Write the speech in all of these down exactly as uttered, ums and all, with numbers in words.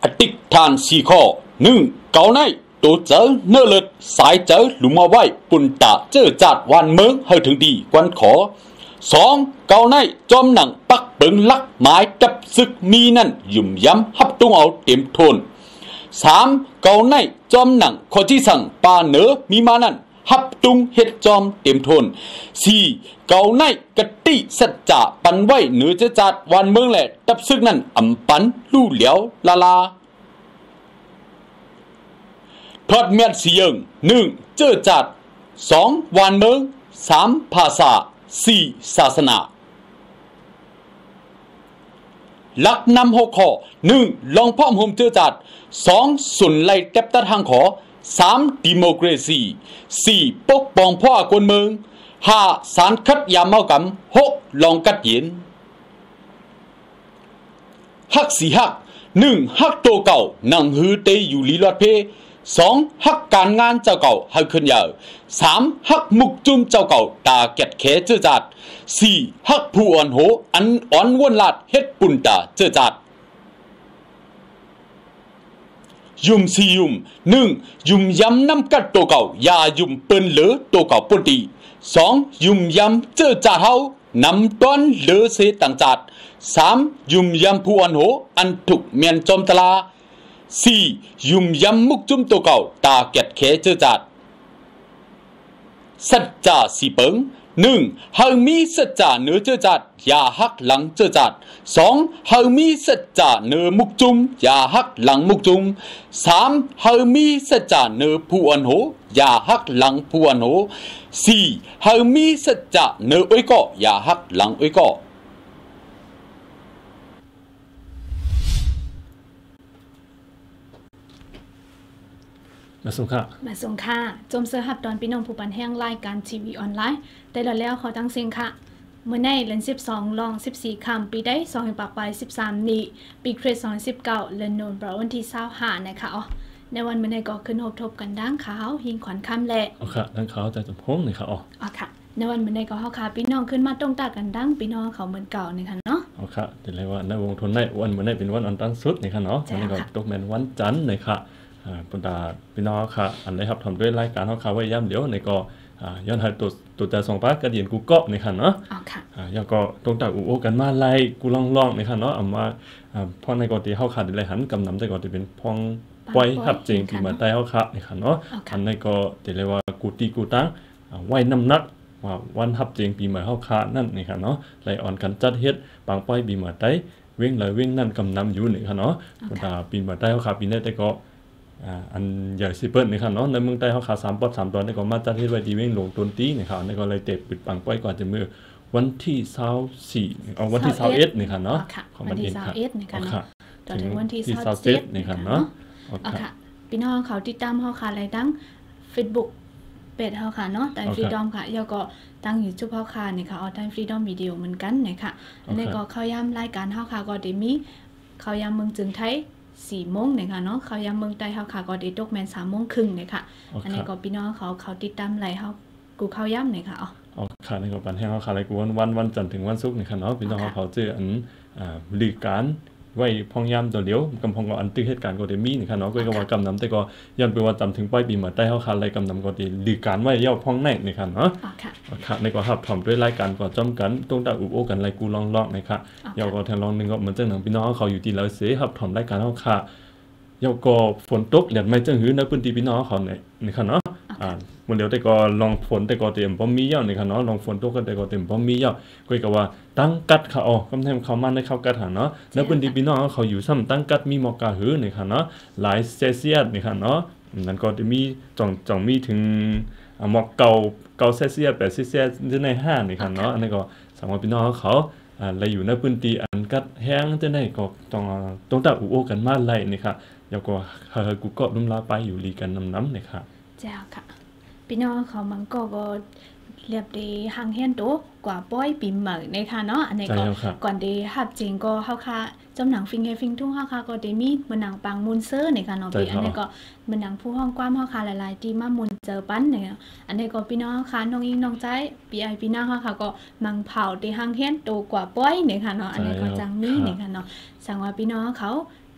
อติกทานสี่ข้อหนึ่งเกาในตัวเจอเนื้อเลือดสายเจอหลุมมาไว้ปุ่นตาเจอจัดวันเมืองให้ถึงดีกวนขอสองเกาในจอมหนังปักเปิงลักหมายกับซึกมีนั่นยุ่มย้ำฮับตุ้งเอาเต็มทนสามเกาในจอมหนังขอที่สั่งปาเหนือมีมานั่นฮับตุงเฮ็ดจอมเต็มทนสี่เกาในกะติสัจจะปันไว้เหนือจะจัดวันเมืองแหละตับซึกนั่นอำปันลู่เหลียวลาลาทอดเมียดเสียงหนึ่งเจอจัดสองวันเมืองสามภาษาสี่ศาสนาหลักนำหกข้อหนึ่งลองพ่อมห่มเจอจัดสองสุนไล่เต็บตัดทางขอสามดิโมคราซีสี่ปกป้องพ่อคนเมืองห้าสารคัดยามเมากำหกลองกัดเย็นฮักสี่ฮักหนึ่งฮักตัวเก่านั่งฮือเตยอยู่ลีลอดเพสองฮักการงานเจ้าเก่าให้ขึ้นยาวสามฮักมุกจุ่มเจ้าเก่าตาเก็ดแขเจอจัดสี่ฮักผู้อ่อนโหอันอ่อนวนลาดเฮ็ดปุ่นตาเจอจัดยุมสี่ยุมหนึ่งยุมย้ำน้ำกัดตัวเก่าอย่ายุมเปิ้นเหลือตัวเก่าปุ่นตีสองยุมย้ำเจอจัดเฮานำต้นเหลือเสต่างจัดสามยุมย้ำผู้อ่อนโหอันถูกเมียนจอมตลาสี่ยุมย้ำมุกจุ่มตัวเก่าตาเก็ดแขเจอจัดสัจจะสี่เปิงหนึ่งเฮามีสัจจะเนื้อเจอจัดอย่าหักหลังเจอจัดสองเฮามีสัจจะเนื้อมุกจุ่มอย่าหักหลังมุกจุ่มสามเฮามีสัจจะเนื้อผู้อันโหอย่าหักหลังผู้อันโหสี่เฮามีสัจจะเนื้ออ้อยก็อย่าหักหลังอ้อยก็มาส่งค่ะมาส่งค่ะจมเสื้อหับตอนพี่น้องผู้ปันแห้งรายการทีวีออนไลน์ได้แล้วแล้วขอตั้งเสียงค่ะเมื่อในเดือนสิบสองลองสิบสี่คำปีได้สองปากไปสิบสามนี้ปีคริสต์สองสิบเก้าเดือนโนนวันที่เศร้าหานะคะอ๋อในวันเมื่อในก็ขึ้นหบทบกันดังขาวหิงขวัญคำแหละอ๋อค่ะดังขาวใจจมพงเลยค่ะอ๋ออ๋อค่ะในวันเมื่อในก็เขาค่ะพี่น้องขึ้นมาตรงตากันดังพี่น้องเขาเหมือนเก่านะคะเนาะอ๋อค่ะเดี๋ยวเลยว่าในวงทนในวันเมื่อในเป็นวันอันตั้งสุดนะคะเนาะวันนี้ก็ตกแมนวันจันทร์เลยค่ะปุ่นตาพี่น้องค่ะอันได้ครับทำด้วยรายการเขาค่ะไว้ย่ำเดี๋ยวในก็ย้อนหาตัวตัวแต่สองปากกระเดียนกูเกาะในค่ะเนาะอ๋อค่ะแล้วก็ตรงตาอูโอกันมาไล่กูล่องล่องในค่ะเนาะเอามาพ่อในกอตีเขาขาดอะไรหันกำนำแต่ก่อนจะเป็นพองปล่อยหับจริงปีมาใต้เขาค่ะในค่ะเนาะอันในก็เดี๋ยวเลยว่ากูตีกูตั้งไว้น้ำหนักว่าวันหับจริงปีมาเขาค่ะนั่นในค่ะเนาะไล่อ่อนกันจัดเฮ็ดปางปล่อยปีมาใต้เว้งเลยเว้งนั่นกำนำอยู่ในค่ะเนาะปุ่นตาปีมาใต้เขาค่ะปีนี้แต่ก็อันใหญ่สิเปิ้ลนะครับเนาะในเมืองใต้เขาขาสามปอดสามตอนนี่ก็มาจัดที่ไว้ดีเว้งลงต้นตีนะครับนี่ก็เลยเตะปิดปังป้อยก่อนจะมือวันที่เสาร์สี่เอาวันที่เสาร์เอ็ดนี่ค่ะเนาะของวันที่เสาร์เอ็ดนะคะเนาะจนถึงวันที่เสาร์เจ็ดนี่ค่ะเนาะโอเคพี่น้องเขาติดตามเขาค่ะอะไรตั้ง Facebook เป็ดเขาค่ะเนาะแต่ฟรีดอมค่ะแล้วก็ตั้ง YouTube เขาค่ะนี่ค่ะเอาตั้งฟรีดอมวิดีโอเหมือนกันนะคะอันนี้ก็เข้าย่ำรายการเขาค่ะก็ได้มีเข้าย่ำเมืองจึงไทยสี่โมงเนี่ยค่ะเนาะเขายังเมืองใต้เขาค่ะก็ได้ตกแมนสามโมงครึ่งเนี่ยค่ะอันนี้ก็พี่น้องเขาเขาติดตามไหลเขากูเข้าย่ำเนี่ยค่ะอ๋อค่ะในกปันให้เขาค่ะอะไรกูวันวันวันจันทร์ถึงวันศุกร์เนี่ยค่ะเนาะพี่น้องเขาเขาเจออันอ่าบริการไว้พองย่ำตัวเดียวกำพองก็อันตื้อเหตุการณ์ก็ได้มีเนี่ยค่ะเนาะก็ว่ากำนำแต่ก็ย้อนไปว่าจำถึงป้ายปีมาใต้เขาค่ะอะไรกำนำก็ได้บริการไว้เย้าพองแน่เนี่ยค่ะเนาะค่ะค่ะในก็หับถ่อมด้วยรายการก็จอมกันตรงตาอุบโอกันไรกูลองลอกเนี่ยค่ะเย้าก็แทนลองนึงก็เหมือนเจ้าหนังพี่น้องเขาอยู่ที่เราเสียหับถ่อมรายการเขาค่ะยาวก็ฝนตกเหลียดไม่จังหื้อในพื้นที่พี่น้องเขาเนี่ยนี่ค่ะเนาะอ่าวันเดียวแต่ก็ลองฝนแต่ก็เตรียมบ่มีเยอะนี่ค่ะเนาะลองฝนตกก็แต่ก็เตรียมบ่มีเยอะก็ก็ว่าตั้งกัดเขาอ๋อกำแพงเขามาในเข้ากัดหาเนาะในพื้นที่พี่น้องเขาอยู่ซ้ำตั้งกัดมีหมอกกาหื้อนี่ค่ะเนาะหลายเซลเซียสนี่ค่ะเนาะนั่นก็จะมีจ่องจ่องมีถึงหมอกเก่าเก่าเซลเซียสแปดเซลเซียสอยู่ในห้านี่ค่ะเนาะอันนี้ก็สำหรับพี่น้องเขาอ่าเลยอยู่ในพื้นที่อันกัดแห้งจะได้ก็ต้องต้องตาอุโอกันมาไล่นี่ค่ะแล้วก็เฮอกูก็ลุ่มลาไปอยู่ลีกันน้ำๆเนี่ยค่ะเจ้าค่ะพี่น้องเขามันก็ก็เรียบดีห่างเฮียนโตกว่าป้อยปีใหม่ในค่ะเนาะอันนี้ก็ก่อนดีฮับจริงก็เฮาค่ะจำหนังฟิงเฮฟิงทุ่งเฮาค่ะก็ได้มีมันหนังปังมูลเซอร์ในค่ะเนาะพี่อันนี้ก็มันหนังผู้ห้องกว้างเฮาค่ะหลายๆที่มามูลเจอปั้นเนี่ยอันนี้ก็พี่น้องค่ะน้องอิงน้องใจพี่ไอพี่น้องเฮาค่ะก็มังเผาที่ห่างเฮียนโตกว่าป้อยเนี่ยค่ะเนาะอันนี้ก็จังมีเนี่ยค่ะเนาะสั่งว่าพี่น้องเขาห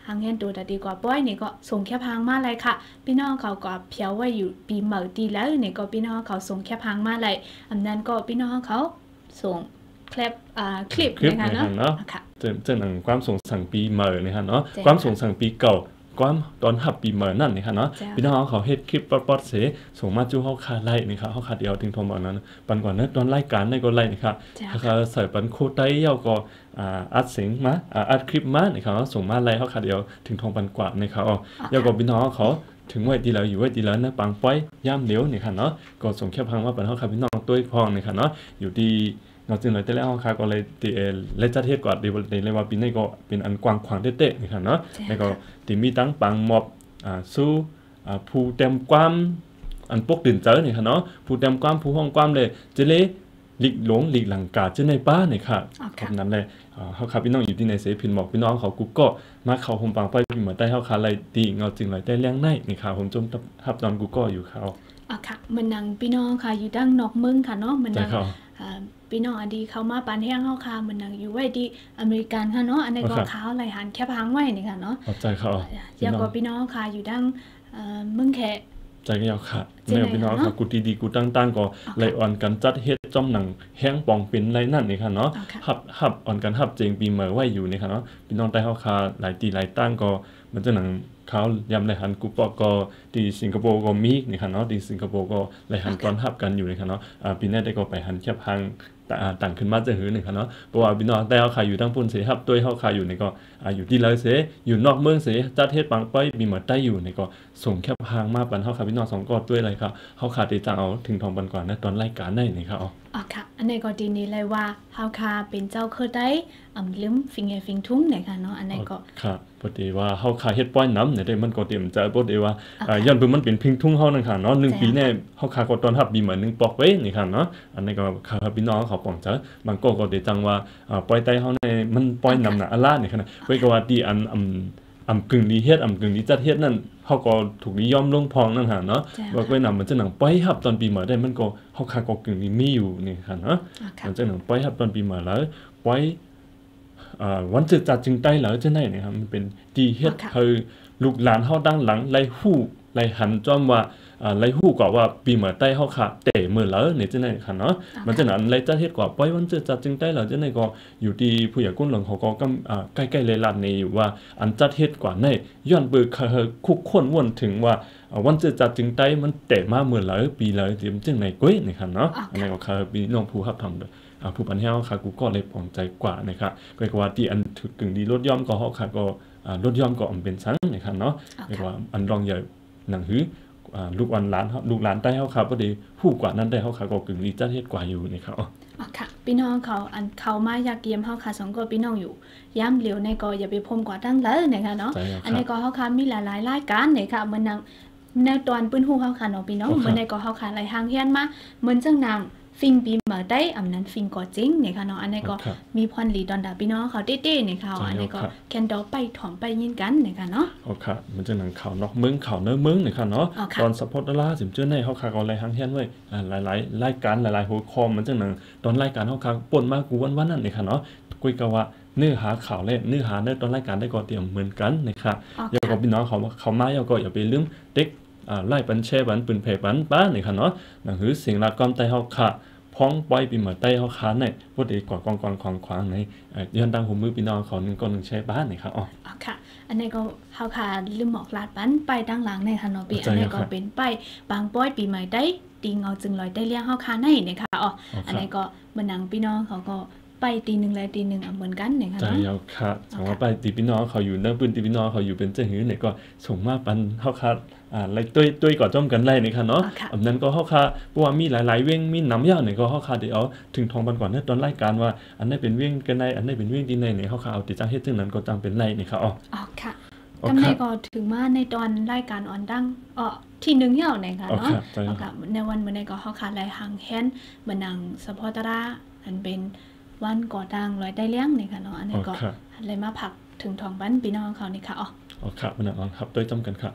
หางเงินตัวแต่ดีกว่าป้อยนี่ก็ส่งแค่พังมาเลยค่ะพี่น้องเขาก็เพียวไว้อยู่ปีเหมือดีแล้วนี่ก็พี่น้องเขาส่งแค่พังมาเลยอันนั้นก็พี่น้องเขาส่งคลิปอ่าคลิปนะคะเนาะค่ะเจอเจอหนังความสงสัยปีเหมือนี่ฮะเนาะความสงสัยปีเก่าความตอนหับปีเหมือนนั่นนี่ค่ะเนาะพี่น้องเขาเฮ็ดคลิปป๊อดๆเสส่งมาจู้เฮาคาไล่นี่ค่ะเฮาคาเดียวถึงทอมเอานั้นปันก่อนนั้นตอนรายการในก็ไล่นี่ค่ะเขาใส่ปันโคไต้เยาก็อ่าอัดเสียงมาอ่าอัดคลิปมานี่ค่ะส่งมาไล่เฮาคาเดียวถึงทองปันกว่านี่ค่ะอ๋อยาก็พี่น้องเขาถึงไว้ดีแล้วอยู่ไว้ดีแล้วนะปังป้อยย่ำเหลียวนี่ค่ะเนาะก็ส่งแค่พังว่าปันเฮาคาพี่น้องตุ้ยพองนี่ค่ะเนาะอยู่ดีนอกจากนั้นแต่แล้วค่ะก็เลยตีเอเลจัดเฮ็ดกว่าดีเลยว่าปีนี้ก็เป็นอันกว้างขวางเต๊ะๆนี่ค่ะเนาะแล้วก็ที่มีตั้งปังมอบอ่าสู้อ่าผู้เต็มความอันปกตื่นเจอนี่ค่ะเนาะผู้เต็มความผู้ห้องความเลยจะเลยหลีกหลงหลีกหลังกาจะในป้านี่ค่ะเพราะนั้นเลยอ่าเฮาค่ะพี่น้องอยู่ที่ในเสพินบอกพี่น้องเขากูก็มาเข้าโฮมปังไปเหมือนได้เฮาค่ะไล่ตีเงาจึงไหลได้เลี้ยงในนี่ค่ะผมจมทับตอนกูก็อยู่เขาอ่ะค่ะมันนังพี่น้องค่ะอยู่ดังนอกเมืองค่ะเนาะมันนังอ่าพี่น้องอดีเขามาปานแห้งเฮาค่ะมันนังอยู่ไว้ดีอเมริกันค่ะเนาะอันนี้ก็ขาวไหลหันแค่พังไว้นี่ค่ะเนาะเข้าใจเขาแล้วก็พี่น้องค่ะอยู่ดังเอ่อเมืองแขใจก็ยาวค่ะแนวพี่น้องค่ะกูดีๆกูตั้งๆก็ไล่อ่อนกันจัดเฮ็ดจ้อมหนังแห้งปองเป็นไรนั่นนี่ค่ะเนาะฮับฮับอ่อนกันฮับเจงปีเหมอไว้อยู่นี่ค่ะเนาะพี่น้องใต้เฮาค่ะหลายตีหลายตั้งก็มันจะหนังเขายำไรหันกูปอกก็ที่สิงคโปร์ก็มีนี่ค่ะเนาะที่สิงคโปร์ก็ไรหันตอนฮับกันอยู่นี่ค่ะเนาะอ่าปีนี้ได้ก็ไปหันแค่พังต่างขึ้นมาจะหือหนึ่งค่ะเนาะเพราะว่าพี่น้องแต่เฮาขายอยู่ทั้งปุ่นเสฮับด้วยเฮาขายอยู่นี่ก็อ่าอยู่ที่เลยเสอยู่นอกเมืองเสจัดเฮ็ดปังป้อยมีเหมือนใต้อยู่นี่ก็ส่งแค่พังมาปันเฮาขายพี่น้องสองกอดด้วยอะไรครับเฮาขาดติดตามเอาถึงทองปันก่อนนะตอนรายการได้นี่ครับอ๋อค่ะอันนี้ก็ดีนี่เลยว่าเฮาคาเป็นเจ้าเคยได้อำลืมฟิงเงฟิงทุ่มนี่ค่ะเนาะอันนี้ก็ครับพอดีว่าเฮาขายเฮ็ดป้อยน้ำเนี่ยได้มันก็เตรียมใจบ่ได้ว่าอ่าย้อนเบิ่งมันเป็นพิงทุ่งเฮานั่นค่ะเนาะหนึ่งปีแน่เฮาขายก็ตอนรับมีเหมือนหนึ่งปอกเว้นี่ค่ะเนาะอันนี้ก็ครับพี่น้องเขาป้องใจบางก็ก็ได้จังว่าอ่าปล่อยไตเฮาในมันปล่อยนำหน้าอะลานี่ค่ะนะเว้ยก็ว่าที่อันอำอำกึ่งดีเฮ็ดอำกึ่งดีจัดเฮ็ดนั่นเฮาก็ถูกนิยมลงพองนั่นค่ะเนาะว่าก็นำมันจะหนังปล่อยรับตอนปีใหม่ได้มันก็เฮาคาก็กึ่งนี้มีอยู่นี่ค่ะเนาะมันจะหนังปล่อยรับตอนปีใหม่แล้วปล่อยอ่าวันจะจัดจึงใต้แล้วจะไหนนี่ครับมันเป็นดีเฮ็ดคือลูกหลานเฮาดังหลังไล่ฮู้ไล่หันจ้อมว่าอ่าไล่ฮู้ก็ว่าปีใหม่ใต้เฮาค่ะแต่มื้อแล้วนี่จะไหนค่ะเนาะมันจะนั้นไล่จัดเฮ็ดกว่าปล่อยวันจะจัดจึงใต้แล้วจะไหนก็อยู่ที่ผู้ใหญ่กุ้นหลังเขาก็กำอ่าใกล้ๆเลยลานนี้อยู่ว่าอันจัดเฮ็ดกว่าในย้อนเบิกคุกคนวนถึงว่าวันจะจัดจึงใต้มันแต่มามื้อแล้วปีแล้วเตรียมจึงไหนก้อยนี่ค่ะเนาะอันนี้ก็คือพี่น้องผู้รับทำด้วยอ่าผู้ปันเฮาค่ะกูก็เลยปลองใจกว่านะครับก็ว่าที่อันถึกกึ่งดีลดย่อมก็เฮาค่ะก็อ่าลดย่อมก็อำเป็นซังนี่ค่ะเนาะเรียกว่าอันรองใหญ่หนังหืออ่าลูกอันหลานลูกหลานใต้เฮาค่ะบ่ได้ผู้กว่านั้นได้เฮาค่ะก็กึ่งดีจัดเฮ็ดกว่าอยู่นี่ครับอ๋อค่ะพี่น้องเขาอันเขามาอยากเยี่ยมเฮาค่ะสองก็พี่น้องอยู่ย้ำเหลียวในก็อย่าไปพมกว่าตั้งเลยนะคะเนาะอันนี้ก็เฮาค่ะมีหลายๆรายการนี่ค่ะเหมือนนางในตอนปื้นฮู้เฮาค่ะเนาะพี่น้องเหมือนในก็เฮาค่ะหลายทางเฮียนมาเหมือนจังนางฟิงปีเหมือได้อำนั้นฟิงก็จริงเนี่ยค่ะเนาะอันนี้ก็มีพรหลีดอนดาพี่น้องเขาเต้ๆเนี่ยค่ะอันนี้ก็แคนดอไปถอมไปยินกันเนี่ยค่ะเนาะโอเคมันจะหนังข่าวนอกเมืองข่าวเนื้อเมืองเนี่ยค่ะเนาะตอนสปอตดาราสิมเจอในเฮาค่ะก็หลายทางเฮียนไว้อ่าหลายๆรายการหลายๆหัวข้อมันจังหนังตอนรายการเฮาค่ะป่นมากูวันๆนั่นเนี่ยค่ะเนาะคุยกันว่าเนื้อหาข่าวและเนื้อหาในตอนรายการได้ก็เตรียมเหมือนกันนะครับอย่าก็พี่น้องเขาเขามาอย่าก็อย่าไปลืมเด็กอ่าไล่ปันแช่ปันปืนเพปันป้าเนี่ยค่ะเนาะหนังหือเสียงรักก้อมใต้เฮาค่ะพ้องปล่อยปีเหมือนใต้เฮาค้านในบ่ได้กว่ากองๆขวางๆในเอ่อย้อนดังหูมือพี่น้องเขานึงก็นึงใช้บ้านนี่ครับอ๋ออ๋อค่ะอันนี้ก็เฮาค่ะลืมบอกลาดปันไปดังหลังในค่ะเนาะปีอันนี้ก็เป็นไปบางปล่อยปีใหม่ได้ตีเงาจึงลอยได้เลี้ยงเฮาค้านในนี่ค่ะอ๋ออันนี้ก็เหมือนหนังพี่น้องเขาก็ไปตีหนึ่งเลยตีหนึ่งเหมือนกันเนี่ยค่ะใจยาวค่ะสมมติไปตีพี่น้องเขาอยู่เนื้อปืนตีพี่น้องเขาอยู่เป็นเจ้าหื้อเนี่ยก็ส่งมาปันเฮาค่ะอ่าไล่ตุ้ยตุ้ยก่อจ้อมกันไล่นี่ค่ะเนาะอันนั้นก็เฮาค่ะเพราะว่ามีหลายๆเว้งมีน้ำยาวเนี่ยก็เฮาค่ะเดี๋ยวเอาถึงทองปันก่อนในตอนรายการว่าอันนี้เป็นเว้งกันในอันนี้เป็นเว้งที่ในเนี่ยเฮาค่ะเอาติจังเฮ็ดจังนั้นก็จังเป็นไล่นี่ค่ะอ๋ออ๋อค่ะกำไรก็ถึงมาในตอนรายการออนดังอ๋อที่หนึ่งเหี่ยวเนี่ยค่ะเนาะอ๋อค่ะในวันมื้อนี้ก็เฮาค่ะไล่หางแค้นเหมือนหนังสปอตราอันเป็นวันก่อดังลอยได้เลี้ยงนี่ค่ะเนาะอันนี้ก็เลยมาผักถึงทองบ้านพี่น้องเขานี่ค่ะอ๋ออ๋อครับมันอ๋อครับด้วยจำกันค่ะ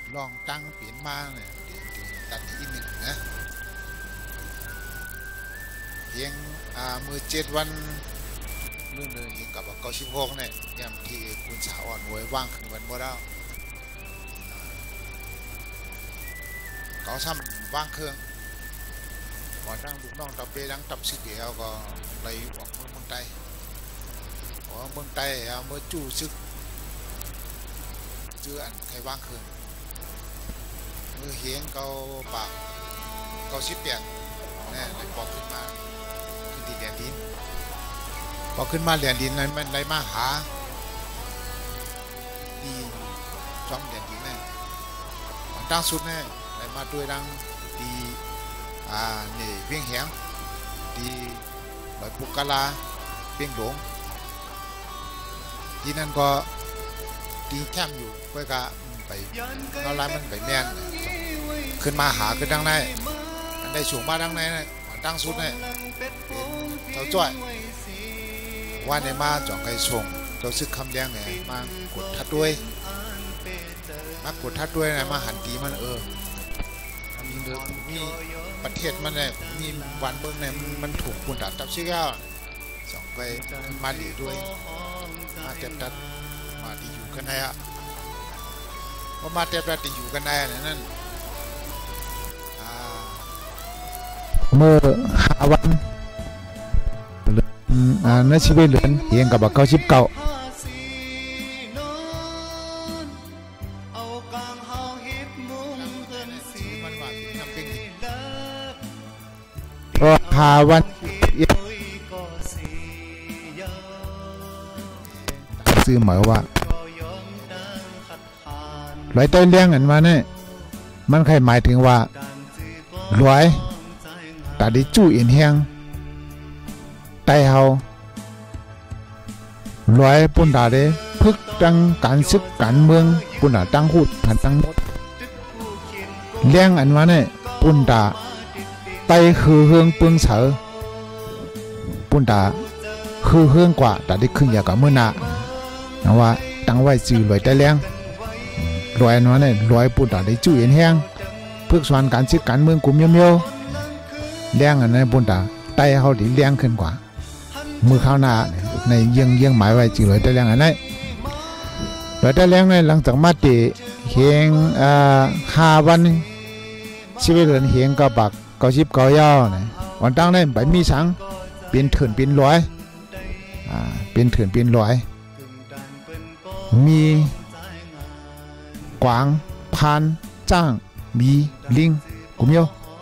ลองตั้งเปลี่ยนมาเนี่ยตัดอีกหนึ่งนะเพียงอ่ามือเจ็ดวันมือหนึ่งกับเก้าสิบหกเนี่ยย่ำที่คุณสาวอ่อนไว้ว่างขึ้นวันบ่ได้เขาซ้ำว่างเครื่องก่อนตั้งลูกน้องตับเปดังตับสิเดียวก็เลยออกเมืองเมืองใต้ออกเมืองใต้เอาเมื่อจู่ซึกเจออันใครว่างเครื่องมือเฮียงเกาปากเกาสิบแปดเนี่ยเลยบอกขึ้นมาขึ้นที่แดนดินพอขึ้นมาแดนดินเลยมันได้มาหาดีจอมแดนดินเนี่ยตั้งสุดเนี่ยได้มาด้วยดังดีอ่าเนี่ยเวียงแหงดีลอยปุกกะลาเวียงหลงที่นั่นก็ดีแคมอยู่เพื่อกะไปเอาลายมันไปแม่นขึ้นมาหาขึ้นดังในมันได้สูงมาดังในนะตั้งสุดเนี่ยเป็นเจ้าจ้อยว่าในมาจ่องไก่ส่งเจ้าซึกคำแดงเนี่ยมากดทัดด้วยมากดทัดด้วยนะมาหันตีมันเออมีเดือมีประเทศมันเนี่ยมีวันเบิ้งเนี่ยมันถูกคุณตัดตับชื่อแก้วจ่องไปมาดีด้วยมาเต็มตัดมาดีอยู่กันได้อะพอมาเต็มตัดดีอยู่กันได้นั่นเมื่อหาวันอ่าในชีวิตเหลือนเฮียงกับเก้าสิบเก้าพอหาวันซื้อหมายว่าลอยใต้เลี้ยงอันมาเนี่ยมันใครหมายถึงว่ารวยตาดิจู้อินเฮียงไต้เฮาลอยปุ่นดาเดพึกดังการศึกการเมืองปุ่นดาตั้งหูดหันตั้งหมดเลี้ยงอันมาเนี่ยปุ่นดาไต้คือเฮืองปึงเฉอปุ่นดาคือเฮืองกว่าตาดิขึ้นอยากกับเมื่อนานะว่าตั้งไว้จื่อลอยใต้เลี้ยงลอยอันมาเนี่ยลอยปุ่นดาได้จู้อินเฮียงพึกสวนการศึกการเมืองกลุ่มเมียวเลี้ยงอันนั้นปุ่นดาไต้เฮาดิเลี้ยงขึ้นกว่ามือข้าวหน้าในเยี่ยงเยี่ยงหมายไว้จื่อเลยได้แรงอันนั้นเลยได้แรงในหลังจากมาติเฮียงอ่าห้าวันชีวิตเรือนเฮียงก็บักเก้าสิบเก้ายาวเนี่ยวันตั้งได้ใบมีสังเป็นเถื่อนเป็นร้อยอ่าเป็นเถื่อนเป็นร้อยมีกวางพานจ้างมีลิงกุมโย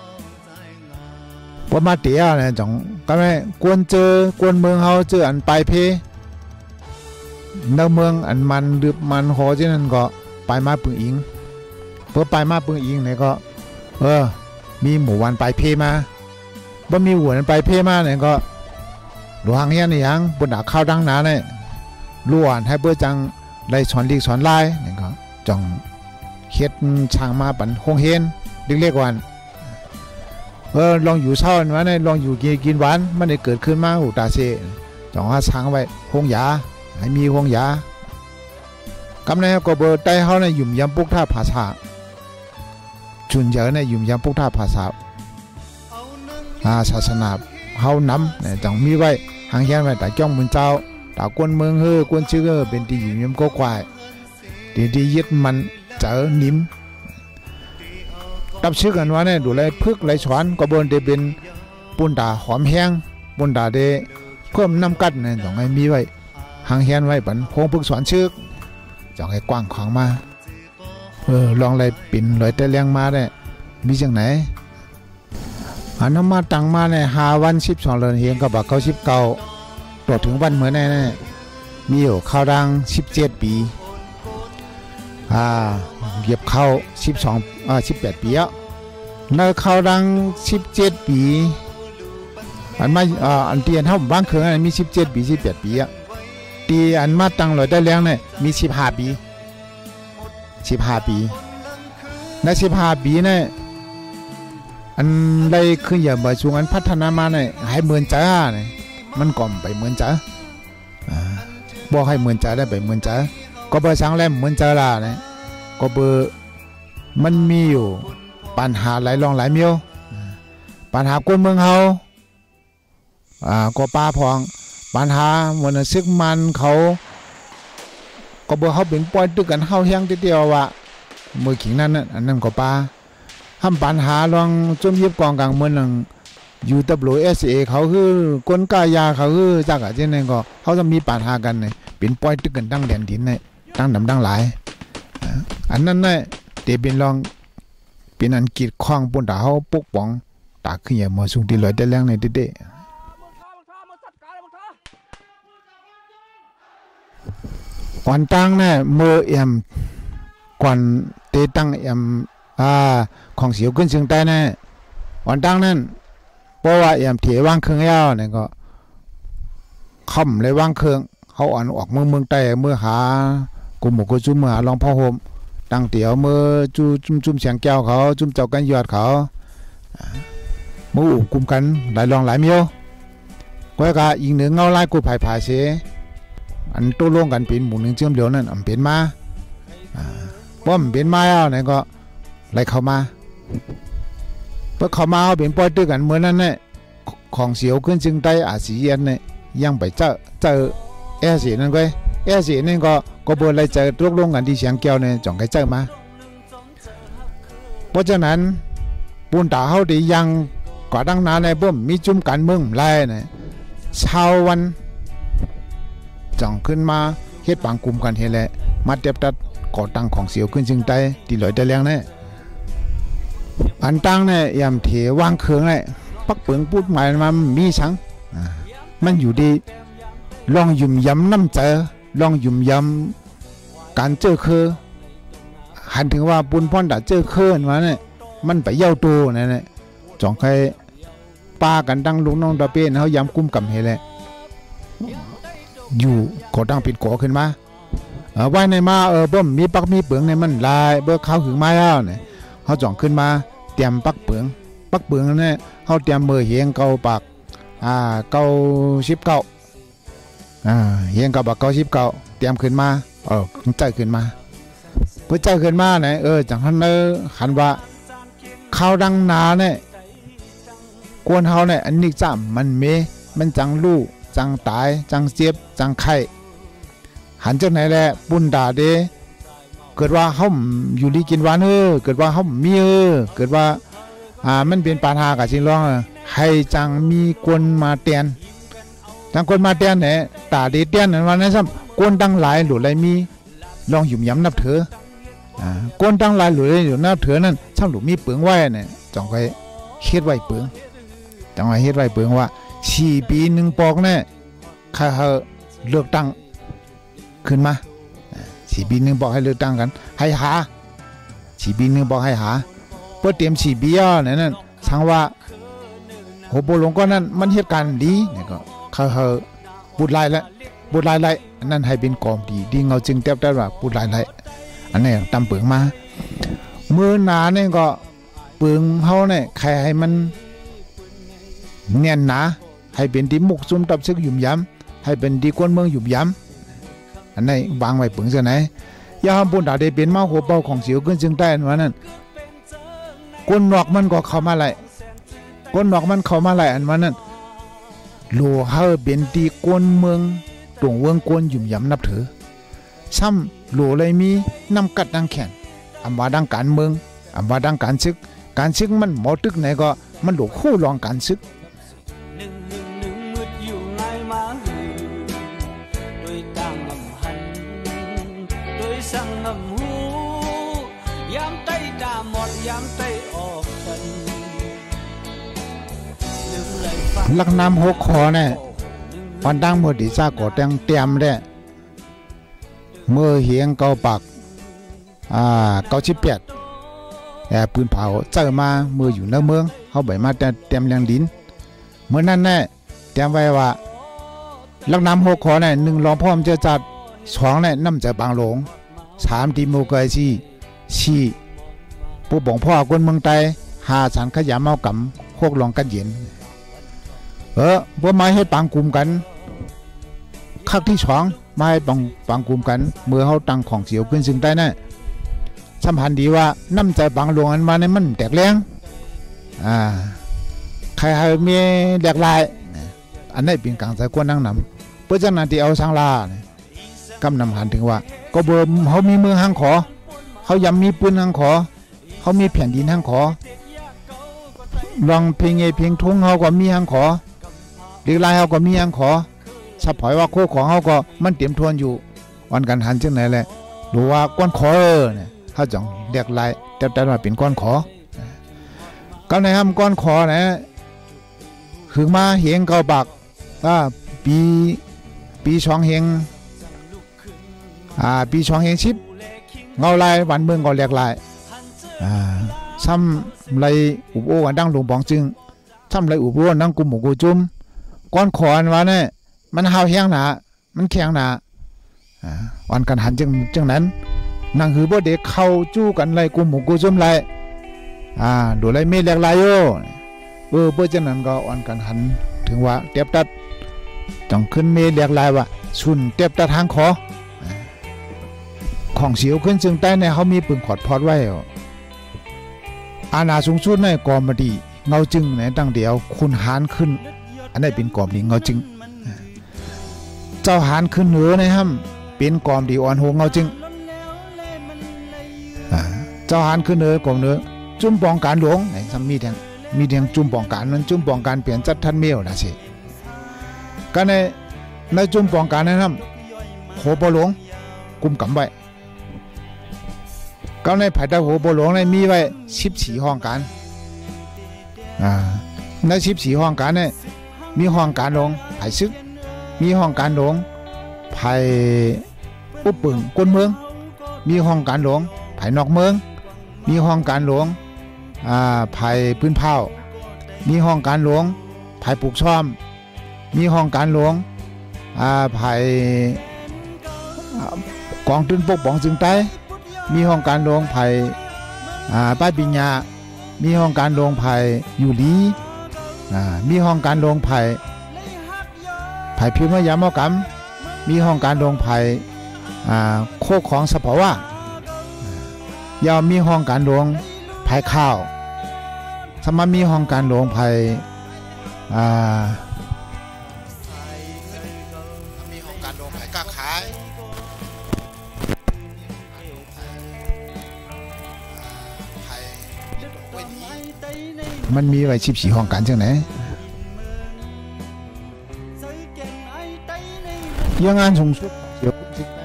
ว่ามาเตียเนี่ยจังก็ไม่กวนเจอกวนเมืองเฮาเจออันปลายเพในเมืองอันมันดึบมันหอเช่นนั้นก็ไปมาปึงอิงเพื่อไปมาปึงอิงเนี่ยก็เออมีหมู่วันปลายเพมาบ่มีหัวนั้นปลายเพมาเนี่ยก็หลวงเฮียนนี่ยังบนดาข้าวดังหนาเนี่ยล้วนให้เพื่อจังได้สอนลีกสอนลายเนี่ยก็จังเฮ็ดช่างมาปันคงเฮนเล็กๆวันเออลองอยู่เช้าอันนั้นลองอยู่กินกินหวานมันได้เกิดขึ้นมาหูตาเสจ่องหาช้างไว้ห้องยาให้มีห้องยากำในก็เบอร์ใต้เฮาในยุ่มยำปุกท่าภาษาจุนเยอะในยุ่มยำปุกท่าภาษาอาศาสนาเฮานำเนี่ยจังมีไว้หางแย่ไว้แต่จ้องมือเจ้าตากวนเมืองเฮอกวนชื่อเป็นที่ยุ่มยำก็ควายดีดียึดมันเจอนิ่มตับชื่อกันว่าเนี่ยดูแลพึกไหลฉวนก็บนเดเป็นปุ่นดาหอมแห้งปุ่นดาเดเพิ่มน้ำกัดเนี่ยต้องให้มีไว้หางแห้งไว้ปันโค้งพึกฉวนชื่อต้องให้กว้างขวางมาเออลองเลยปิ่นลอยแต่เลี้ยงมาได้มีจังไหนอันนั้นมาตังมาเนี่ยหาวันสิบสองเดือนเฮียงกับบักเขาสิบเก้าตรวจถึงวันเหมือนแน่แน่มีอยู่ข้าวดังสิบเจ็ดปีอ่าเหยียบเข้าสิบสองอ่าสิบแปดปีแล้วในเข้าดังสิบเจ็ดปีอันมาอ่าอันเตียนเท่าบ้านเคืองมีสิบเจ็ดปีสิบแปดปีอ่ะตีอันมาตังลอยได้แรงเนี่ยมีสิบห้าปีสิบห้าปีในสิบห้าปีเนี่ยอันได้ขึ้นอย่างบ่ช่วงอันพัฒนามาเนี่ยให้เหมือนจ้าเนี่ยมันก่อมไปเหมือนจ้าอ่าบอกให้เหมือนจ้าได้ไปเหมือนจ้าก็เบอร์ช้างแหลมเหมือนจ้าล่ะเนี่ยก็เบอร์มันมีอยู่ปัญหาหลายรองหลายเมียวปัญหากวนเมืองเฮาอ่าก็ป้าพองปัญหามันซึกมันเขาก็บ่เฮาเป็นปล่อยตึกกันเฮาแฮงทีเดียวว่ามือขิงนั้นน่ะอันนั้นก็ป้าห้ามปัญหาลองจมยิบกองกลางเมืองนึง ยู ดับเบิลยู เอส เอ เขาคือกลกายาเขาคือจักอ่ะจังได๋ก็เขาจะมีปัญหากันนี่เป็นปล่อยตึกกันตั้งแดนดินนี่ตั้งดำตั้งหลายอันนั้นน่ะเตเป็นลองเป็นอันกีดขวางปุ่นตาเฮาปกป้องตาขึ้นอย่ามาสูงที่ลอยแต่แรงในเด้ๆวันตั้งน่ะเมื่อเอ็มก่อนเตตั้งเอ็มอ่าของเสียวขึ้นเชียงใต้น่ะวันตั้งนั้นเพราะว่าเอ็มเถวางเครื่องยาวนี่ก็ค่ำเลยวางเครื่องเขาอ่อนออกเมืองเมืองใต้เมื่อหากุมหมกกุจุมเมื่อหาลองพ่อโฮมตั้งเตี๋ยวเมื่อจุจุ่มจุ่มเสียงแก้วเขาจุ่มเจ้ากันยอดเขาเมื่ออุกกุมกันหลายรองหลายเมียวก็กะอีกหนึ่งเงาไล่กูภายภายเสอันโต้ร่วงกันเป็นหมู่หนึ่งเชื่อมเหลียวนั่นอ่ำเป็นมาป้อมเป็นมาเอาไหนก็ไล่เข้ามาเพื่อเข้ามาเอาเป็นปล่อยตื้อกันเหมือนนั้นเนี่ยของเสียวขึ้นจึงได้อาศีเย็นเนี่ยยังไปเจอเจอแอร์สีนั่นก็แอร์สีนั่นก็ก็เบอร์ไล่เจอตกลงกันที่เสียงแก้วเนี่ยจ่องไกเจอมาเพราะฉะนั้นปูนตาเฮาดียังก่อตั้งนานในบ่มมีจุ่มกันเมืองไล่เนี่ยชาววันจ่องขึ้นมาเฮ็ดปางกลุ่มกันเฮ็ดแหละมาเต็บตัดก่อตั้งของเสียวขึ้นจึงได้ที่ลอยแต่แรงเนี่ยอันตั้งเนี่ยยามเถวางเครื่องเนี่ยปักเปิงพูดหมายมันมีชังมันอยู่ดีลองยุ่มยำน้ำเจอลองยุ่มยำการเจอคือหันถึงว่าปุนพ่อนด่าเจอเคลื่อนมาเนี่ยมันไปเย้าตัวนั่นแหละจ่องใครป้ากันตั้งลูกน้องตะเป้นเขายำกุ้มกับเฮเลยอยู่ก่อตั้งปิดก่อขึ้นมาเออไว้ในมาเออบ่มมีปักมีเปลืองในมันลายเบอร์เข้าถึงไม้แล้วเนี่ยเขาจ่องขึ้นมาเตรียมปักเปลืองปักเปลืองนั่นเนี่ยเขาเตรียมมือเฮียงเกาปากอ่าเกาชิบเกาอ่าเฮียงเกาปากเกาชิบเกาเตรียมขึ้นมาเออใจขึ้นมาเพื่อใจขึ้นมาเนี่ยเออจังหันเนอหันว่าข้าวดังนาเนี่ยกวนเฮาเนี่ยอันนี้จ้ามันเมมันจังลู่จังตายจังเจ็บจังไข้หันจากไหนแหละปุ่นด่าเด้เกิดว่าเฮาอยู่ดีกินหวานเออเกิดว่าเฮามีเออเกิดว่าอ่ามันเป็นปัญหากับสิร้องให้จังมีคนมาเตียนจังคนมาเตียนเนี่ยตาดีเตียนนั่นว่านั้นซ้ำคนตั้งหลายหลุดไหลมีลองหยุ่มย้ำนับเถออ่าคนตั้งหลายหลุดไหลอยู่นับเถอนั่นช่างหลุดมีเปลืองไว้เนี่ยจ่องไว้เฮ็ดไว้เปลืองจังไว้เฮ็ดไว้เปลืองว่าสี่ปีหนึ่งปอกเนี่ยข้าเฮาเลือกตั้งขึ้นมาสี่ปีหนึ่งบอกให้เลือกตั้งกันให้หาสี่ปีหนึ่งบอกให้หาเพื่อเตรียมสี่ปีอ่ะนั่นช่างว่าโหโบลงก็นั่นมันเหตุการณ์ดีเนี่ยก็ข้าเฮาพูดไล่ละพูดไล่ไล่อันนั้นให้เป็นกองดีดีเงาจึงเต็บได้ว่าพูดไล่ไล่อันนี้ตำเปลืองมาเมื่อหนาเนี่ยก็เปลืองเฮาเนี่ยใครให้มันเนียนหนาให้เป็นที่มุกซุ่มตับซึกหยุ่มย้ำให้เป็นที่ก้นเมืองหยุ่มย้ำอันนี้วางไว้เปลืองเสียไหนยาห้ามปุ่นด่าได้เป็นมาหัวเป้าของเสียวขึ้นจึงใต้วันนั้นก้นนอกมันก็เข้ามาไหลก้นนอกมันเข้ามาไหลอันวันนั้นโลเฮาเป็นที่ก้นเมืองตรงเวงก้นหยุ่มย้ำนับถือซ้ำโลเลยมีน้ำกัดดังแขนอำว่าดังการเมืองอำว่าดังการซึกการซึกมันหมอตึกไหนก็มันหลวคู่รองการซึกลักน้ำหกคอเนี่ยวันดังเมื่อดีจ้าก่อแตงเตรียมได้เมื่อเฮียงเกาปากอ่าเกาชิบเปียดแอบปืนเผาเจอมาเมื่ออยู่ในเมืองเขาใบมาแต่เตรียมแรงดินเมื่อนั้นแน่เตรียมไว้ว่าลักน้ำหกคอเนี่ยหนึ่งรองพ่อมเจอจัดสองเนี่ยน้ำใจบางหลงสามดีโมกายซีสี่ผู้บ่งพ่อคนเมืองไต้ห้าสันขยะเมากำพวกรองกันเย็นเออพวกมาให้ปังกลุ่มกันคักที่สองมาให้ปังปังกลุ่มกันเมื่อเขาตั้งของเสียวขึ้นซึ่งได้แน่สัมพันธ์ดีว่าน้ำใจบางหลวงอันมาในมันแตกแรงอ่าใครให้มีแหลกหลายอันนี้เป็นกลางใจกวนนั่งนำเพื่อจะนาที่เอาสังลากำนำหันถึงว่าก็เบิ่มเขามีมือหังขอเขายำมีปืนหังขอเขามีแผ่นดินหังขอลองเพลงเอเพลงทุ่งเขาก็มีหังขอเรียกลายเขาก็มีหังขอสับผอยว่าโคของเขาก็มันเตรียมทวนอยู่วันกันหันจังไหนแหละดูว่าก้อนขอเนี่ยเขาจังเรียกลายแต่แต่ว่าเป็นก้อนขอก็ในห้ามก้อนขอนะคือมาเฮงเก่าปากว่าปีปีช่องเฮงอ่าปีช่องเฮงชิบเงาลายวันเมืองก็เรียกลายอ่าซ้ำไรอุบโอวันดังหลวงปองจึงซ้ำไรอุบโอดังกุมหมูกูจุ่มก้อนขออันว่าเนี่ยมันหาวแห้งหนามันแข็งหนาอ่าวันกันหันจึงจึงนั้นนั่งคือบ่เด็กเข้าจู้กันไรกุมหมูกูจุ่มไรอ่าดูไรไม่เรียกลายโยเออเพื่อจังนั้นก็วันกันหันถึงว่าเตียบตัดต้องขึ้นเมเรียกลายว่าชุนเตียบตัดทางขอของเสียวขึ้นจึงใต้ในเขามีปืนขอดพอดไว้อาณาสูงสุดในกอมดีเงาจึงในตั้งเดียวคุณหานขึ้นอันนี้เป็นกอมดีเงาจึงเจ้าหานขึ้นเหนือในห้ำเป็นกอมดีอ่อนโหเงาจึงเจ้าหานขึ้นเหนือกอมเหนือจุ่มปองการหลวงไหนซ้ำมีแทงมีแทงจุ่มปองการนั้นจุ่มปองการเปลี่ยนจัดทันเมียวนะสิก็ในในจุ่มปองการนั้นห้ำโหปหลวงกุมกำไว้ก็ในภายใต้หัวโบหลวงในมีไว้สิบสี่ห้องการอ่าในสิบสี่ห้องการเนี่ยมีห้องการหลวงภายซึกมีห้องการหลวงภายอุปปึงก้นเมืองมีห้องการหลวงภายนอกเมืองมีห้องการหลวงอ่าภายพื้นเผามีห้องการหลวงภายปลูกช่อมมีห้องการหลวงอ่าภายกองทุนปกป้องจึงใต้มีห้องการหลวงไผ่อ่าป้ายปิญญามีห้องการหลวงไผ่อยู่ลีอ่ามีห้องการหลวงไผ่ไผ่พิมพ์ยามกรรมมีห้องการหลวงไผ่อ่าโคกของสภาวะยาวมีห้องการหลวงไผ่ข้าวสมมีห้องการหลวงไผ่อ่ามีห้องการหลวงไผ่ก้าขายมันมีไว้สิบสี่ห้องการจังไหนยังงานสูงสุดเดี๋ยว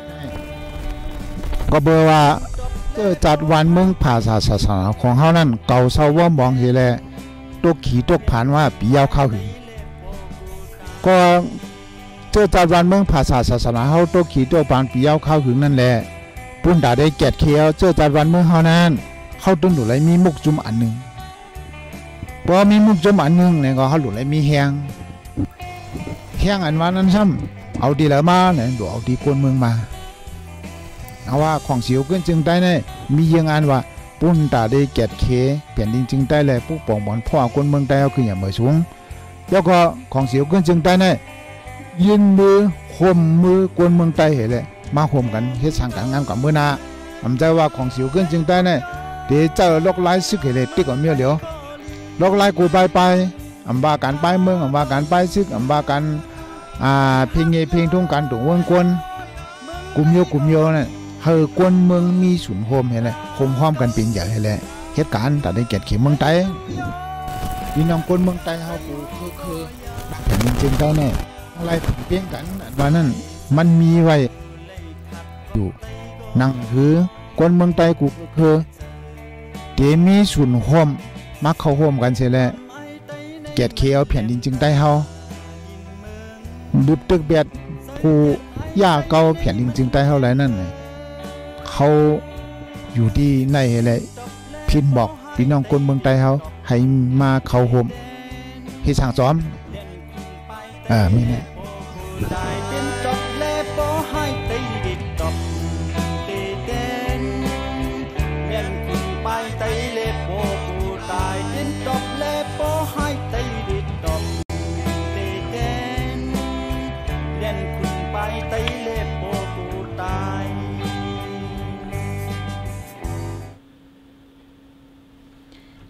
ก็เบอร์ว่าเจอจัดวันเมืองภาษาศาสนาของเฮานั่นเก่าเศร้าว่ามองเฮแลตกขี่ตกผ่านว่าปียาวเข้าหึงก็เจอจัดวันเมืองภาษาศาสนาเฮาตกขี่ตกผ่านปียาวเข้าหึงนั่นแหละปุ่นด่าได้แกดเคียวเจอจัดวันเมืองเฮานั้นเข้าต้นดูไรมีมุกจุ่มอันหนึ่งพอมีมุกจุ่มอันหนึ่งเนี่ยก็เขาหลุดไรมีแหงแหงอันว่านั้นซ้ำเอาดีแล้วมาเนี่ยดูเอาดีกวนเมืองมาเอาว่าของเสียวขึ้นจึงได้เนี่ยมียังอันว่าปุ่นตาได้แกดเคเปลี่ยนจริงๆได้เลยผู้ปองบอลพ่อกวนเมืองได้เอาคืออย่างเมื่อสูงแล้วก็ของเสียวขึ้นจึงได้เนี่ยยืนมือข่มมือกวนเมืองได้เห็นเลยมาข่มกันเฮ็ดสั่งการงานกับเมื่อนาอำใจว่าของเสียวขึ้นจึงได้เนี่ยเดี๋ยวเจอลกไล่ซึกเหตุติ๊กกับเมียเหลียวลกไล่กูไปไปอำบาการไปเมืองอำบาการไปซึกอำบาการอ่าเพลงเงเพลงทุ่งการตุงวนกวนกุมโยกุมโยเนี่ยเฮอกวนเมืองมีศูนย์โฮมเห็นเลยโฮมห้อมกันเป็นใหญ่เลยเหตุการณ์แต่ได้เกียรติเขียนเมืองไต้พี่น้องกวนเมืองไต้เฮาปูคือคือแผ่นดินจริงได้เนี่ยอะไรถึงเพียงกันว่านั่นมันมีไว้อยู่นั่งคือกวนเมืองไต้กูคือเดมีศูนย์โฮมมักเข้าโฮมกันเสียแล้วเกียรติเขียวแผ่นดินจึงได้เฮาบุตรตึกเบียดผู้ย่าเก่าแผ่นดินจึงได้เฮาหลายนั่นเลยเขาอยู่ที่ในอะไรพิมพ์บอกพี่น้องคนเมืองไต้เฮาให้มาเข้าโฮมเฮ็ดสร้างซ้อมอ่ามีแน่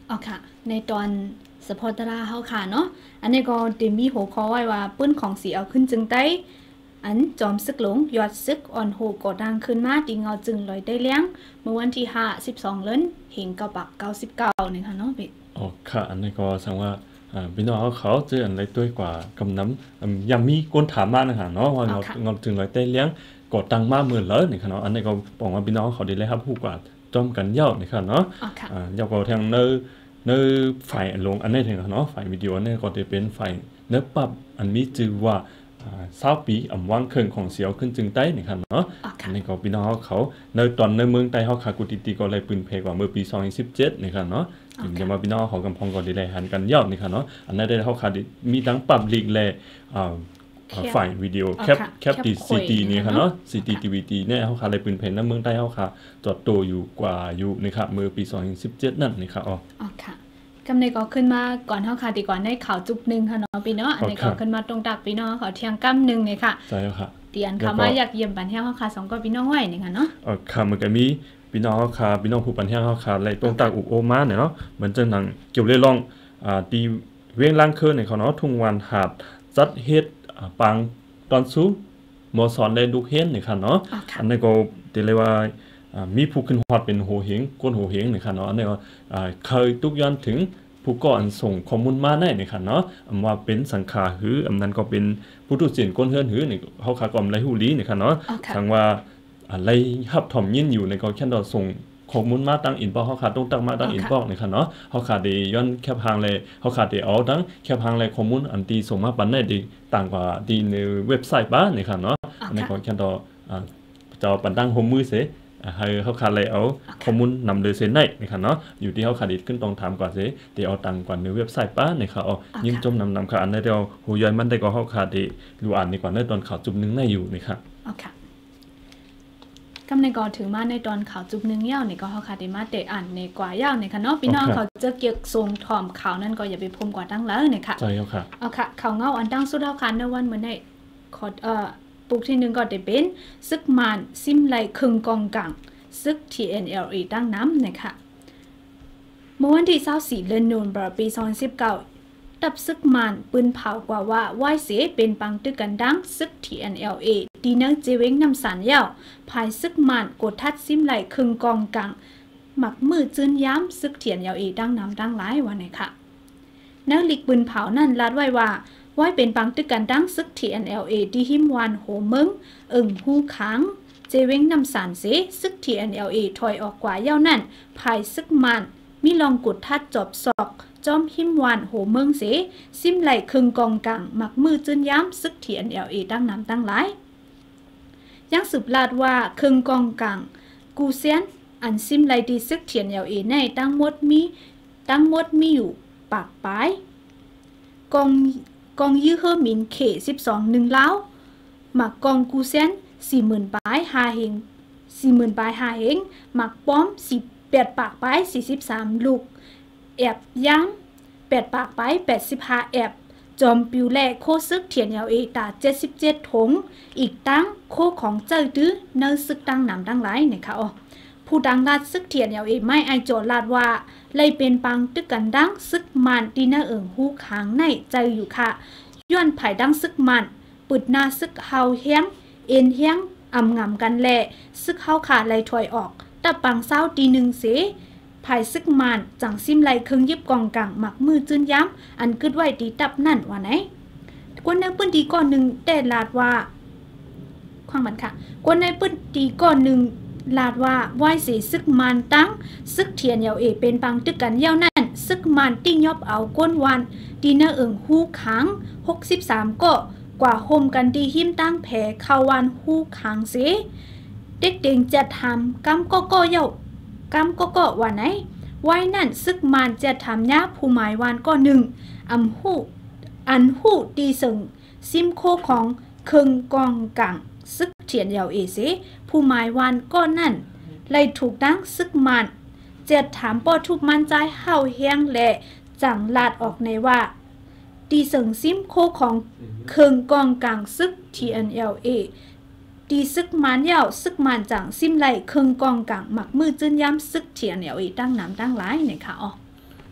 อ๋อค่ะในตอนสปอร์ตราเฮาค่ะเนาะอันนี้ก็เต็มมีหัวข้อไว้ว่าปื้นของสีเอาขึ้นจึงได้อันจอมซึกหลงยอดซึกอ่อนโหก่อดังขึ้นมาตีเงาจึงลอยได้เลี้ยงเมื่อวันที่ห้า สิบสองเดือนเห็นเก้าปักเก้าสิบเก้านี่ค่ะเนาะพี่อ๋อค่ะอันนี้ก็แสดงว่าอ่าพี่น้องเขาเจออันไรด้วยกว่ากำน้ำยังมีคนถามมานะคะเนาะว่าเงาเงาจึงลอยได้เลี้ยงก่อดังมาเมื่อเลยนี่ค่ะเนาะอันนี้ก็บอกว่าพี่น้องเขาได้เลยครับผู้กว่าจอมกันเย้านี่ค่ะเนาะอ่าเย้าก็ทางเนื้อเนื้อฝ่ายลงอันนี้ถึงเนาะฝ่ายวิดีโอนี่ก็จะเป็นฝ่ายเนื้อปรับอันมีชื่อว่าสาวปีอำว่างเครื่องของเสียวขึ้นจึงใต้นี่ครับเนาะอันนี้ก็พี่น้องเขาในตอนในเมืองใต้เขาขากุติติก็เลยปืนเพกว่าเมื่อปีสองพันสิบเจ็ดนี่ครับเนาะอย่ามาพี่น้องเขากำพองก็ได้หันกันยาวนี่ครับเนาะอันนั้นได้เขาขาดมีทั้งปรับลีกและฝ่ายวิดีโอแคปแคปตีซีทีนี่ครับเนาะซีทีทีวีทีเนี่ยเขาขาดเลยปืนเพในเมืองใต้เขาขาดจอดโตอยู่กว่าอยู่นี่ครับเมื่อปีสองพันสิบเจ็ดนั่นนี่ครับอ๋อค่ะกำในก็ขึ้นมาก่อนเฮาค่ะดีกว่าได้ข่าวจุบนึงค่ะเนาะพี่เนาะอันนี้ก็ขึ้นมาตรงตักพี่น้องเขาเที่ยงกั้มนึงนี่ค่ะใช่แล้วค่ะเตียนเข้ามาอยากเยี่ยมปันเที่ยงเฮาค่ะสองก็พี่น้องไว้นี่ค่ะเนาะเออค่ะมันก็มีพี่น้องเฮาค่ะพี่น้องผู้ปันเที่ยงเฮาค่ะไล่ตรงตักอุโอมาเนี่ยเนาะเหมือนจังหนังเกี่ยวเรื่องอ่าตีเวียงล่างเคินนี่เขาเนาะทุ่งวันหาดจัดเฮ็ดอ่าปังตอนสู้หมอสอนได้ลูกเฮ็ดนี่ค่ะเนาะอันนี้ก็ติเลยว่ามีผู้ขึ้นฮอดเป็นโหเหงก้นโหเหงนี่ค่ะเนาะอันนี้ว่าเคยทุกย้อนถึงผู้ก่อนส่งข้อมูลมาได้นี่ค่ะเนาะอำว่าเป็นสังขาหืออำนั้นก็เป็นผู้ทุศีลก้นเฮือนหือนี่เฮาคากอมไรฮู้ลีนี่ค่ะเนาะทั้งว่าอะไรรับถ่อมยินอยู่ในก็แค่ดอส่งข้อมูลมาตั้งอินบ็อกซ์เฮาขาต้องตั้งมาตั้งอินบ็อกซ์นี่ค่ะเนาะเฮาขาได้ย้อนแคปหางเลยเฮาขาได้เอาทั้งแคปหางเลยข้อมูลอันที่ส่งมาปันได้ดีต่างกว่าที่ในเว็บไซต์บ้านนี่ค่ะเนาะอันนี้ก็แค่ดออ่าจะปันตั้งโฮมมือเสให้เขาขาดเลยเอาข้อมูลนำโดยเซ็นได้นะครับเนาะอยู่ที่เขาขาดอีกขึ้นต้องถามก่อนสิเดี๋ยวเอาตังก่อนในเว็บไซต์ป้าในเขาเอายิ้มจมนำนำขาอันนี้เดียวหูย้อยมันได้ก็เขาขาดดีรู้อ่านดีกว่าในตอนข่าวจุบนึงได้อยู่นี่ครับโอเคกำในก่อถือมาในตอนข่าวจุบนึงเย้าในก็เขาขาดดีมาเตะอ่านในกว่าเย้าในค่ะเนาะพี่น้องเขาจะเกี่ยวทรงถ่อมข่าวนั่นก็อย่าไปพมกว่าตั้งแล้วเนี่ยค่ะใช่แล้วค่ะเอาค่ะข่าวเงาอันตั้งสุดเท่าคันในวันเหมือนในขอเอ่อปุกที่หนึ่งก็จะเป็นซึกมานซิมไลคึงกองกังซึก ที เอ็น แอล เอ ตั้งน้ำนะคะเมื่อวันที่ยี่สิบสี่เดือนโนเวมปีสองพันสิบเก้าตับซึกมานปืนเผากว่าว่าว่ายเสเป็นปังตึกกันดังซึก ที เอ็น แอล เอ ดีนังเจเวงนำสารยาวภายซึกมานกดทัดซิมไหลคึงกองกังหมักมือจื้นย้ำซึก ที เอ็น แอล เอ ตั้งน้ำตั้งหลายวันไหนค่ะนักลิกปืนเผานั่นลาดไว้ว่าว่ายเป็นปังตึกกันดังซึก ที เอ็น แอล เอ ดีหิมวานโหเมิงเอิงหูค้างเจเวงนำสารเสซึก ที เอ็น แอล เอ ถอยออกกว่าเย้านั่นภายซึกมันมีลองกดทัดจอบศอกจอมหิมวานโหเมืองเสซิมไหลคึงกองกังหมักมือจื้นย้ำซึก ที เอ็น แอล เอ ตั้งน้ำตั้งหลายยังสืบลาดว่าคึงกองกังกูเซียนอันซิมไหลดีซึก ที เอ็น แอล เอ ในตั้งหมดมีตั้งหมดมีอยู่ปากปลายกองกองยื้อเฮอมินเขสิบสองหนึ่งล้าวหมักกองกูเซียนสี่หมื่นปลายหาเฮงสี่หมื่นปลายหาเฮงหมักป้อมสิบแปดปากปลายสี่สิบสามลูกแอบย้ำแปดปากปลายแปดสิบห้าแอบจอมปิวแลโคซึกเทียนยาวเอตาเจ็ดสิบเจ็ดถงอีกตั้งโคของเจ้าตื้อเนื้อซึกตั้งหนำตั้งหลายเนี่ยค่ะอ๋อผู้ดังลาดซึกเทียนยาวเอไม่ไอโจลาดว่าเลยเป็นปังตึกกันดังซึกมันดีน่าเอิงหูค้างในใจอยู่ค่ะย้อนไผ่ดังซึกมันปึดหน้าซึกเฮาเฮียงเอ็นเฮียงอ่ำงำกันแหละซึกเฮาขาไหลถอยออกตับปังเศร้าตีหนึ่งเสภายซึกมานจังซิมไหลเครื่องยิบกองกังหมักมือจื้นย้ำอันกึดไว้ตีตับนั่นว่าไหนกวนในปื้นตีก้อนหนึ่งแต่ลาดว่าขวางมันค่ะกวนในปื้นตีก้อนหนึ่งลาดว่าไหวเสซึกมานตั้งซึกเทียนเยาเอเป็นปังตึกกันเย้านั่นซึกมานติ้งยอบเอาก้นวันตีเนอเอิงหูค้างหกสิบสามก็กว่าโฮมกันดีหิมตั้งแผลเข้าวันหูค้างเสเด็กเด็งจะทำกำก็ก็เย้ากำก็ก็ว่าไหนไว้นั่นซึกมานจะทำยาผู้หมายวันก็หนึ่งอำหูอันหูตีสึงซิมโคของเคิงกองกังซึกเทียนเยาเอเสผู้หมายวันก็นั่นเลยถูกดังซึกมานจะถามป้อทุกมันใจเฮาเฮียงและจังลาดออกในว่าตีสึงซิมโคของเคิงกองกังซึก ที เอ็น แอล เอตีซึกมันยาวซึกมันจังซิมไหลเครื่องกองกังหมักมือจื้นย้ำซึกเทียนเหนียวอีตั้งน้ำตั้งหลายเนี่ยค่ะอ๋ออ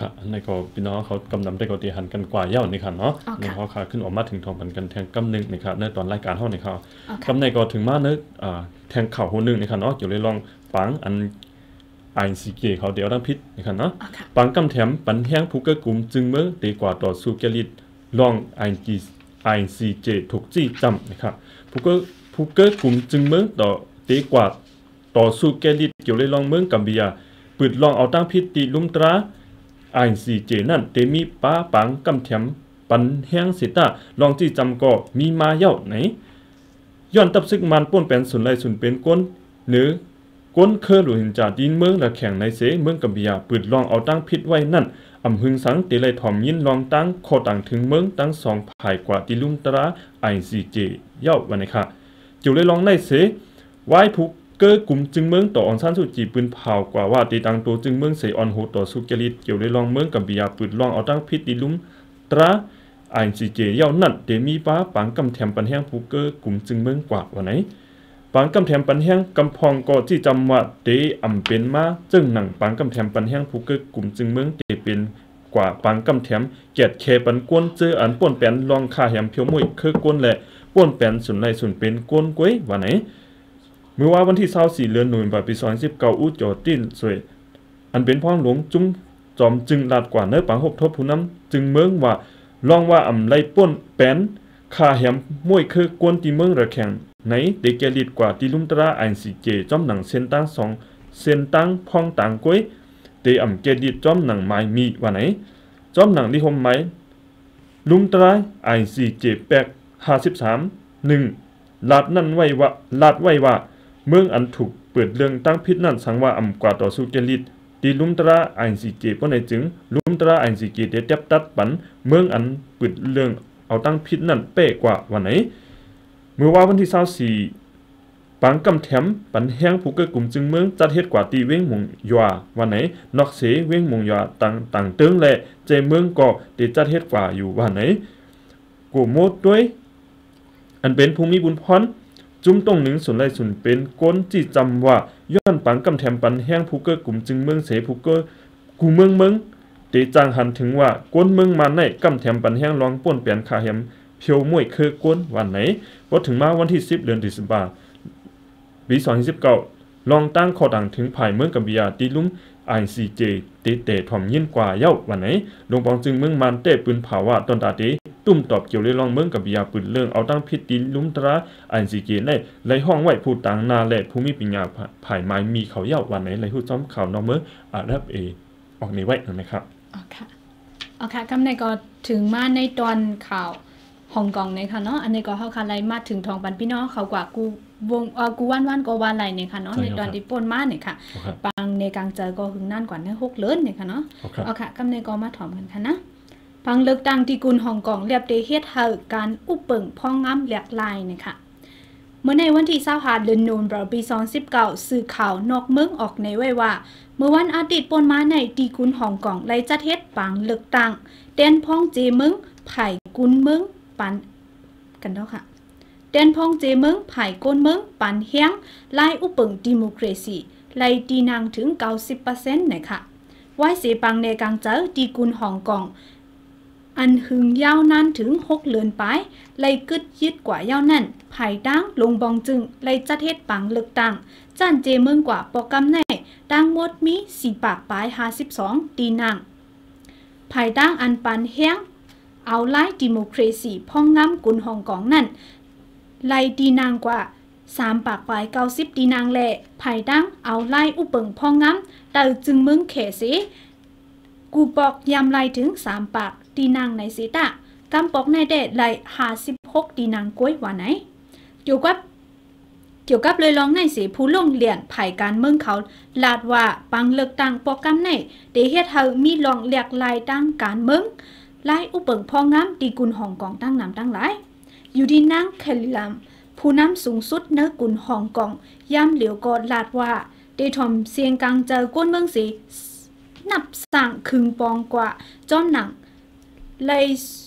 ค่ะอันนี้ก็พี่น้องเขากำนำได้ก็ตีหันกันกว่าเย้านี่ค่ะเนาะในเขาค่ะขึ้นออกมาถึงทองพันกันแทงกำนึงนี่ค่ะในตอนรายการเฮานี่ค่ะกำในก็ถึงมาเนื้ออ่าแทงข่าวหัวนึงนี่ค่ะเนาะเกี่ยวเลยลองปังอัน ไอ ซี เจ เขาเดี๋ยวดังพิษนี่ค่ะเนาะปังกำแถมปันแห้งผู้เกื้อกลุ่มจึงเมื่อตีกว่าต่อสู้แกลิดลอง ไอ ซี เจ ถูกจี้จำนะครับผู้เกื้อผู้เกื้อกลุ่มจึงเมื่อต่อตีกว่าต่อสู้แกลิดเกี่ยวเลยลองเมืองกัมบียาปืดลองเอาตั้งพิษตีลุ่มตรา ไอ ซี เจ นั่นเตมีป้าปังกำแถมปันแห้งสิตาลองจี้จำก็มีมาเย้าไหนย้อนตับซึกมันป้นเป็นสุนไลสุนเป็นก้นหรือก้นเคอหลุหินจาดินเมืองและแข่งในเสเมืองกัมบียาปืดลองเอาตั้งพิษไว้นั่นอำหึงสังตีไลถ่อมยินลองตั้งโคต่างถึงเมืองตั้งสองภายกว่าติลุมตรา ไอ ซี เจ เย้าวันนี้ค่ะจิวเลยลองในเสไว้ผูกเกอกลุ่มจึงเมืองต่อออนซันสุจีปืนเผากว่าว่าตีตังตัวจึงเมืองเสออนโหต่อสุกลิดเกี่ยวเลยลองเมืองกัมบียาปืดลองเอาตั้งพิษติลุมตรา ไอ ซี เจ เย้านั่นเตมีป้าปังกำแถมปันแห้งผูกเกอกลุ่มจึงเมืองกว่าวันไหนปังกำแถมปันแห้งกำพองก็ที่จำว่าเตอำเป็นมาจึงหนังปังกำแถมปันแห้งผูกเกอกลุ่มจึงเมืองเตเป็นกว่าปังกำแถมเกียดเคปันก้นเจออันป่นแปนลองคาแหมเพียวมวยคือก้นแหละป่นแปนสุนไลสุนเป็นก้นก้วยวันไหนเมื่อว่าวันที่ยี่สิบสี่เดือนหนุ่มปีสองพันสิบเก้าอุจอติ้นสวยอันเป็นพ่อหลวงจุ้มจอมจึงลาดกว่าเนื้อปังหกทบผู้น้ำจึงเมืองว่าลองว่าอำไลป่นแปนคาแหมมวยคือกวนตีเมืองระแข่งไหนเด็กแกลิดกว่าตีลุมตรา ไอ ซี เจ จอมหนังเส้นตั้งสองเส้นตั้งพองต่างก้วยเตอำแกลิดจอมหนังไม้มีว่าไหนจอมหนังที่ห่มไม้ลุมตรา ไอ ซี เจ แปกห้าสิบสาม หนึ่งลาดนั่นไว้ว่าลาดไว้ว่าเมืองอันถูกเปิดเรื่องตั้งพิษนั่นสังว่าอำกว่าต่อสู้แกลิดตีลุมตรา ไอ ซี เจ เพราะในจึงลุมตรา ไอ ซี เจ เดจับตัดปันเมืองอันเปิดเรื่องเอาตั้งพิษนั่นเป๊ะกว่าวันไหนเมื่อว่าวันที่ยี่สิบสี่ปังกำแถมปันแห้งผู้เกื้อกลุ่มจึงเมืองจัดเฮ็ดกว่าตีเว้งมงยัววันไหนนอกเสเว้งมงยัวต่างต่างเติงและใจเมืองก็ได้จัดเฮ็ดกว่าอยู่วันไหนกูโมดด้วยอันเป็นภูมิบุญพรจุ้มตรงหนึ่งส่วนไรส่วนเป็นก้นจีจำว่าย้อนปังกำแถมปันแห้งผู้เกื้อกลุ่มจึงเมืองเสผู้เกื้อกูเมืองเมืองเตจางหันถึงว่าก้นเมืองมาในกำแถมปันแห้งลองป่นเปลี่ยนขาแหมเพียวมวยคือก้นวันไหนพอถึงมาวันที่สิบเดือนธันวาคมปีสองพันสิบเก้าลองตั้งข้อต่างถึงภายเมืองกัมบียาตีลุ่ม ไอ ซี เจ เตเตถ่อมยินกว่าเย้าวันไหนลงปองจึงเมืองมันเตปืนเผาว่าตอนตาเตตุ้มตอบเกี่ยวเลยลองเมืองกัมบียาปืนเรื่องเอาตั้งพิษตีลุ่มตรา ไอ ซี เจ ได้ไล่ห้องไว้ผู้ต่างนาและภูมิปัญญาภายไม้มีเขาเย้าวันไหนไล่ผู้จ้อมข่าวนอกเมืองอารับเอออกนี้ไว้นะครับอ๋อค่ะอ๋อค่ะกำในก็ถึงมาในตอนข่าวฮ่องกงเนี่ยค่ะเนาะอันนี้ก็เฮาค่ะไล่มาถึงทองปันพี่น้องเขากว่ากูวงเอ่อกูวันๆก็ว่าไหลเนี่ยค่ะเนาะในตอนที่ป่นมาเนี่ยค่ะบางในกลางเจอก็หึงนั่นกว่าในหกเลิศเนี่ยค่ะเนาะเอาค่ะกำในก็มาถอมกันค่ะนะพังเลือกตั้งที่กุนฮ่องกงเรียบได้เฮ็ดให้การอุปเปิงพ่องงามแหลกลายเนี่ยค่ะเมื่อในวันที่ยี่สิบห้าเดือนธันวาคมปีสองพันสิบเก้าสื่อข่าวนอกเมืองออกในไว้ว่าเมื่อวันอาทิตย์ป่นมาในที่กุนฮ่องกงไล่จัดเฮ็ดปังเลือกตั้งเต้นพ่องเจเมืองไผ่กุนเมืองปันกันเนาะค่ะเต้นพองเจเมืองไผ่ก้นเมืองปันเฮียงไล่อุปงดิโมคราซีไล่ตีนางถึง เก้าสิบเปอร์เซ็นต์ นะคะไว้เสปังในกลางเจอตีกุนฮ่องกงอันหึงยาวนานถึงหกเดือนไปไล่กึดยึดกว่ายาวนั่นไผ่ตั้งลงบองจึงไล่จัดเฮ็ดปังเลือกตั้งจันเจเมืองกว่าโปรแกรมในตั้งหมดมีสี่ปากปลายห้าสิบสองตีนางไผ่ตั้งอันปันเฮียงเอาไล่ดิโมคราซีพ่องงามกุนฮ่องกงนั่นไล่ตีนางกว่าสามปากปลายเก้าสิบตีนางแหละไผ่ตั้งเอาไล่อุปเปิงพ่องงามแต่จึงมึงเขเสกูปอกยำไล่ถึงสามปากตีนางในเสตะกำปอกในเดดไล่ห้าสิบหกตีนางก้วยว่าไหนเกี่ยวกับเกี่ยวกับเลยลองในเสผู้ลงเรียนไผ่การเมืองเขาลาดว่าปังเลือกตั้งโปรแกรมในเดเฮ็ดให้มีลองเรียกไล่ตั้งการเมืองไล่อุปเปิงพ่องามตีกุนฮ่องกงตั้งนำตั้งหลายอยู่ที่นางเคลิลัมผู้นำสูงสุดเนื้อกุนฮ่องกงย้ำเหลียวกอดลาดว่าเดทอมเสียงกลางเจอก้นเมืองสีนับสั่งคึงปองกว่าจอมหนังเลย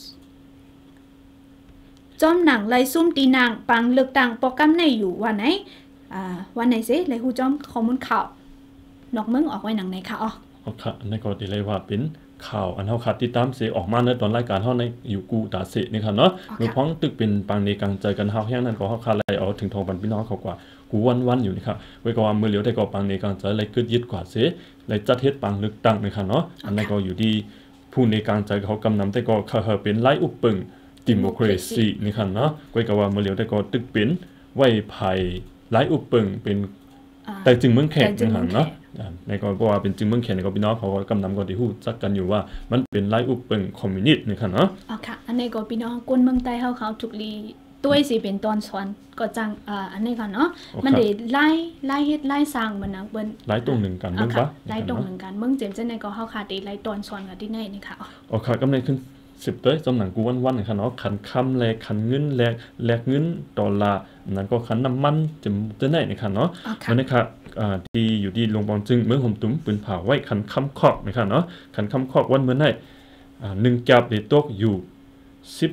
จอมหนังเลยซุ่มตีนางปังเลือกตั้งโปรแกรมในอยู่วันไหนอ่าวันไหนสิเลยฮู้จอมข้อมูลข่าวนอกเมืองออกไว้หนังไหนค่ะอ๋ออ๋อค่ะในก็ดีเลยว่าเป็นข่าวอันเฮาขาดติดตามเสออกมาในตอนรายการเฮาในอยู่กูตาเสนี่ค่ะเนาะมือพ้องตึกเป็นปางในกลางใจกันเฮาแห้งนั้นก็เฮาขาดไล่เอาถึงทองปันพี่น้องเขากว่ากูวันๆอยู่นี่ครับไว้ก็ว่ามื้อเหลียวได้ก็ปางในกลางใจไล่กึดยึดกว่าเสไล่จัดเฮ็ดปางลึกตั้งนี่ค่ะเนาะอันนั้นก็อยู่ที่ผู้ในกลางใจเขากำนำแต่ก็เขาเป็นไล่อุปปึงดิโมคราซีนี่ค่ะเนาะไว้ก็ว่ามื้อเหลียวได้ก็ตึกเป็นไว้ไผไล่อุปปึงเป็นแต่จึงเมืองแขกนี่ค่ะเนาะในก็เพราะว่าเป็นจึงเมืองแขกในก็พี่น้องเขาก็กำนำก็ที่ฮู้จักกันอยู่ว่ามันเป็นไล่อุปปึงคอมมิวนิสต์นี่ค่ะเนาะอ๋อค่ะอันนี้ก็พี่น้องคนเมืองใต้เฮาเขาทุกลีด้วยสิเป็นตอนสอนก็จังอ่าอันนี้ค่ะเนาะมันได้ไล่ไล่เฮ็ดไล่สร้างมันนังเปิ้นไล่ตรงหนึ่งกันเบิ่งบ่ไล่ตรงหนึ่งกันเบิ่งเจ็มจังได๋ก็เฮาขาดได้ไล่ตอนสอนกันที่ไหนนี่ค่ะอ๋อค่ะกำไรขึ้นสิบเต้ยจำหนังกูวันๆนี่ค่ะเนาะขันค่ำแลกขันเงินแลกแลกเงินดอลลาร์นั้นก็ขันน้ำมันจำจังได๋นี่ค่ะเนาะมันนี่ค่ะอ่าที่อยู่ที่โรงพยาบาลจึงเมืองห่มตุ้มปืนเผาไว้ขันค่ำคอกนี่ค่ะเนาะขันค่ำคอกวันเมื่อไหร่อ่าหนึ่งจับได้ตกอยู่สิบ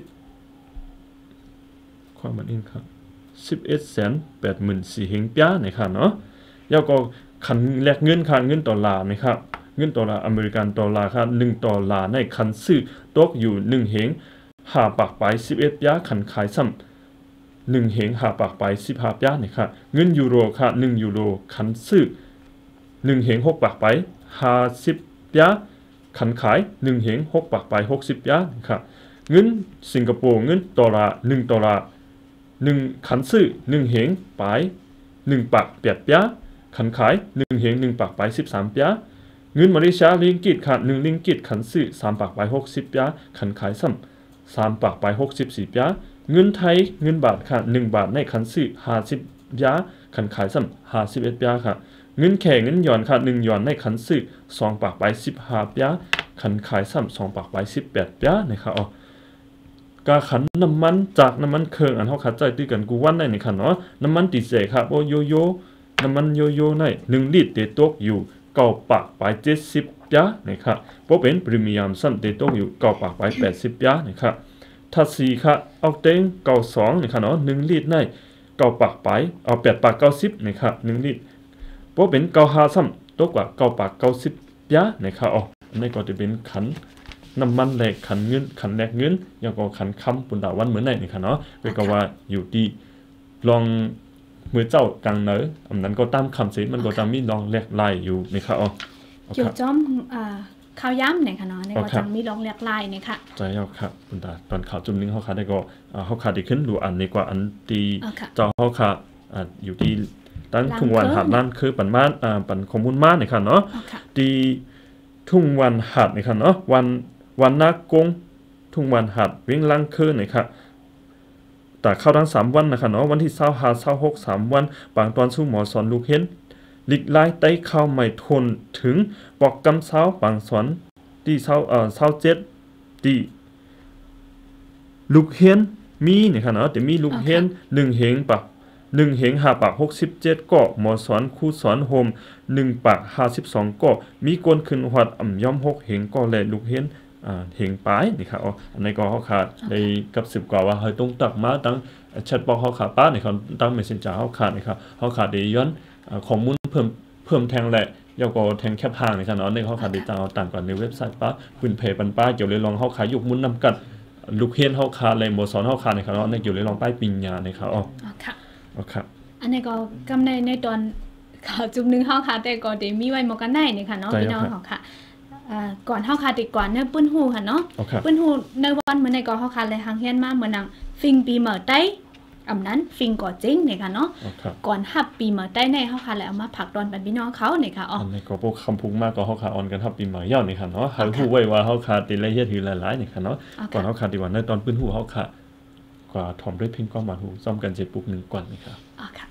ความมันอินครับสิบเอ็ดแสนแปดหมื่นสี่เฮงป้านี่ค่ะเนาะแล้วก็ขันแลกเงินค่ะเงินดอลลาร์นี่ครับเงินดอลลาร์อเมริกันดอลลาร์ครับหนึ่งดอลลาร์ในคันซื้อตกอยู่หนึ่งเฮงห้าปากไปสิบเอ็ดป้าคันขายซ้ำหนึ่งเฮงห้าปากไปสิบห้าป้านี่ค่ะเงินยูโรค่ะหนึ่งยูโรคันซื้อหนึ่งเฮงหกปากไปห้าสิบป้าคันขายหนึ่งเฮงหกปากไปหกสิบป้านี่ค่ะเงินสิงคโปร์เงินดอลลาร์หนึ่งดอลลาร์หนึ่งคันซื้อหนึ่งเฮงไปหนึ่งปากแปดป้าคันขายหนึ่งเฮงหนึ่งปากไปสิบสามป้าเงินมาเลเซียลิงกิตค่ะหนึ่งลิงกิตขันซื้อสามปากไปหกสิบป้าขันขายซ้ำสามปากไปหกสิบสี่ป้าเงินไทยเงินบาทค่ะหนึ่งบาทในขันซื้อห้าสิบป้าขันขายซ้ำห้าสิบเอ็ดป้าค่ะเงินแขกเงินหยอนค่ะหนึ่งหยอนในขันซื้อสองปากไปสิบห้าป้าขันขายซ้ำสองปากไปสิบแปดป้านะคะอ๋อกาขันน้ำมันจากน้ำมันเครื่องอันเฮาขัดใจตื้อกันกูวันได้นี่ค่ะเนาะน้ำมันดีเซลค่ะโอโยโย่น้ำมันโยโย่ในหนึ่งลิตรเตตกอยู่เก้าปากไปเจ็ดสิบป้านะครับเพราะเป็นพรีเมียมสั้นเตตกอยู่เก้าปากไปแปดสิบป้านะครับถ้าสี่ค่ะเอาเต็งเก้าสองนะครับเนาะหนึ่งลิตรในเก้าปากไปเอาแปดปากเก้าสิบนะครับหนึ่งลิตรเพราะเป็นเก้าห้าซ้ำตกกว่าเก้าปากเก้าสิบป้านะครับอ๋ออันนี้ก็จะเป็นขันน้ำมันแลกขันเงินขันแลกเงินแล้วก็ขันคำปุ่นดาวันเหมือนไหนนี่ค่ะเนาะเป็นก็ว่าอยู่ที่ลองเมื่อเจ้ากลางเนออันนั้นก็ตามคำเสียมันก็จะมีลองแลกลายอยู่นี่ค่ะอ๋อเกี่ยวจ้อมอ่าข่าวย้ำเนี่ยค่ะเนาะนี่ก็จะมีลองแลกลายนี่ค่ะใจเอาครับปุ่นดาตอนข่าวจุ่มนึงเฮาขาได้ก็อ่าเฮาขาได้ขึ้นดูอันนี้กว่าอันที่เจ้าเฮาขาอ่าอยู่ที่ตั้งทุ่งวันหาดนั่นคือปันมาอ่าปันข้อมูลมานี่ค่ะเนาะที่ทุ่งวันหาดนี่ค่ะเนาะวันวันนากงทุ่งวันหัดวิ่งลังคือนี่ค่ะแต่เข้าทั้งสามวันนะคะเนาะวันที่ยี่สิบห้า ยี่สิบหก สามวันบางตอนสู้หมอสอนลูกเห็นลิกไล่ไต้เข้าไม่ทนถึงปอกกำเช้าบางสอนที่เช้าเอ่อยี่สิบเจ็ดที่ลูกเห็นมีนี่ค่ะเนาะแต่มีลูกเห็นหนึ่งเหงปากหนึ่งเหงห้าปากหกสิบเจ็ดก็หมอสอนครูสอนโฮมหนึ่งปากห้าสิบสองก็มีกวนขึ้นหวัดอ่ำย่อมหกเหงก็และลูกเห็นอ่าเหงปลายนี่ครับอ๋ออันนี้ก็เฮาขาดได้กับสิบกว่าว่าเฮาต้องตักมาตั้งแชทบอกเฮาขาดป้านี่ครับตั้ง Messenger เฮาขาดนี่ครับเฮาขาดได้ย้อนอ่าข้อมูลเพิ่มเพิ่มแทงแหละแล้วก็แทงแคปหางนี่ครับเนาะนี่เฮาขาดได้ตั้งเอาต่างกันในเว็บไซต์ป้าปืนเพปันป้าเกี่ยวเลยลองเฮาขายยกมุนนำกันลูกเฮียนเฮาขาดเลยบ่สอนเฮาขาดนี่ครับเนาะในเกี่ยวเลยลองป้ายปิญญานี่ครับอ๋อค่ะอ๋อครับอันนี้ก็กำในในตอนข่าวจุ่มนึงเฮาขาดแต่ก็ได้มีไว้หมอกันได้นี่ค่ะเนาะพี่น้องเฮาค่ะอ่าก่อนเฮาคาติก่อนเนี่ยปื้นฮู้ค่ะเนาะปื้นฮู้ในวันมื้อในก็เฮาคาเลยหางเฮียนมาเหมือนนังฟิงปีเหมาใต้อำนั้นฟิงก่อจริงนี่ค่ะเนาะก่อนฮับปีเหมาใต้ในเฮาคาเลยเอามาผักดอนปันพี่น้องเขานี่ค่ะอ๋ออันนี้ก็พวกคำพูดมากก็เฮาคาออนกันฮับปีเหมายาวนี่ค่ะเนาะเฮาฮู้ไว้ว่าเฮาคาติละเอียดถือหลายๆนี่ค่ะเนาะก่อนเฮาคาติว่าในตอนปื้นฮู้เฮาคากว่าถ่อมด้วยเพ่งความหมายฮู้ซ่อมกันเจ็ดปุกหนึ่งก่อนนี่ค่ะอ๋อค่ะ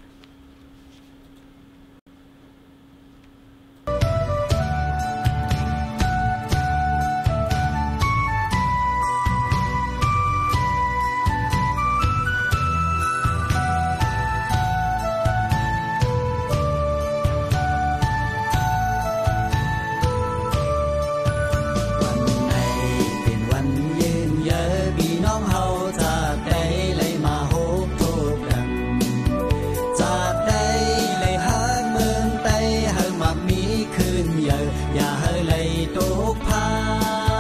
อย่าให้ไหลตกพา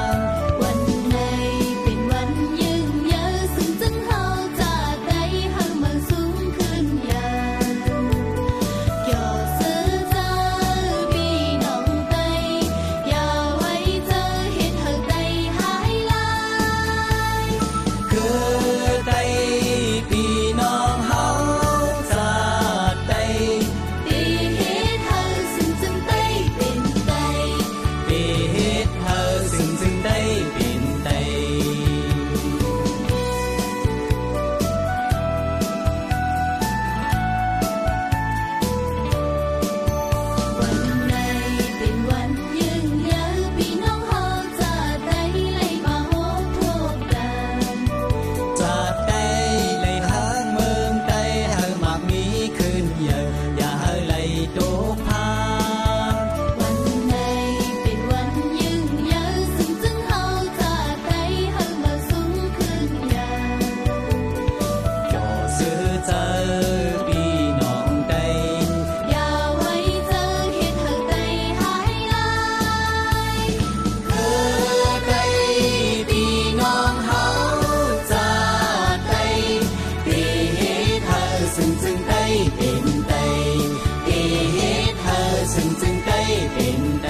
เป็นไต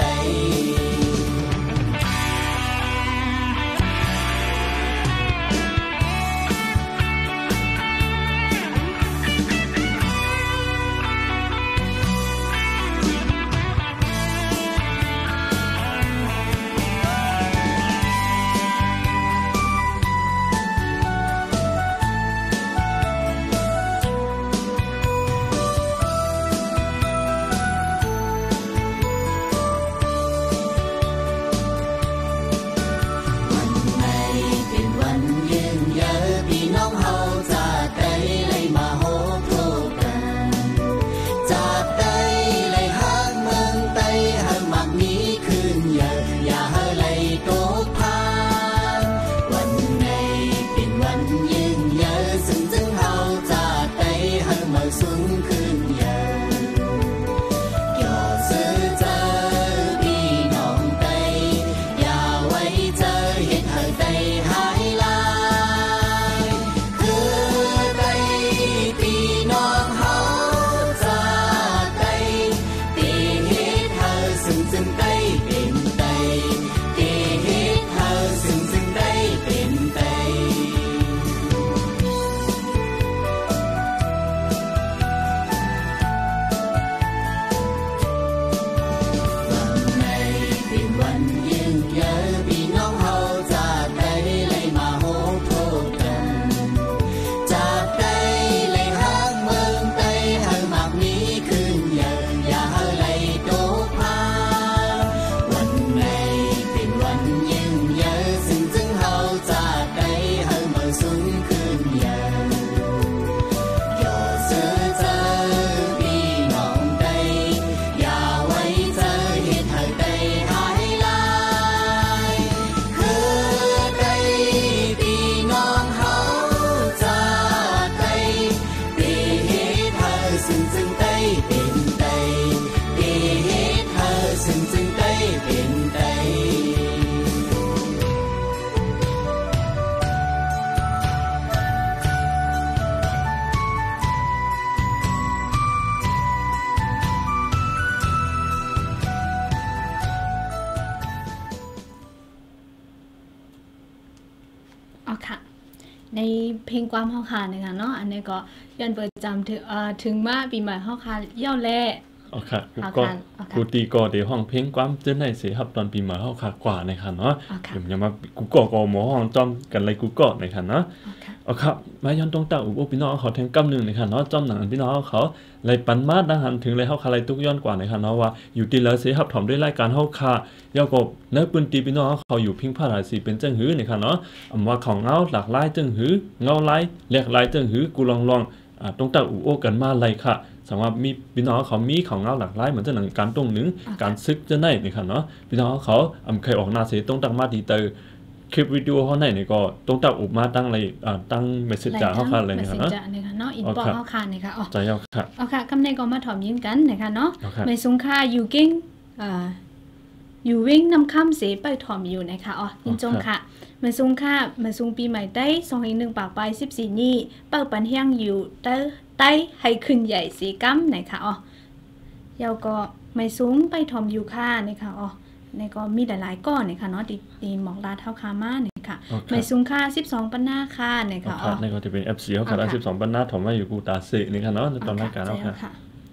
ในเพลงความเฮาคานะคะเนาะอันนี้ก็ย้อนเปิดจำถึงเอ่อถึงมาปีใหม่เฮาคาเย่าแลอ๋อค่ะกูก็กูตีก็เดี๋ยวห้องเพลงความเจอในสิครับตอนปีใหม่เฮาคากว่านะคะเนาะเดี๋ยวอย่ามากูก็ก็หมอห้องจอมกันเลยกูก็นะคะเนาะอ๋อครับมาย้อนตรงตาอุบพี่น้องเขาแทงกำนึงนะคะเนาะจอมหนังพี่น้องเขาไล่ปันมาดังหันถึงเลยเฮาคาไล่ทุกย้อนกว่านะคะเนาะว่าอยู่ที่แล้วสิครับถอมด้วยรายการเฮาคาเยาก็เนื้อปืนตีพี่น้องเขาอยู่พิงผ้าหลายสีเป็นจังหื้อนะคะเนาะอำว่าของเงาหลากหลายจังหื้อเงาหลายแหลกหลายจังหื้อกูลองๆอ่าตรงตาอุโอกันมาไล่ค่ะสำหรับมีพี่น้องเขามีของเงาหลากหลายเหมือนจะหนังการตรงหนึ่งการซึกจะได้นี่ค่ะเนาะพี่น้องเขาอำเคยออกหน้าเสียตรงตั้งมาดีเตอร์คลิปวิดีโอเขาไหนนี่ก็ตรงตั้งอุบมาตั้งเลยอ่าตั้งเมสเซจจากเขาค่ะเลยนะคะเนาะนี่ค่ะเนาะอินบ็อกซ์เขาค่ะนี่ค่ะอ๋อใจเอาค่ะเอาค่ะคำในก็มาถอมยินกันนะคะเนาะไม่สงค่าอยู่เก่งอ่าอยู่วิ่งนำค่ำเสไปถอมอยู่นะคะอ๋อยินจงค่ะมาซุงค่ะมาซุงปีใหม่ได้สองอีกหนึ่งปากไปสิบสี่นี่เปิดปันเฮียงอยู่เต้ใต้ให้ขึ้นใหญ่สีกัมนะคะอ๋อยาวก็ไม่ซุงไปถอมอยู่ค่ะนะคะอ๋อในก็มีหลายๆก้อนนะคะเนาะตีตีหมอกลาเท้าคามาเนี่ยค่ะไม่ซุงค่ะสิบสองปันหน้าค่ะนะคะอ๋อในก็จะเป็น เอฟ ซี เขาค่ะสิบสองปันหน้าถอมมาอยู่กูตาเสนี่ค่ะเนาะในตอนรายการเอาค่ะ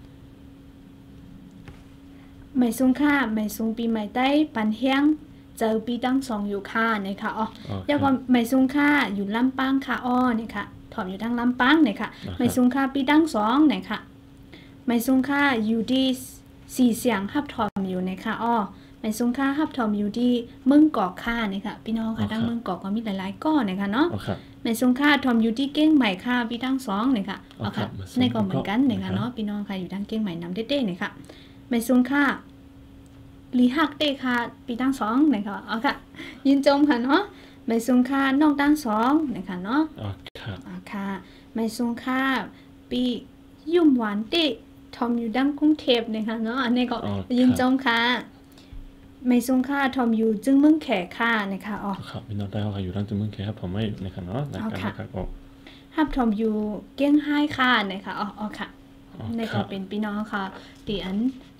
ไม่ซุงค่ะไม่ซุงปีใหม่ได้ปันเฮียงเจอปีตั้งสองอยู่ค่ะนะคะอ๋อแล้วก็ไม่ซุงค่ะอยู่ลำปางค่ะอ้อเนี่ยค่ะถอมอยู่ทางลำปางเนี่ยค่ะไม่ซุงค่ะปีตั้งสองเนี่ยค่ะไม่ซุงค่ะอยู่ที่สี่เสียงฮับถอมอยู่เนี่ยค่ะอ้อไม่ซุงค่ะฮับถอมอยู่ที่เมืองกอกค่ะเนี่ยค่ะพี่น้องค่ะทั้งเมืองกอกก็มีหลายๆก้อนเนี่ยค่ะเนาะไม่ซุงค่ะถอมอยู่ที่เก้งใหม่ค่ะปีตั้งสองเนี่ยค่ะอ๋อค่ะในก็เหมือนกันเนี่ยค่ะเนาะพี่น้องค่ะอยู่ทางเก้งใหม่น้ำเต้ๆเนี่ยค่ะไม่ซุงค่ะลีหักเตค่ะปีตั้งสองนะคะอ๋อค่ะยินจมค่ะเนาะไม่ซุงค่ะนอกตั้งสองนะคะเนาะอ๋อค่ะอ๋อค่ะไม่ซุงค่ะปียุ่มหวานเตทอมอยู่ดังกรุงเทพนะคะเนาะอันนี้ก็ยินจมค่ะไม่ซุงค่ะทอมอยู่จึงเมืองแขกค่ะนะคะอ๋อครับพี่น้องได้เขาอยู่ดังจึงเมืองแขกครับผมไม่นะคะเนาะนะคะก็ฮับทอมอยู่เกี้ยงไฮ้ค่ะนะคะอ๋ออ๋อค่ะนี่ก็เป็นพี่น้องค่ะตีอัน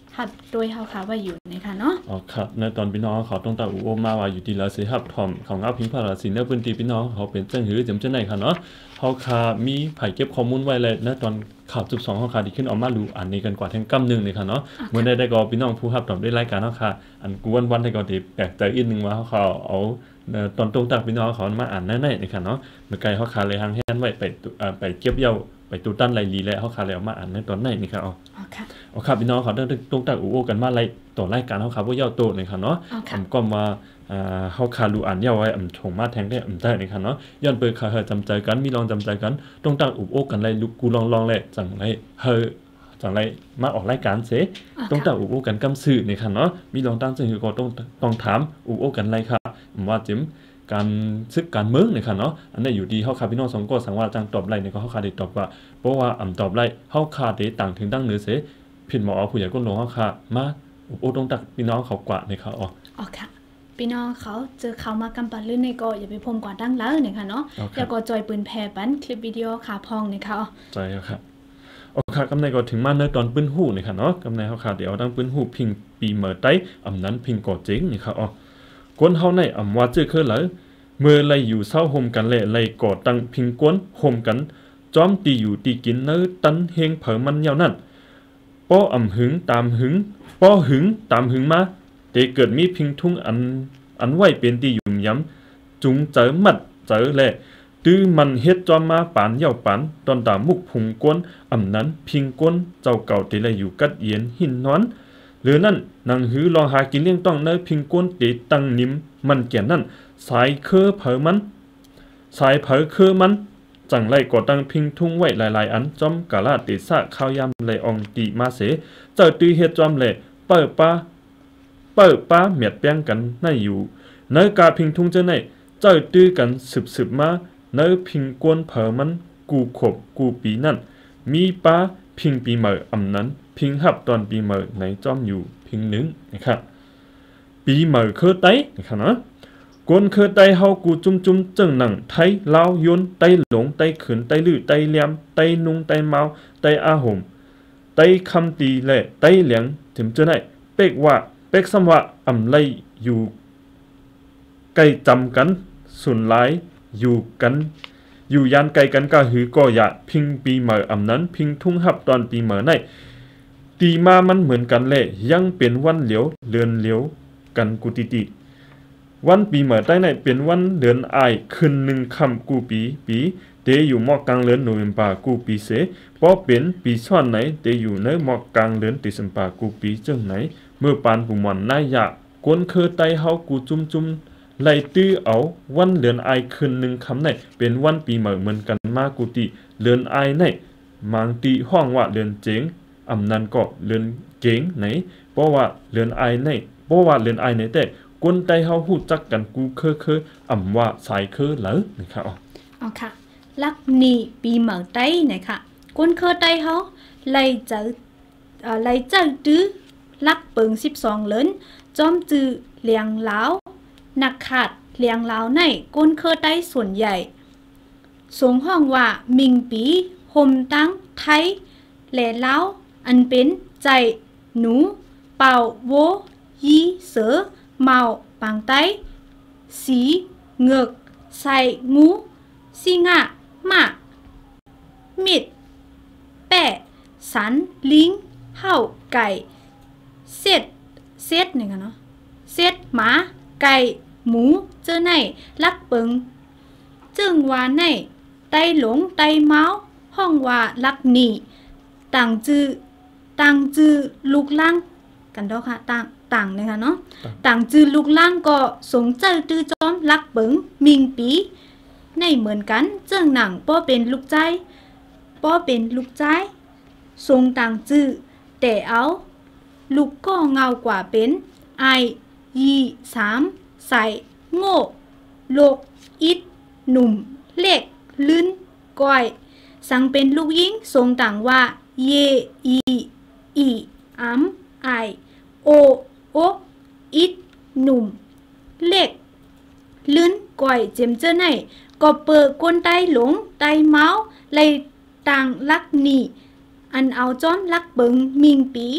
หัดโดยเฮาค่ะว่าอยู่นะคะเนาะอ๋อครับในตอนพี่น้องเขาต้องตาอุโอมาว่าอยู่ที่ลาสิฮับถอมของเอาพิงพาราสินในพื้นที่พี่น้องเขาเป็นจังหือจำจังไหนค่ะเนาะเฮาคามีไผเก็บข้อมูลไว้เลยในตอนข่าวสิบสองเฮาคาที่ขึ้นออกมารู้อันนี้กันกว่าแทงกำนึงนี่ค่ะเนาะเมื่อได้ได้ก็พี่น้องผู้รับถอมได้รายการเฮาคาอันกวนวันให้ก็ได้แปลกใจอีกนึงว่าเฮาเขาเอาตอนตรงตากพี่น้องเขามาอ่านแน่ๆนี่ค่ะเนาะเมื่อไกลเฮาคาเลยหางแฮนไว้ไปไปเก็บเยี่ยวไปตูตั้นไรลีแล้วเฮาคาแล้วมาอ่านในตอนไหนนี่ค่ะอ๋ออ๋อค่ะอ๋อครับพี่น้องเขาต้องตรงตากอูโอกันมาไรต่อรายการเฮาคาบ่ยาวโตนี่ค่ะเนาะอำก็มาอ่าเฮาคารู้อ่านยาวไว้อำถงมาแทงได้อำได้นี่ค่ะเนาะย้อนเปิดค่ะเฮาจำใจกันมีลองจำใจกันตรงตากอูโอกันไรลูกกูลองๆแลจังไรเฮาจังไรมาออกรายการเสตรงตากอูโอกันกำซื่อนี่ค่ะเนาะมีลองตั้งซื่อก็ต้องต้องถามอูโอกันไรค่ะว่าจิมการซึกการเมืองนี่ค่ะเนาะอันนี้อยู่ดีเฮาคาพี่น้องสองก็สังว่าจังตอบไรนี่ก็เฮาคาได้ตอบว่าเพราะว่าอำตอบไรเฮาคาได้ต่างถึงดังเหนือเสผิดหมอผู้ใหญ่ก้นลงเฮาคามาโอ้ตรงตักพี่น้องเขากว่าในเขาอ๋ออ๋อค่ะพี่น้องเขาเจอเขามากำปั้นลื่นในก็อย่าไปพมก่อนดังแล้วนี่ค่ะเนาะแล้วก็จอยปืนแพร่ปันคลิปวิดีโอขาพองนี่ค่ะอ๋อใช่ครับโอเคกำในก็ถึงมาในตอนปืนหู้นี่ค่ะเนาะกำในเฮาคาเดี๋ยวตั้งปืนหู้พิงปีเมื่อใต้อำนั้นพิงก่อเจ๋งนี่ค่ะอ๋อกวนเฮาในอำว่าเจอคือแล้วเมื่อไล่อยู่เศร้าห่มกันแลไล่ก่อตั้งพิงกวนห่มกันจอมตีอยู่ตีกินเนื้อตันเฮงเผอมันยาวนั่นป้ออำหึงตามหึงป้อหึงตามหึงมาเตเกิดมีพิงทุ่งอันอันไหวเป็นตียุ่มย้ำจุงเจอมัดเจอแลตื้อมันเฮ็ดจอมมาปานยาวปานตอนตามุกพุงกวนอำนั้นพิงกวนเจ้าเก่าตีไล่อยู่กัดเย็นหินนอนหรือนั่นนางหือลองหากินเลี้ยงต้องเนื้อพิงกวนตีตั้งนิ่มมันแก่นั่นสายเคอเผอมันสายเผอเคอมันจังไล่ก่อตั้งพิงทุ่งไว้หลายๆอันจอมกะลาติสะข้าวยำเลยอองตีมาเสเจ้าตื้อเฮ็ดจอมเลยเปิดป้าเปิดป้าเมียดแป้งกันนั่นอยู่เนื้อกาพิงทุ่งเจ้าไหนเจ้าตื้อกันสืบๆมาเนื้อพิงกวนเผอมันกูขบกูปีนั่นมีป้าพิงปีเมื่ออำนั้นพิงหับตอนปีเมื่อในจอมอยู่พิงหนึ่งนะครับปีเมื่อเคอไตนะครับเนาะกวนเคอไตเฮากูจุ่มจุ่มจึงหนังไทยลาวยนไตหลงไตขืนไตลื้อไตเหลี่ยมไตนุงไตเมาไตอาห่มไตคำตีและไตเหลียงถึงจะได้เป๊กว่าเป๊กซ้ำว่าอำไลอยู่ใกล้จำกันสุนหลายอยู่กันอยู่ยานไกลกันก็หือก็อย่าพิงปีเมื่ออำนั้นพิงทุ่งหับตอนปีเมื่อในตีมามันเหมือนกันแหละยังเป็นวันเหลียวเลือนเหลียวกันกุติติวันปีเมื่อใต้ในเป็นวันเดือนอายคืนหนึ่งคำกูปีปีเตอยู่หมอกกลางเดือนโนเวมบากูปีเสเพราะเป็นปีช่อนไหนเตอยู่ในหมอกกลางเดือนติสัมปากูปีจังไหนเมื่อปานปุมอนนายยะกวนเคอไตเฮากูจุ่มจุ่มไล่ตื้อเอาวันเดือนอายคืนหนึ่งคำในเป็นวันปีเมื่อเหมือนกันมากูติเดือนอายในบางตีห้องว่าเดือนเจ๋งอำนั้นก็เดือนเก่งไหนเพราะว่าเดือนอายในเพราะว่าเดือนอายในแต่กวนไตเฮาฮู้จักกันกูเคอเคออำว่าสายเคอเหรอนะครับอ๋ออ๋อค่ะลักนี่ปีเหมือไตนะคะกวนเคอไตเฮาไล่เจอเอ่อไล่เจอตื้อลักเปิงสิบสองเหรินจอมจือเลียงลาวนักขาดเลียงลาวในกวนเคอไตส่วนใหญ่สงห้องว่ามิงปีห่มตั้งไทยแหล่ลาวอันเป็นใจหนูเป่าโวยีเสือเมาปางไต้สีเงือกใส่งูซิงะหมากมิดแปะสันลิงเห่าไก่เสร็จเสร็จนี่กันเนาะเสร็จหมาไก่หมูเจอในลักเปิงจึงว่าในไตหลงไตเมาห้องว่าลักหนีต่างจื้อต่างจื้อลูกล่างกันดอกค่ะต่างต่างนะคะเนาะต่างจื้อลูกล่างก็สงเจ้าตื้อจอมลักเปิงมิงปีในเหมือนกันเจิ้งหนังป้อเป็นลูกใจป้อเป็นลูกใจทรงต่างจื้อแต่เอาลูกก็เงากว่าเป็นไอยีสามใส่โง่โลกอิดหนุ่มเล็กลื่นก้อยสังเป็นลูกยิงทรงต่างว่าเยอีอีอัมไอโอโออิดหนุ่มเล็กลื่นก้อยเจมเจอไหนก็เปิดก้นไตหลงไตเมาเลยต่างลักหนีอันเอาจ้อมลักเบิงมิงปี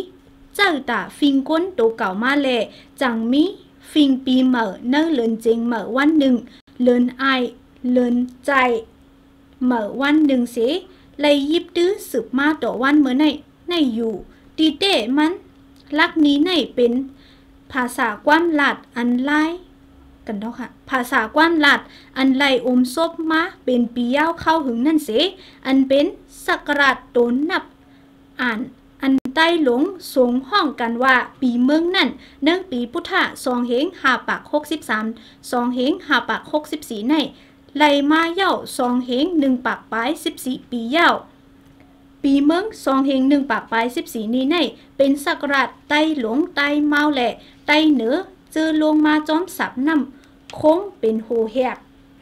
เจ้าตาฟิงก้นตัวเก่ามาแลจังมีฟิงปีเหม่อเนื้อเลินเจงเหม่อวันหนึ่งเลินไอเลินใจเหม่อวันหนึ่งเสียเลยยิบตื้อสืบมาต่อวันเมื่อในในอยู่ตีเต้มันลักนี้ในเป็นภาษากว้านหลัดอันไล่กันเนาะค่ะภาษากว้านหลัดอันไล่อมซบมาเป็นปียาวเข้าหึงนั่นเสอันเป็นสักราชโตนนับอ่านอันใต้หลงสงห้องกันว่าปีเมืองนั่นเนื่องปีพุทธะสองเฮงหาปากหกสิบสามสองเฮงหาปากหกสิบสี่ในไล่มาเย่าสองเฮงหนึ่งปากปลายสิบสี่ปีเย่าปีเมืองสองเฮงหนึ่งปากปลายสิบสี่นี้ในเป็นสักราชใต้หลงใต้เมาแหละใต้เหนือเจอลงมาจอมสับน้ำคงเป็นโหแหก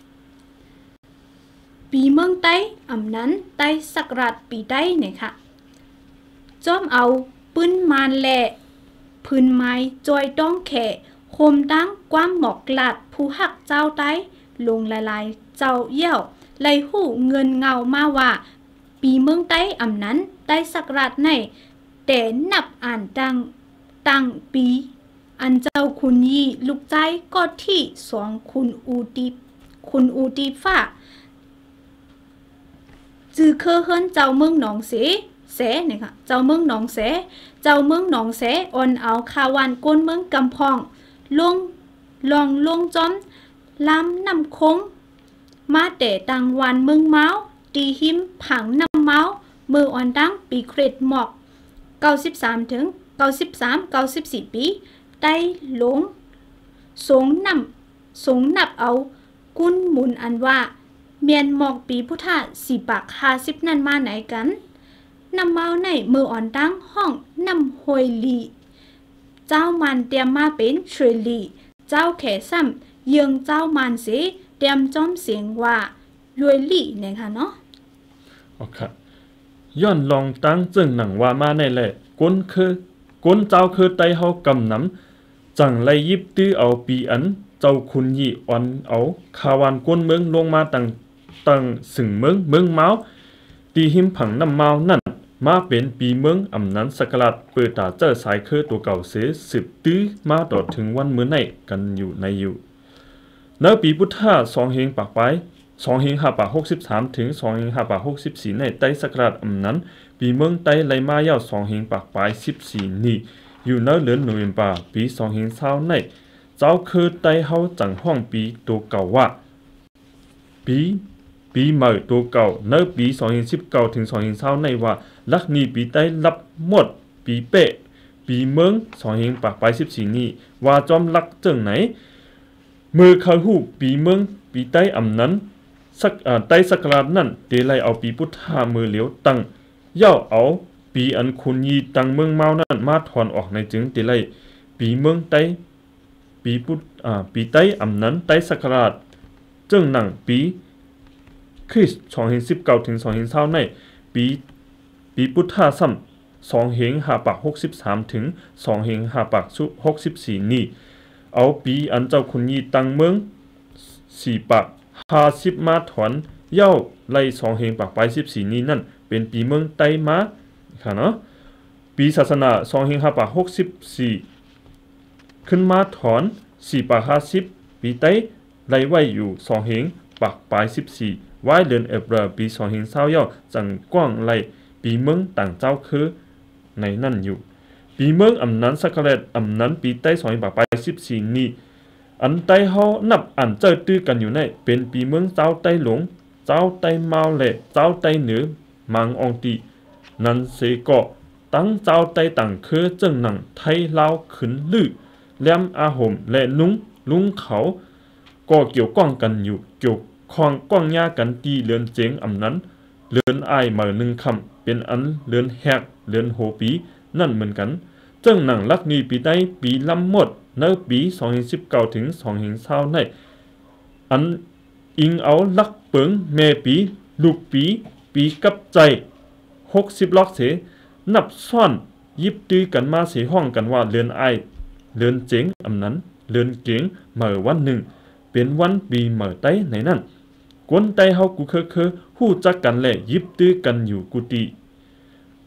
ปีเมืองใต้อำนั้นใต้สักราชปีใต้เนี่ยค่ะจอมเอาปืนมานแหละพื้นไม้จอยต้องแข่โคมดังกว้ามหมอกลาดผู้หักเจ้าใต้ลงละลายเจ้าเยี่ยวไล่หูเงินเงามาว่าปีเมืองใต้อำนั้นใต้สักราชในแต่นับอ่านตั้งตั้งปีอันเจ้าคุณยี่ลูกใจก็ที่สองคุณอูตีคุณอูตีฟ้าจือเคอเฮิรนเจ้าเมืองหนองเสเสเนี่ยค่ะเจ้าเมืองหนองเสเจ้าเมืองหนองเสอ่อนเอาคาวันก้นเมืองกำพองลงลองลงจอมล้ำนำคงมาแต่ตังวันเมืองเมาตีหิมผังนำเมามืออ่อนดังปีเครดหมอกเก้าสิบสามถึงเก้าสิบสามเก้าสิบสี่ปีใต้หลงสงนำสงนับเอากุนหมุนอันว่าเมียนหมอกปีพุทธะสี่ปากห้าสิบนั่นมาไหนกันนำเมาในมืออ่อนตั้งห้องนำหวยลีเจ้ามันเตรียมมาเป็นเทรลีเจ้าแขซ้ำยังเจ้ามันเสเตรียมจอมเสียงว่ายวยลีเนี่ยค่ะเนาะโอเคย้อนลองตั้งจึงหนังว่ามาในแหละก้นคือก้นเจ้าคือไตเฮากำนำจังไลยิบตื้อเอาปีอันเจ้าคุณยี่อ่อนเอาคาวานก้นเมืองลงมาตั้งตั้งสึงเมืองเมืองเมาตีหิมผังน้ำเมานั่นมาเป็นปีเมืองอำนั้นสกลัดเปิดตาเจอสายคือตัวเก่าเสียสิบตื้อมาต่อถึงวันเมื่อในกันอยู่ในอยู่เนื้อปีพุทธะสองเฮงปากไปสองเฮงห้าปากหกสิบสามถึงสองเฮงห้าปากหกสิบสี่ในใต้สกลัดอำนั้นปีเมืองใต้ไลมาเย่าสองเฮงปากไปสิบสี่นี่อยู่เนื้อเลือนโนเวมบาปีสองเฮงเศร้าในเจ้าคือใต้เฮาจังห้องปีตัวเก่าว่าปีปีใหม่ตัวเก่าเนื้อปีสองเฮงสิบเก้าถึงสองเฮงเศร้าในว่าลักนี้ปีใต้รับหมดปีเป๊ะปีเมืองสองเฮงปากไปสิบสี่นี่ว่าจอมลักจังไหนมือเขาหูปีเมืองปีใต้อำนั้นสักใต้สักราชนั่นเตไลเอาปีพุทธามือเหลียวตังเย่าเอาปีอันคุณยีตังเมืองเมานั่นมาถอนออกในจึงเตไลปีเมืองใต้ปีพุทอ่าปีใต้อำนั้นใต้สักราชจึงหนังปีคริสต์สองเฮงสิบเก้าถึงสองเฮงเศร้าในปีปีพุทธาซ้ำสองเฮงห้าปากหกสิบสามถึงสองเฮงห้าปากหกสิบสี่นี่เอาปีอันเจ้าคุณยีตังเมืองสี่ปากห้าสิบมาถอนเย่าไล่สองเฮงปากไปสิบสี่นี้นั่นเป็นปีเมืองไต้มาค่ะเนาะปีศาสนาสองเฮงห้าปากหกสิบสี่ขึ้นมาถอนสี่ปากห้าสิบปีไต้ไล่ไว้อยู่สองเฮงปากปลายสิบสี่ไว้เดือนเอพริลปีสองเฮงเศร้าเย่าจังกว้างไล่ปีเมืองต่างเจ้าคือในนั่นอยู่ปีเมืองอำนั้นสักเลตอำนั้นปีใต้สองเฮงปากปลายสิบสี่นี้อันใต้เฮานับอันเจอตื้อกันอยู่ในเป็นปีเมืองเจ้าใต้หลงเจ้าใต้เมาและเจ้าใต้เหนือมังองตีนั้นเสก็ตั้งเจ้าใต้ต่างคือเจิ้งหนังไทยลาวขึ้นลือแหลมอาหมและนุ้งลุงเขาก็เกี่ยวก้องกันอยู่เกี่ยวข้องก้องยากันตีเลือนเจงอำนั้นเลือนอายมาหนึ่งคำเป็นอันเลือนแหกเลือนโหปีนั่นเหมือนกันเจิ้งหนังลักนี้ปีใต้ปีลำหมดในปีสองเฮงสิบเก้าถึงสองเฮงเศร้าในอันอิงเอาลักเปิงแม่ปีลูกปีปีกับใจหกสิบล็อกเสนับซ่อนยิบตื้อกันมาเสียห้องกันว่าเลือนไอเลือนเจ๋งอำนั้นเลือนเก๋งเมื่อวันหนึ่งเป็นวันปีเมื่อไต้ในนั้นกวนไต้เฮากูเคอเคอฮู้จักกันและยิบตื้อกันอยู่กุฏิ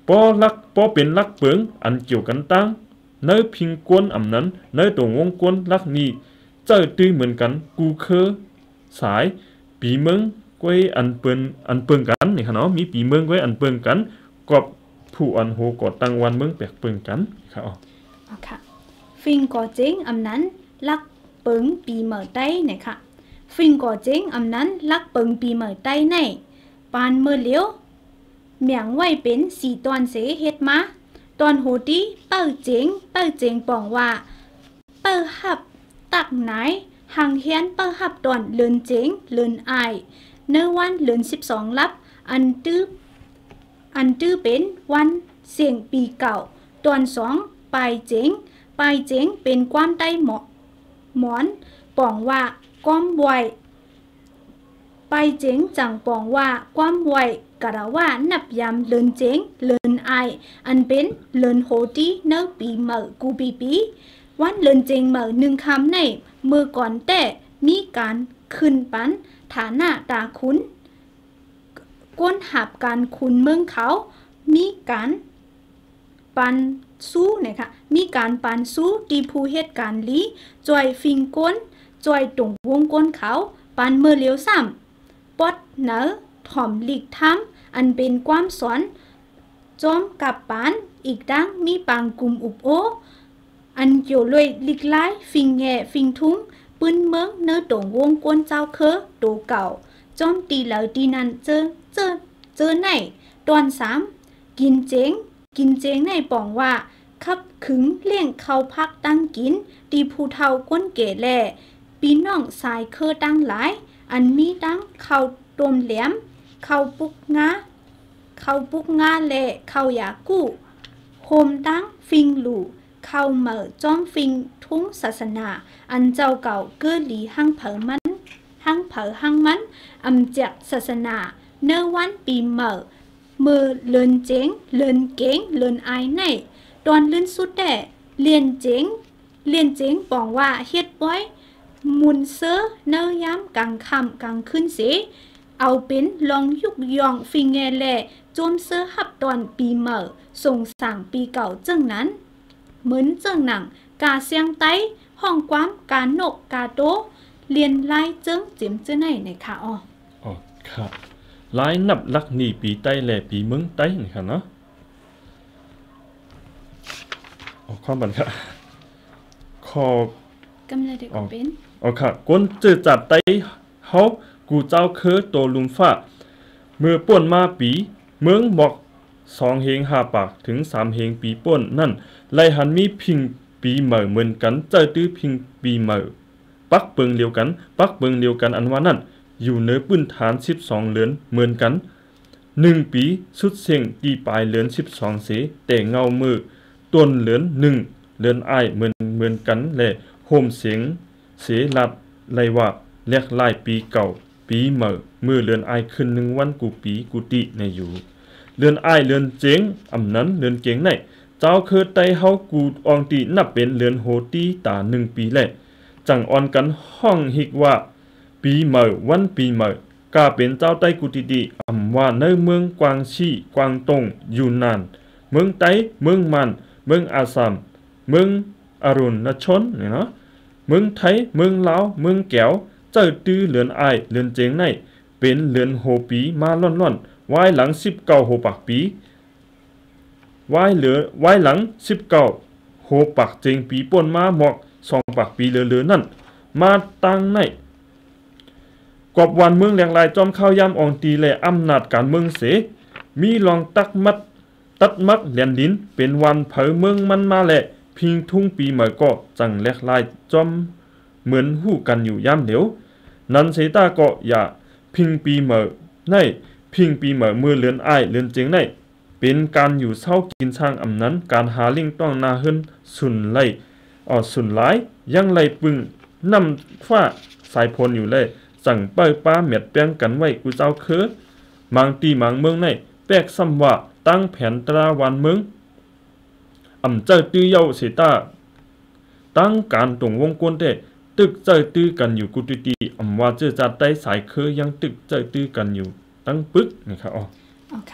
ป้อลักป้อเป็นลักเปิงอันเกี่ยวกันตั้งเนื้อพิงกวนอำนั้นเนื้อตรงวงกวนลักนี้เจอตื้อเหมือนกันกูเคอสายปีเมืองก้วยอันเปิ้นอันเปิงกันนี่ค่ะเนาะมีปีเมืองก้วยอันเปิงกันกับผู้อันโหกอดตั้งวันเมืองแปลกเปิงกันค่ะอ๋อค่ะฟิงก่อเจ๋งอำนั้นลักเปิงปีเหมอใต้เนี่ยค่ะฟิงก่อเจ๋งอำนั้นลักเปิงปีเหมอใต้ในปานเมื่อเลี้ยวเมียงไว้เป็นสี่ตอนเสเฮ็ดมาตอนโหตีเป้าเจ๋งเป้าเจ๋งปองว่าเป้าหับตักไหนหางเฮียนเป้าหับตอนเลินเจ๋งเลินอายเนื้อวันเลินสิบสองลับอันตื้ออันตื้อเป็นวันเสียงปีเก่าตอนสองปลายเจ๋งปลายเจ๋งเป็นความใต้หมอหมอนปองว่าความไวปลายเจ๋งจังปองว่าความไวกะระว่านับยำเลินเจ๋งเลินอายอันเป็นเลินโหตีเนื้อปีเหม่อกูปีปีวันเลินเจ๋งเหม่อหนึ่งคำในมือก่อนแต่มีการขึ้นปันฐานะตาคุณก้นหับการคุณเมืองเขามีการปันสู้เนี่ยค่ะมีการปันสู้ตีผู้เหตุการณ์ลีจอยฟิงก้นจอยตรงวงก้นเขาปันเมื่อเลี้ยวซ้ำปอดเนอถ่อมหลีกทำอันเป็นความสอนจอมกับปานอีกดังมีปางกลุ่มอุบโออันเกี่ยวเลยหลีกไล่ฟิงแง่ฟิงทุ้งปืนเมืองเนื้อตรงวงก้นเจ้าเคอโตเก่าจอมตีเหล่าตีนั้นเจอเจอเจอในตอนสามกินเจงกินเจงในปองว่าขับขึงเลี่ยงเขาพักตั้งกินตีผู้เฒ่าก้นเก๋แล่ปีน้องสายเคอตั้งหลายอันมีตั้งเขาต้มแหลมเขาปุกงาเขาปุกงาแล่เขายากู้โฮมตั้งฟิงหลู่เข้าเหม่อจ้อมฟิงทุ่งศาสนาอันเจ้าเก่าเกื้อหลีหั่งเผอมันหั่งเผอหั่งมันอำจักศาสนาเนื้อวันปีเหม่อมือเลินเจ๋งเลินเก๋งเลินอายในตอนลื่นสุดแต่เลียนเจ๋งเลียนเจ๋งปองว่าเฮ็ดไว้มุนเสื้อเนื้อย้ำกลางค่ำกลางคืนเสเอาเป็นลองยุกยองฟิงแงแลโจมเสื้อหับตอนปีเหม่อส่งสั่งปีเก่าจังนั้นเหมือนเจิงหนังกาเสียงไต้ห้องความกานกกาโตเรียนลายเจิงเจิมเจ้าไหนในค่ะอ๋ออ๋อค่ะลายนับลักนี่ปีใต้แลปีเมืองใต้นี่ค่ะเนาะอ๋อความบันค่ะขอกำลังได้ก็เป็นอ๋อค่ะก้นเจอจัดไต้เฮากูเจ้าเคอโตลุมฟ้าเมื่อป่วนมาปีเมืองบอกสองเฮงห้าปากถึงสามเฮงปีป่นนั่นไล่หันมีพิงปีเหม่อเหมือนกันเจอตื้อพิงปีเหม่อปักเปิงเดียวกันปักเปิงเดียวกันอันว่านั่นอยู่เนื้อปื้นฐานสิบสองเหรียญเหมือนกันหนึ่งปีสุดเสียงตีปลายเหรียญสิบสองเสแต่เงามือต้นเหรียญหนึ่งเหรียญอ้ายเหมือนเหมือนกันและโฮมเสียงเสลัดไลว่าแลกลายปีเก่าปีเหม่อมือเหรียญอ้ายขึ้นหนึ่งวันกูปีกูติในอยู่เรือนอ้ายเรือนเจ๋งอำนั้นเรือนเก่งในเจ้าเคยไตเฮากูอองตีนับเป็นเรือนโหตีตาหนึ่งปีแลจังอ่อนกันห้องฮิกว่าปีเหม่อวันปีเหม่อกาเป็นเจ้าไต้กุติดีอำว่าในเมืองกวางชีกวางตงยูนนานเมืองไต้เมืองมันเมืองอาซัมเมืองอรุณชนเนี่ยเนาะเมืองไทยเมืองลาวเมืองแก้วเจ้าตื้อเรือนอ้ายเรือนเจ๋งในเป็นเรือนโหปีมาล่อนๆวายหลังสิบเก้าโหปักปีวายเหลือวายหลังสิบเก้าโหปักเจงปีป่นมาหมอกสองปักปีเหลือๆนั่นมาตั้งในกอบวันเมืองแหลงลายจอมข้าวยามอองตีและอำนาจการเมืองเสมีลองตักมัดตัดมักแหลนดินเป็นวันเผอเมืองมันมาแหละพิงทุ่งปีใหม่ก็จังแหลกลายจอมเหมือนหู้กันอยู่ยามเดียวนั้นเสตาก็อย่าพิงปีใหม่ในพิงปีเหม่อมือเลือนอ้ายเลือนเจงได้เป็นการอยู่เศร้ากินช่างอำนั้นการหาลิงต้องนาเฮินสุนไล่อ๋อสุนหลายยังไล่ปึงนำฟ้าสายพลอยู่เลยสั่งเป้ยป้าเม็ดแป้งกันไว้กูเจ้าเคอบางตีบางเมืองในแปกซ้ำว่าตั้งแผนตราวันเมืองอำเจ้าตื้อเยาเสตาตั้งการตรงวงกวนเตตึกเจ้าตื้อกันอยู่กุติตีอำว่าเจอจัดได้สายเคยังตึกเจ้าตื้อกันอยู่ตั้งปึกนะครับอ๋ออ๋อค่ะ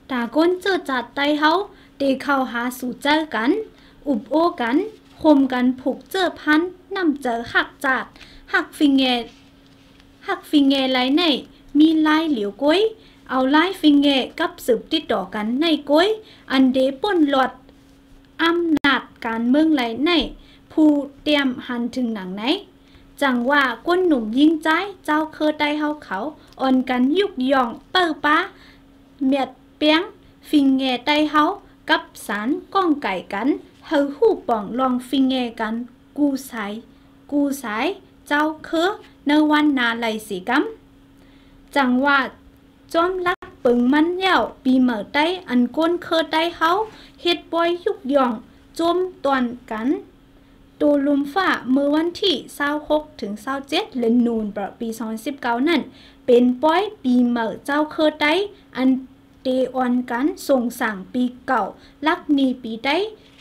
ตาก้นเจอจัดไตเฮาเดเข้าหาสู่เจอกันอุบโอกันโฮมกันผูกเจอพันนำเจอหักจัดหักฟิงเงหักฟิงเงไหลในมีลายเหลียวก้อยเอาลายฟิงเงกับสืบติดต่อกันในก้อยอันเดป่นหลอดอำนาจการเมืองไหลในผู้เตรียมหันถึงหนังไหนจังว่าก้นหนุ่มยิงใจเจ้าเคอไตเฮาเขาอ่อนกันยุกย่องเปิ้อป้าเมียดเปียงฟิงเงไตเฮากับสารก้องไก่กันเฮาหู้ป่องลองฟิงเงกันกูสายกูสายเจ้าเคอในวันนาไหลสีกำจังว่าจอมลักปึงมันเย้าปีเหม่อไตอันก้นเคอไตเฮาเฮ็ดปอยยุกย่องจมตอนกันตูลุมฟ้าเมื่อวันที่ยี่สิบหกถึงยี่สิบเจ็ดเดือนนูนปีสองพันสิบเก้านั่นเป็นป้อยปีเหม่อเจ้าเคอไตอันเตออนกันส่งสั่งปีเก่าลักนีปีไต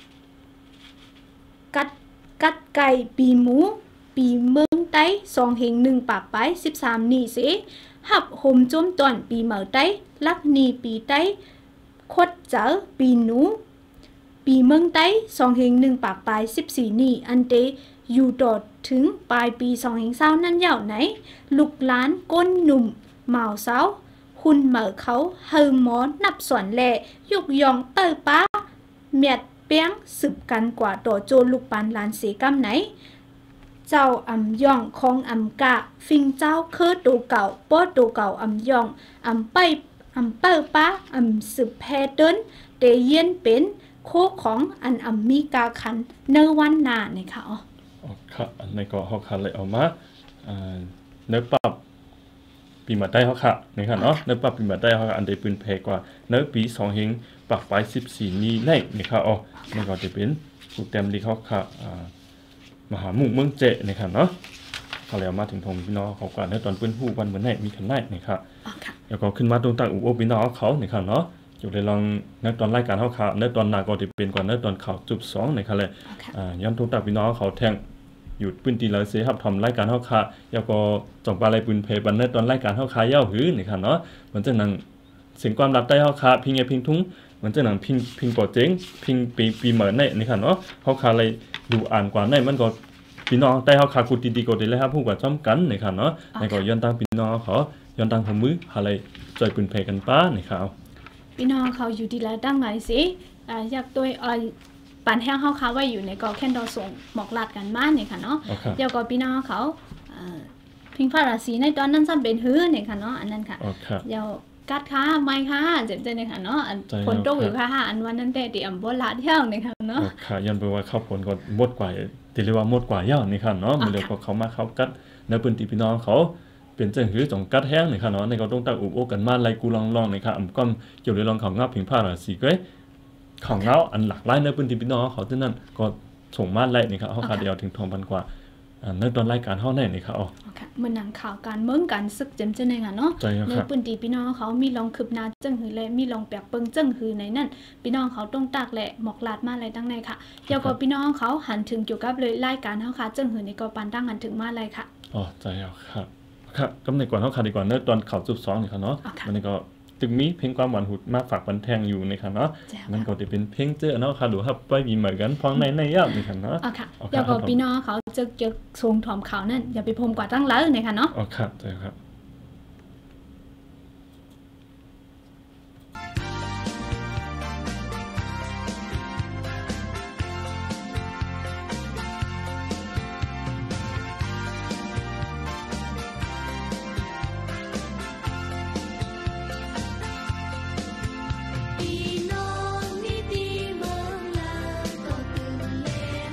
กัดกัดไก่ปีหมูปีเมืองไตสองเฮงหนึ่งปากไปสิบสามนี่สิหับโฮมจมตอนปีเหม่อไตลักนีปีไตคดเจอปีหนูปีเมืองไต้สองเฮงหนึ่งปากปลายสิบสี่นี่อันเตอยู่ดอดถึงปลายปีสองเฮงเศร้านั่นยาวไหนลูกหลานก้นหนุ่มเมาเศร้าหุ่นเหม่อเขาเฮอหมอนับสวนแหล่ยุกยองเตอป้าเมียดเปียงสืบกันกว่าต่อโจลูกปานลานเสกำไหนเจ้าอำย่องของอำกะฟิงเจ้าเคอตัวเก่าป้อตัวเก่าอำย่องอำไปอำเปิ้อป้าอำสืบแพเดินเตเย็นเป็นโคของอันอเมริกาคันเนวันนาเนี่ยค่ะอ๋อค่ะอันในก็เฮาคันเลยเอามาอ่าเนื้อปรับปีมาได้เฮาค่ะนี่ค่ะเนาะเนื้อปรับปีมาได้เฮาอันใดปืนแพกว่าเนื้อปีสองเฮงปากปลายสิบสี่นี้แรกนี่ค่ะอ๋อนี่ก็จะเป็นผู้เต็มดีเฮาค่ะอ่ามหาหมู่เมืองเจนี่ค่ะเนาะเขาแล้วมาถึงทงพี่น้องเขาก่อนในตอนปืนฮู้วันเหมือนไหนมีคันไหนนี่ค่ะอ๋อค่ะแล้วก็ขึ้นมาตรงตั้งอุโอพี่น้องเขานี่ค่ะเนาะอยู่ในลองในตอนรายการเฮาข่าวในตอนหน้าก็สิเป็นก่อนในตอนข่าวจุบสองนี่ค่ะเลยอ่าย้อนทุกตักพี่น้องเขาแทงอยู่ปืนตีเลยเสียครับทำรายการเฮาข่าวแล้วก็จ่องปลาไหลปืนเพบันในตอนรายการเฮาข่าวเย้าหื้อนี่ค่ะเนาะมันจะนั่งเสียงความลับใต้เฮาข่าวพิงไงพิงทุ้งมันจะนั่งพิงพิงก่อเจ๊งพิงปีปีเหมือนในนี่ค่ะเนาะเฮาข่าวเลยดูอ่านกว่าในมันก็พี่น้องใต้เฮาข่าวกูดีๆก็ได้เลยครับผู้กว่าจ้อมกันนี่ค่ะเนาะแล้วก็ย้อนตั้งพี่น้องเขาย้อนตั้งหัวมืออะไรจ่อยปืนเพกันป้านี่ค่ะพี่น้องเขาอยู่ดีแล้วตั้งไหนสิอ่าอยากตัวอ่าปานแห้งเฮาเขาไว้อยู่ในก็แค่ดอส่งหมอกลาดกันมาเนี่ยค่ะเนาะเดี๋ยวก็พี่น้องเขาอ่าพิงฟ้าราศีในตอนนั้นซ้ำเป็นหื้อเนี่ยค่ะเนาะอันนั้นค่ะเดี๋ยวกัดค่ะไม้ค่ะเจ็บใจเนี่ยค่ะเนาะอันผลตกอยู่ค่ะอันวันนั้นแต่ที่อำบ่ละเที่ยวเนี่ยค่ะเนาะค่ะยันแปลว่าเข้าผลก็หมดกว่าที่เรียกว่าหมดกว่าย่านี่ค่ะเนาะมันเดี๋ยวก็เขามาเข้ากัดในพื้นที่พี่น้องเขาเป็นจังหื้อจงกัดแห้งนี่ค่ะเนาะในก็ต้องตั้งอุบโอกันมาไล่กูลองๆนี่ค่ะอำก้อมเกี่ยวในลองของงับพิงผ้าราศีก้อยของเงาอันหลักหลายในพื้นที่พี่น้องเขาฉะนั้นก็ส่งมาไล่นี่ค่ะเฮาคาเดียวถึงทองพันกว่าอ่าในตอนรายการเฮาแน่นี่ค่ะอ๋อค่ะเหมือนหนังข่าวการเมืองการศึกจำจังได๋ค่ะเนาะในพื้นที่พี่น้องเขามีลองคืบหน้าจังหื้อและมีลองแปลกเปิงจังหื้อในนั้นพี่น้องเขาต้องตากและหมอกลาดมาอะไรตั้งในค่ะเดี๋ยวก็พี่น้องเขาหันถึงเกี่ยวกับเลยรายการเฮาค่ะจังหื้อในก็ปานตั้งหันถึงมาอะไรค่ะอ๋อใจเอาครับครับกำเนิดก่อนเฮาค่ะดีกว่าเนาะตอนข่าวจุดสองนี่ค่ะเนาะมันนี่ก็จึงมีเพลงความหวานหุดมาฝากบันแทงอยู่ในค่ะเนาะมันก็จะเป็นเพลงเจอเนาะค่ะดูครับไปมีเหมือนกันพ้องในในย่ำนี่ค่ะเนาะอ๋อค่ะเดี๋ยวก็พี่น้องเขาจะจะส่งถอมข่าวนั่นอย่าไปพมกว่าตั้งเลยในค่ะเนาะอ๋อค่ะใช่ครับ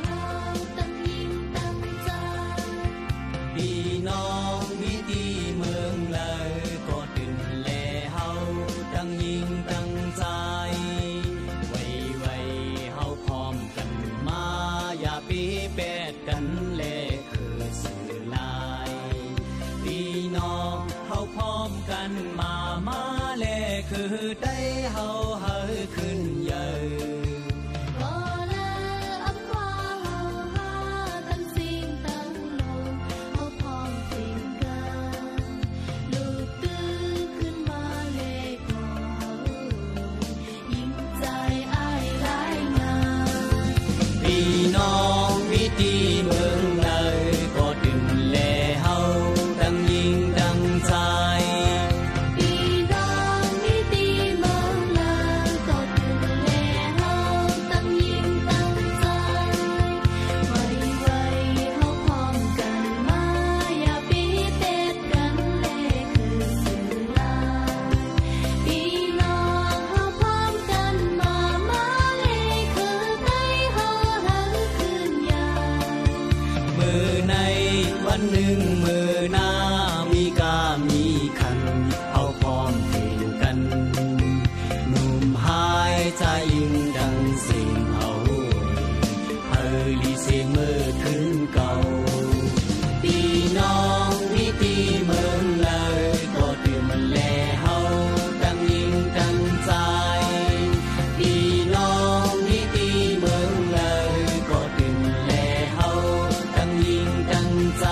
พี่น้องวิธีเมืวันหนึ่งมือหน้ามีกามีคันเอาพร้อมเพลงกันหนุ่มหายใจยิ่งดังเสียงเอาเฮลีเสียงมือขึ้นเก่าพี่น้องวิธีเมืองเลยก็ตื่นมันแลเฮาตั้งยิ่งตั้งใจพี่น้องวิธีเมืองเลยก็ตื่นมันแลเฮาตั้งยิ่งตั้งใจ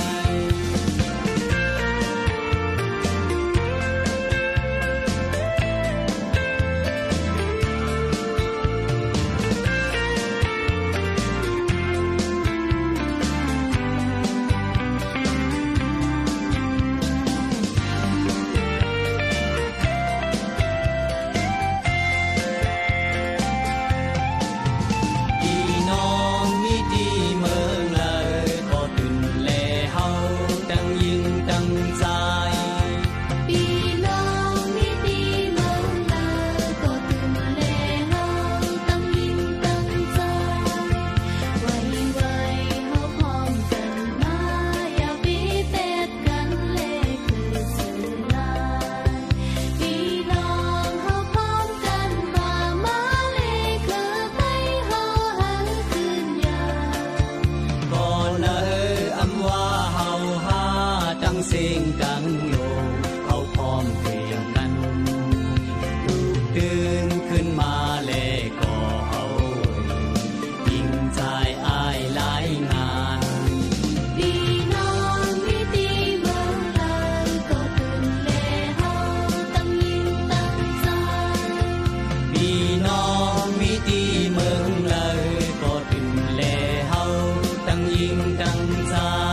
เสียงดังโลเอาพร้อมเพลงกันลูกตื่นขึ้นมาแล้วก็เอายิ่งใจอ้ายหลายงานพี่น้องวิธีเมืองเลยก็ตื่นแล้วเฮาตั้งยิ่งตั้งใจพี่น้องวิธีเมืองเลยก็ตื่นแล้วเฮาตั้งยิ่งตั้งใจ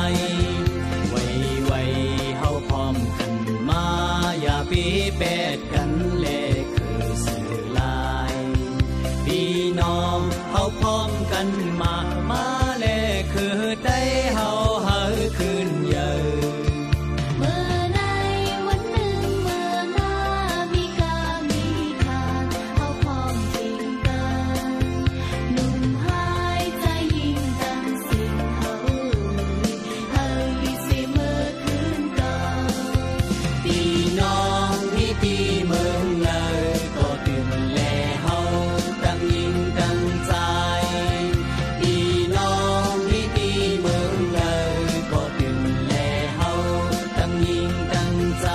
ปีเป็ดกันเลคือสื่อลายพี่น้องเฮาพร้อมกันมามาเลคือได้เฮาเฮาคืนเยอะเมื่อในวันหนึ่งเมื่อหน้ามีกามีทางเฮาพร้อมจริงกันหนุ่มหายใจยิ่งดังสิ่งเฮาเฮาลิสิเมื่อคืนก่อนพี่น้องที่เมืองเลยก็ตื่นแลเฮาตั้งยิ่งตั้งใจพี่น้องที่ที่เมืองเลยก็ตื่นแลเฮาตั้งยิ่งตั้งใจ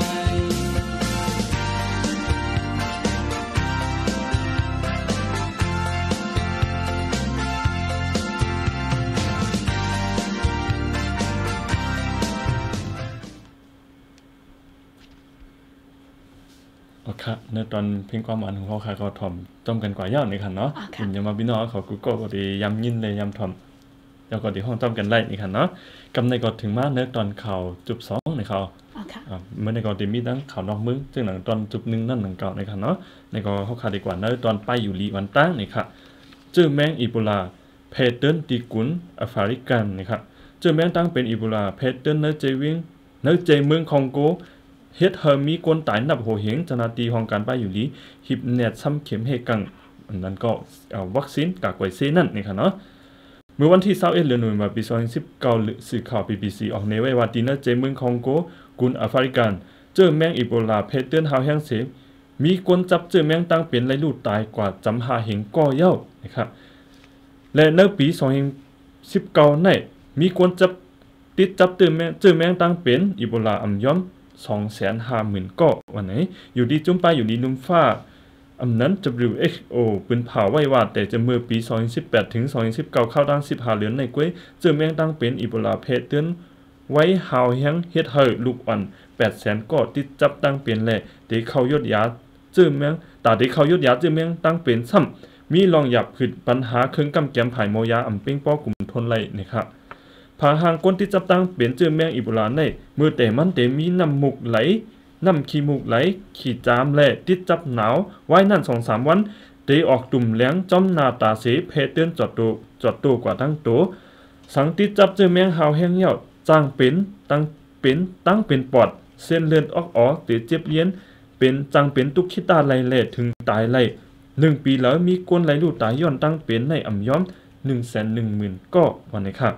ค่ะในตอนเพลงความหวานของเขาค่ะก็ถ่อมต้มกันกว่าย่าวนี่ค่ะเนาะคุณอย่ามาพี่น้องเขากูก็ดียำยินเลยยำถ่อมแล้วก็ดีห้องต้มกันไล่นี่ค่ะเนาะกำในก็ถึงมาเนื้อตอนข่าวจุบสองในเขาอ่าเมื่อในก็ดีมีทั้งข่าวนอกมึงซึ่งหลังตอนจุบหนึ่งนั่นหนึ่งเก่าในค่ะเนาะในก็เขาขาดดีกว่าเนื้อตอนไปอยู่ลีวันตั้งนี่ค่ะเจอแมงอีโบลาเพเทิร์นตีกุนแอฟริกันนี่ค่ะเจอแมงตั้งเป็นอีโบลาเพเทิร์นเนื้อเจวิงเนื้อเจเมืองคองโกเฮ็ดเฮอมีคนตายนับโหเหงจนาตีของการไปอยู่ลีหิบเน็ตซ้ำเข็มเฮกังอันนั้นก็เอาวัคซีนกากไวเซนั่นนี่ค่ะเนาะเมื่อวันที่ยี่สิบเอ็ดเดือนหนึ่งมาปีสองพันสิบเก้าสื่อข่าว บี บี ซี ออกในไว้ว่าตีนเจเมืองคองโกกุนแอฟริกันเจอแมงอีโบลาเพเทิร์นฮาวแฮงเสมีคนจับเจอแมงตั้งเป็นไรลูกตายกว่าจำหาเหงก่อเย้านะครับและในปีสองพันสิบเก้าในมีคนจับติดจับเจอแมงเจอแมงตั้งเป็นอีโบลาอ่ำย้อมสองแสนห้าหมื่นก็วันไหนอยู่ดีจุ่มไปอยู่ดีนุ่มฟ้าอำนั้น ดับเบิลยู เอช โอ ปืนเผาไว้ว่าแต่จะเมื่อปีสองพันสิบแปดถึงสองพันสิบเก้าเข้าดังสิบห้าเหรียญในกุ้ยเจอแมงตั้งเป็นอีโบลาเพเทิร์นไว้หาวแฮงเฮ็ดเฮอลูกอ่อนแปดแสนก็ติดจับตั้งเป็นแลเด็กเข้ายดยาเจอแมงตาเด็กเข้ายดยาเจอแมงตั้งเป็นซ้ำมีลองหยับผิดปัญหาเครื่องกำแกมผายโมยาอำเป้งป้อกลุ่มทนไล่นะครับผาหางก้นที่จับตั้งเป็นเจอแมงอีโบลาในมือแต่มันแต่มีน้ำมูกไหลน้ำขี้มูกไหลขี้จามแลติดจับหนาวไว้นั่น สองถึงสาม วันเตออกตุ่มแหลงจ้อมหน้าตาเสเพเตือนจอดโตจอดโตกว่าทั้งโตสังติดจับเจอแมงหาวแห้งเหี่ยวจ้างเป็นตั้งเป็นตั้งเป็นปอดเส้นเลือดออกออกเตเจ็บเลี้ยนเป็นจังเป็นตุกขี้ตาไหลแลถึงตายไหลหนึ่งปีแล้วมีคนไหลลูกตายย้อนตั้งเป็นในอ่ำย้อม หนึ่งแสนหนึ่งหมื่น ก็วันนี้ค่ะ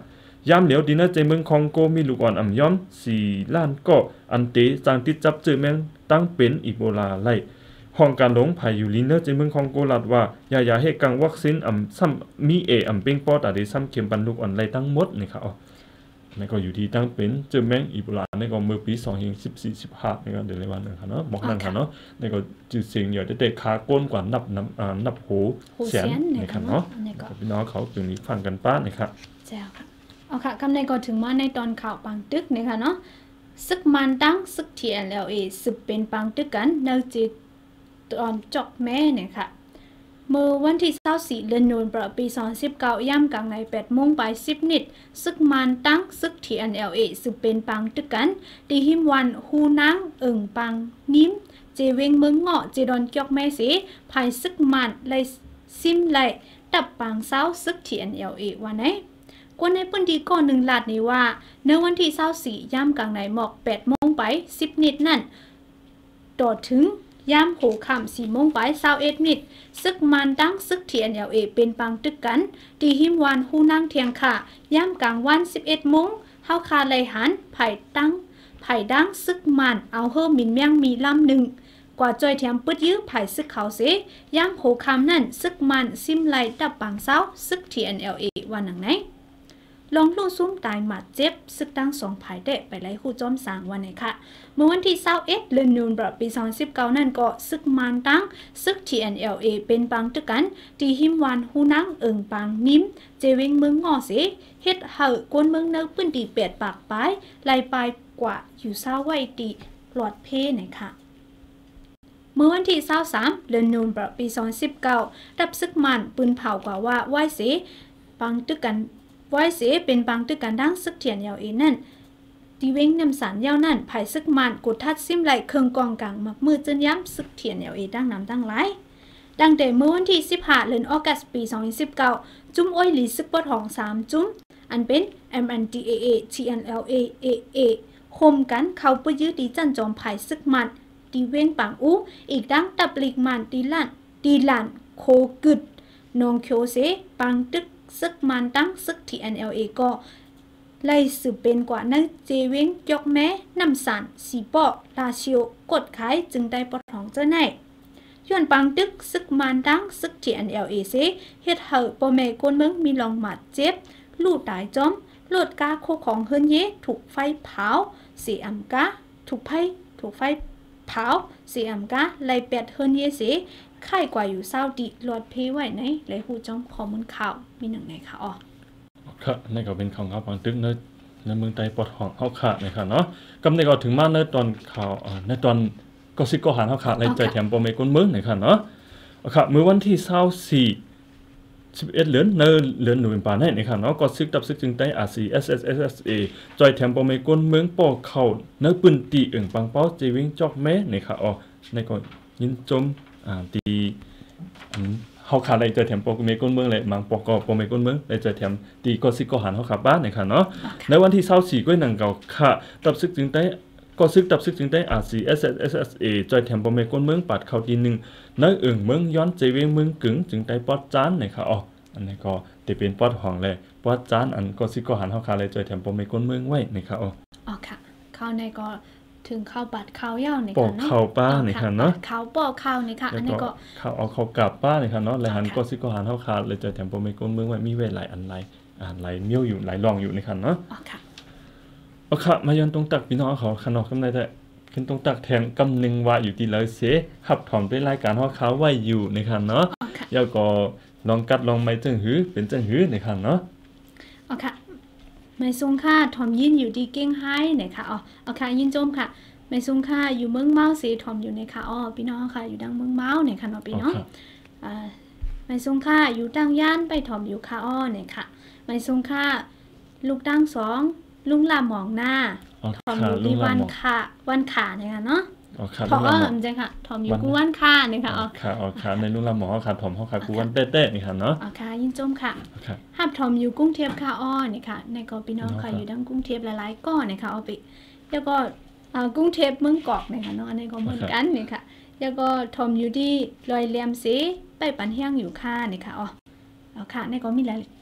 ยามเหลียวดีนะใจเมืองคองโกมีลูกอ่อนอ่ำย้อมสี่ล้านก็อันเตจางติดจับเจอแมงตั้งเป็นอีโบลาไล่ห้องการหลงภัยอยู่ลีเนอร์ใจเมืองคองโกลัดว่าอย่าอย่าให้กังวัคซีนอ่ำซ้ำมีเออ่ำเป้งปอดอะไรซ้ำเข็มปันลูกอ่อนไล่ทั้งหมดนี่ค่ะอ๋อนี่ก็อยู่ที่ตั้งเป็นเจอแมงอีโบลาในก็เมื่อปีสองพันสิบสี่ สิบห้านี่ก็เดือนละวันนึงค่ะเนาะบอกนั่นค่ะเนาะนี่ก็จืดเสียงอยู่แต่ขาก้นกว่านับนับอ่านับหูแสนนี่ค่ะเนาะพี่น้องเขาจึงนี้ฟังกันป้านี่ค่ะแจ้วค่ะเอาค่ะกำในก็ถึงมาในตอนข่าวปังตึกนี่ค่ะเนาะซึกมันตั้งซึก ที แอล เอ สืบเป็นปังตึกกันเนื้อจีตอนจอกแม่เนี่ยค่ะเมื่อวันที่ยี่สิบสี่เดือนธันวาคมปีสองพันสิบเก้าย่ำกลางในแปดโมงไปสิบนิดซึกมันตั้งซึก ที แอล เอ สืบเป็นปังตึกกันตีหิมวันฮูนังเอิงปังนิ้มเจเวงเมืองเงาะเจดอนจอกแม่สีภายซึกมันเลยซิมเลยดับปังเศร้าซึก ที แอล เอ วันไหนกวนในพื้นที่ก่อนหนึ่งลาดนี้ว่าในวันที่ยี่สิบสี่ย่ำกลางในหมอกแปดโมงไปสิบนิดนั่นต่อถึงย่ำโหค่ำสี่โมงไปยี่สิบเอ็ดนิดซึกมันตั้งซึก ที แอล เอ เป็นปังตึกกันตีหิมวันฮูนั่งเทียงค่ะย่ำกลางวันสิบเอ็ดโมงเฮาคาไลหันไผ่ตั้งไผ่ดังซึกมันเอาเฮอมินเมียงมีลำหนึ่งกว่าจอยเทียมปืดยื้อไผ่ซึกเขาเสย่ำโหค่ำนั่นซึกมันซิมไลดับปังเศร้าซึก ที แอล เอ วันหนังไหนลองลู่ซุ้มตายหมัดเจ็บซึกตั้งสองภายเดะไปไล่คู่จอมสางวันไหนค่ะเมื่อวันที่ยี่สิบเอ็ดเดือนธันวาคมปีสองพันสิบเก้านั่นก็ซึกมันตั้งซึก ที แอล เอ เป็นปังตึกกันตีหิมวันฮูนังเอิงปังนิ้มเจวิงเมืองงอเสเฮ็ดเห่อกวนเมืองเนื้อพื้นที่แปดปากปลายไล่ปลายกว่าอยู่เศร้าไว้ตีหลอดเพไหนค่ะเมื่อวันที่ยี่สิบสามเดือนธันวาคมปีสองพันสิบเก้าดับซึกมันปืนเผากว่าว่าไหวเสปังตึกกันไว้เสียเป็นบางตึกการดังซึกเทียนยาวเอนั่นตีเว้งนำสารยาวนั่นภายซึกมันกดทัดซิมไหลเครื่องกองกลางมักมือจนย้ำซึกเทียนยาวเอดังน้ำดังไหลดังแต่เมื่อวันที่สิบห้าเดือนออกัสปีสองพันสิบเก้าจุ้มอ้อยหลีซึกปอดหองสามจุ้มอันเป็น เอ็ม เอ็น ดี เอ เอ ที แอล เอ เอ เอ โฮมกันเขาไปยื้อตีจันจอมภายซึกมันตีเว้งปังอู้อีกดังตับลิกมันตีลั่นตีลั่นโคกึดนองเขียวเสปังตึกซึกมันตั้งซึก ที แอล เอ ก็ไล่สืบเป็นกว่านักเจเวงยกแม้นำสารสีปอลาชิโอกดขายจึงได้ปลดของเจ้าไหนย้อนปังตึกซึกมันตั้งซึก ที แอล เอ เสเฮ็ดเหอปอแม่กวนเมืองมีลองหมัดเจ็บลู่ตายจอมโลดกาโคของเฮินเยถูกไฟเผาเสียอัมกาถูกไฟถูกไฟเผาเสียอัมกาไล่แปดเฮินเยเสไข่กว่าอยู่เศร้าดิหลอดเพไว้ไหนเลยหูจอมข้อมูลข่าวมีหนึ่งไหนค่ะอ๋อครับนี่ก็เป็นข่าวข่าวปังตึกในในเมืองไต้ปอดของเฮาขาดนะครับเนาะกำในก็ถึงมาในตอนข่าวในตอนก็สิก็หารเฮาขาดในใจแถมปอเมก้นเมืองนะครับเนาะครับเมื่อวันที่ยี่สิบสี่ สิบเอ็ดเดือนในเดือนธันวาคมนี้นะครับเนาะก็ซึกตับซึกจึงได้ อาร์ ซี เอส เอส เอส เอ จอยแถมปอเมก้นเมืองป้อเข้าในปืนตีเอิ่งปังเป้าเจวิงจอกแม่นะครับอ๋อในก็ยินจมอ่าตีเฮาขาดอะไรเจอแถมโปรเมก้นเมืองเลยมังปอกอโปรเมก้นเมืองเลยเจอแถมตีก็ซิก็หันเฮาขับบ้านนี่ค่ะเนาะในวันที่ยี่สิบสี่ก็หนังเก่าค่ะตับซึกจึงได้ก็ซึกตับซึกจึงได้ อาร์ ซี เอส เอส เอ จอยแถมโปรเมก้นเมืองปัดเข้าทีนึงในเอิ่งเมืองย้อนเจเวงเมืองกึ่งจึงได้ปอดจานนี่ค่ะอ๋ออันนี้ก็จะเป็นปอดห้องเลยปอดจานอันก็ซิก็หันเฮาขาดเลยจอยแถมโปรเมก้นเมืองไว้นี่ค่ะอ๋ออ๋อค่ะเข้าในก็ถึงข้าวปัดข้าวเย้าในค่ะเนาะปอกข้าวป้าในค่ะเนาะข้าวปอกข้าวในค่ะอันนี้ก็ข้าวเอาข้าวกลับป้าในค่ะเนาะแล้วหันก็สิก็หันเฮาขาดเลยเจอแถมโปรเมก้นเมืองไว้มีเวหลายอันหลายอ่านหลายเมี่ยวอยู่หลายรองอยู่ในค่ะเนาะอ๋อค่ะอ๋อค่ะมาย้อนตรงตักพี่น้องเขาขนอกกำไดแต่ขึ้นตรงตักแทงกำนึงว่าอยู่ที่เลยเสขับถอนไปรายการเฮาขาวไว้อยู่ในค่ะเนาะแล้วก็ลองกัดลองไม้จังหือเป็นจังหือในค่ะเนาะอ๋อค่ะไม่ซุงค่ะถอมยินอยู่ดีเก้งไห้ไหนค่ะอ๋ออ๋อค่ะยินจมค่ะไม่ซุงค่ะอยู่เมืองเมาเสถอมอยู่ในค่ะอ๋อพี่น้องค่ะอยู่ดังเมืองเมาในค่ะเนาะพี่น้องอ่าไม่ซุงค่ะอยู่ดังย่านไปถอมอยู่ค่ะอ๋อเนี่ยค่ะไม่ซุงค่ะลูกดังสองลุงลาหมองหน้าถอมอยู่ที่วันค่ะวันขาเนี่ยค่ะเนาะอ๋อค่ะถอมเออจริงค่ะถอมอยู่กูวันค่ะเนี่ยค่ะอ๋อค่ะอ๋อค่ะในลุงลาหมอค่ะถอมเฮาค่ะกูวันเต้ๆนี่ค่ะเนาะอ๋อค่ะยินจมค่ะหับถอมอยู่กรุงเทพค่ะอ๋อเนี่ยค่ะในก็พี่น้องค่ะอยู่ดังกรุงเทพหลายๆก้อนเนี่ยค่ะเอาไปแล้วก็อ่ากรุงเทพเมืองกอกเนี่ยค่ะเนาะอันนี้ก็เหมือนกันเนี่ยค่ะแล้วก็ถอมอยู่ที่ลอยเหลี่ยมสีไปปันเฮียงอยู่ค่ะเนี่ยค่ะอ๋อเอาค่ะนี่ก็มีหลาย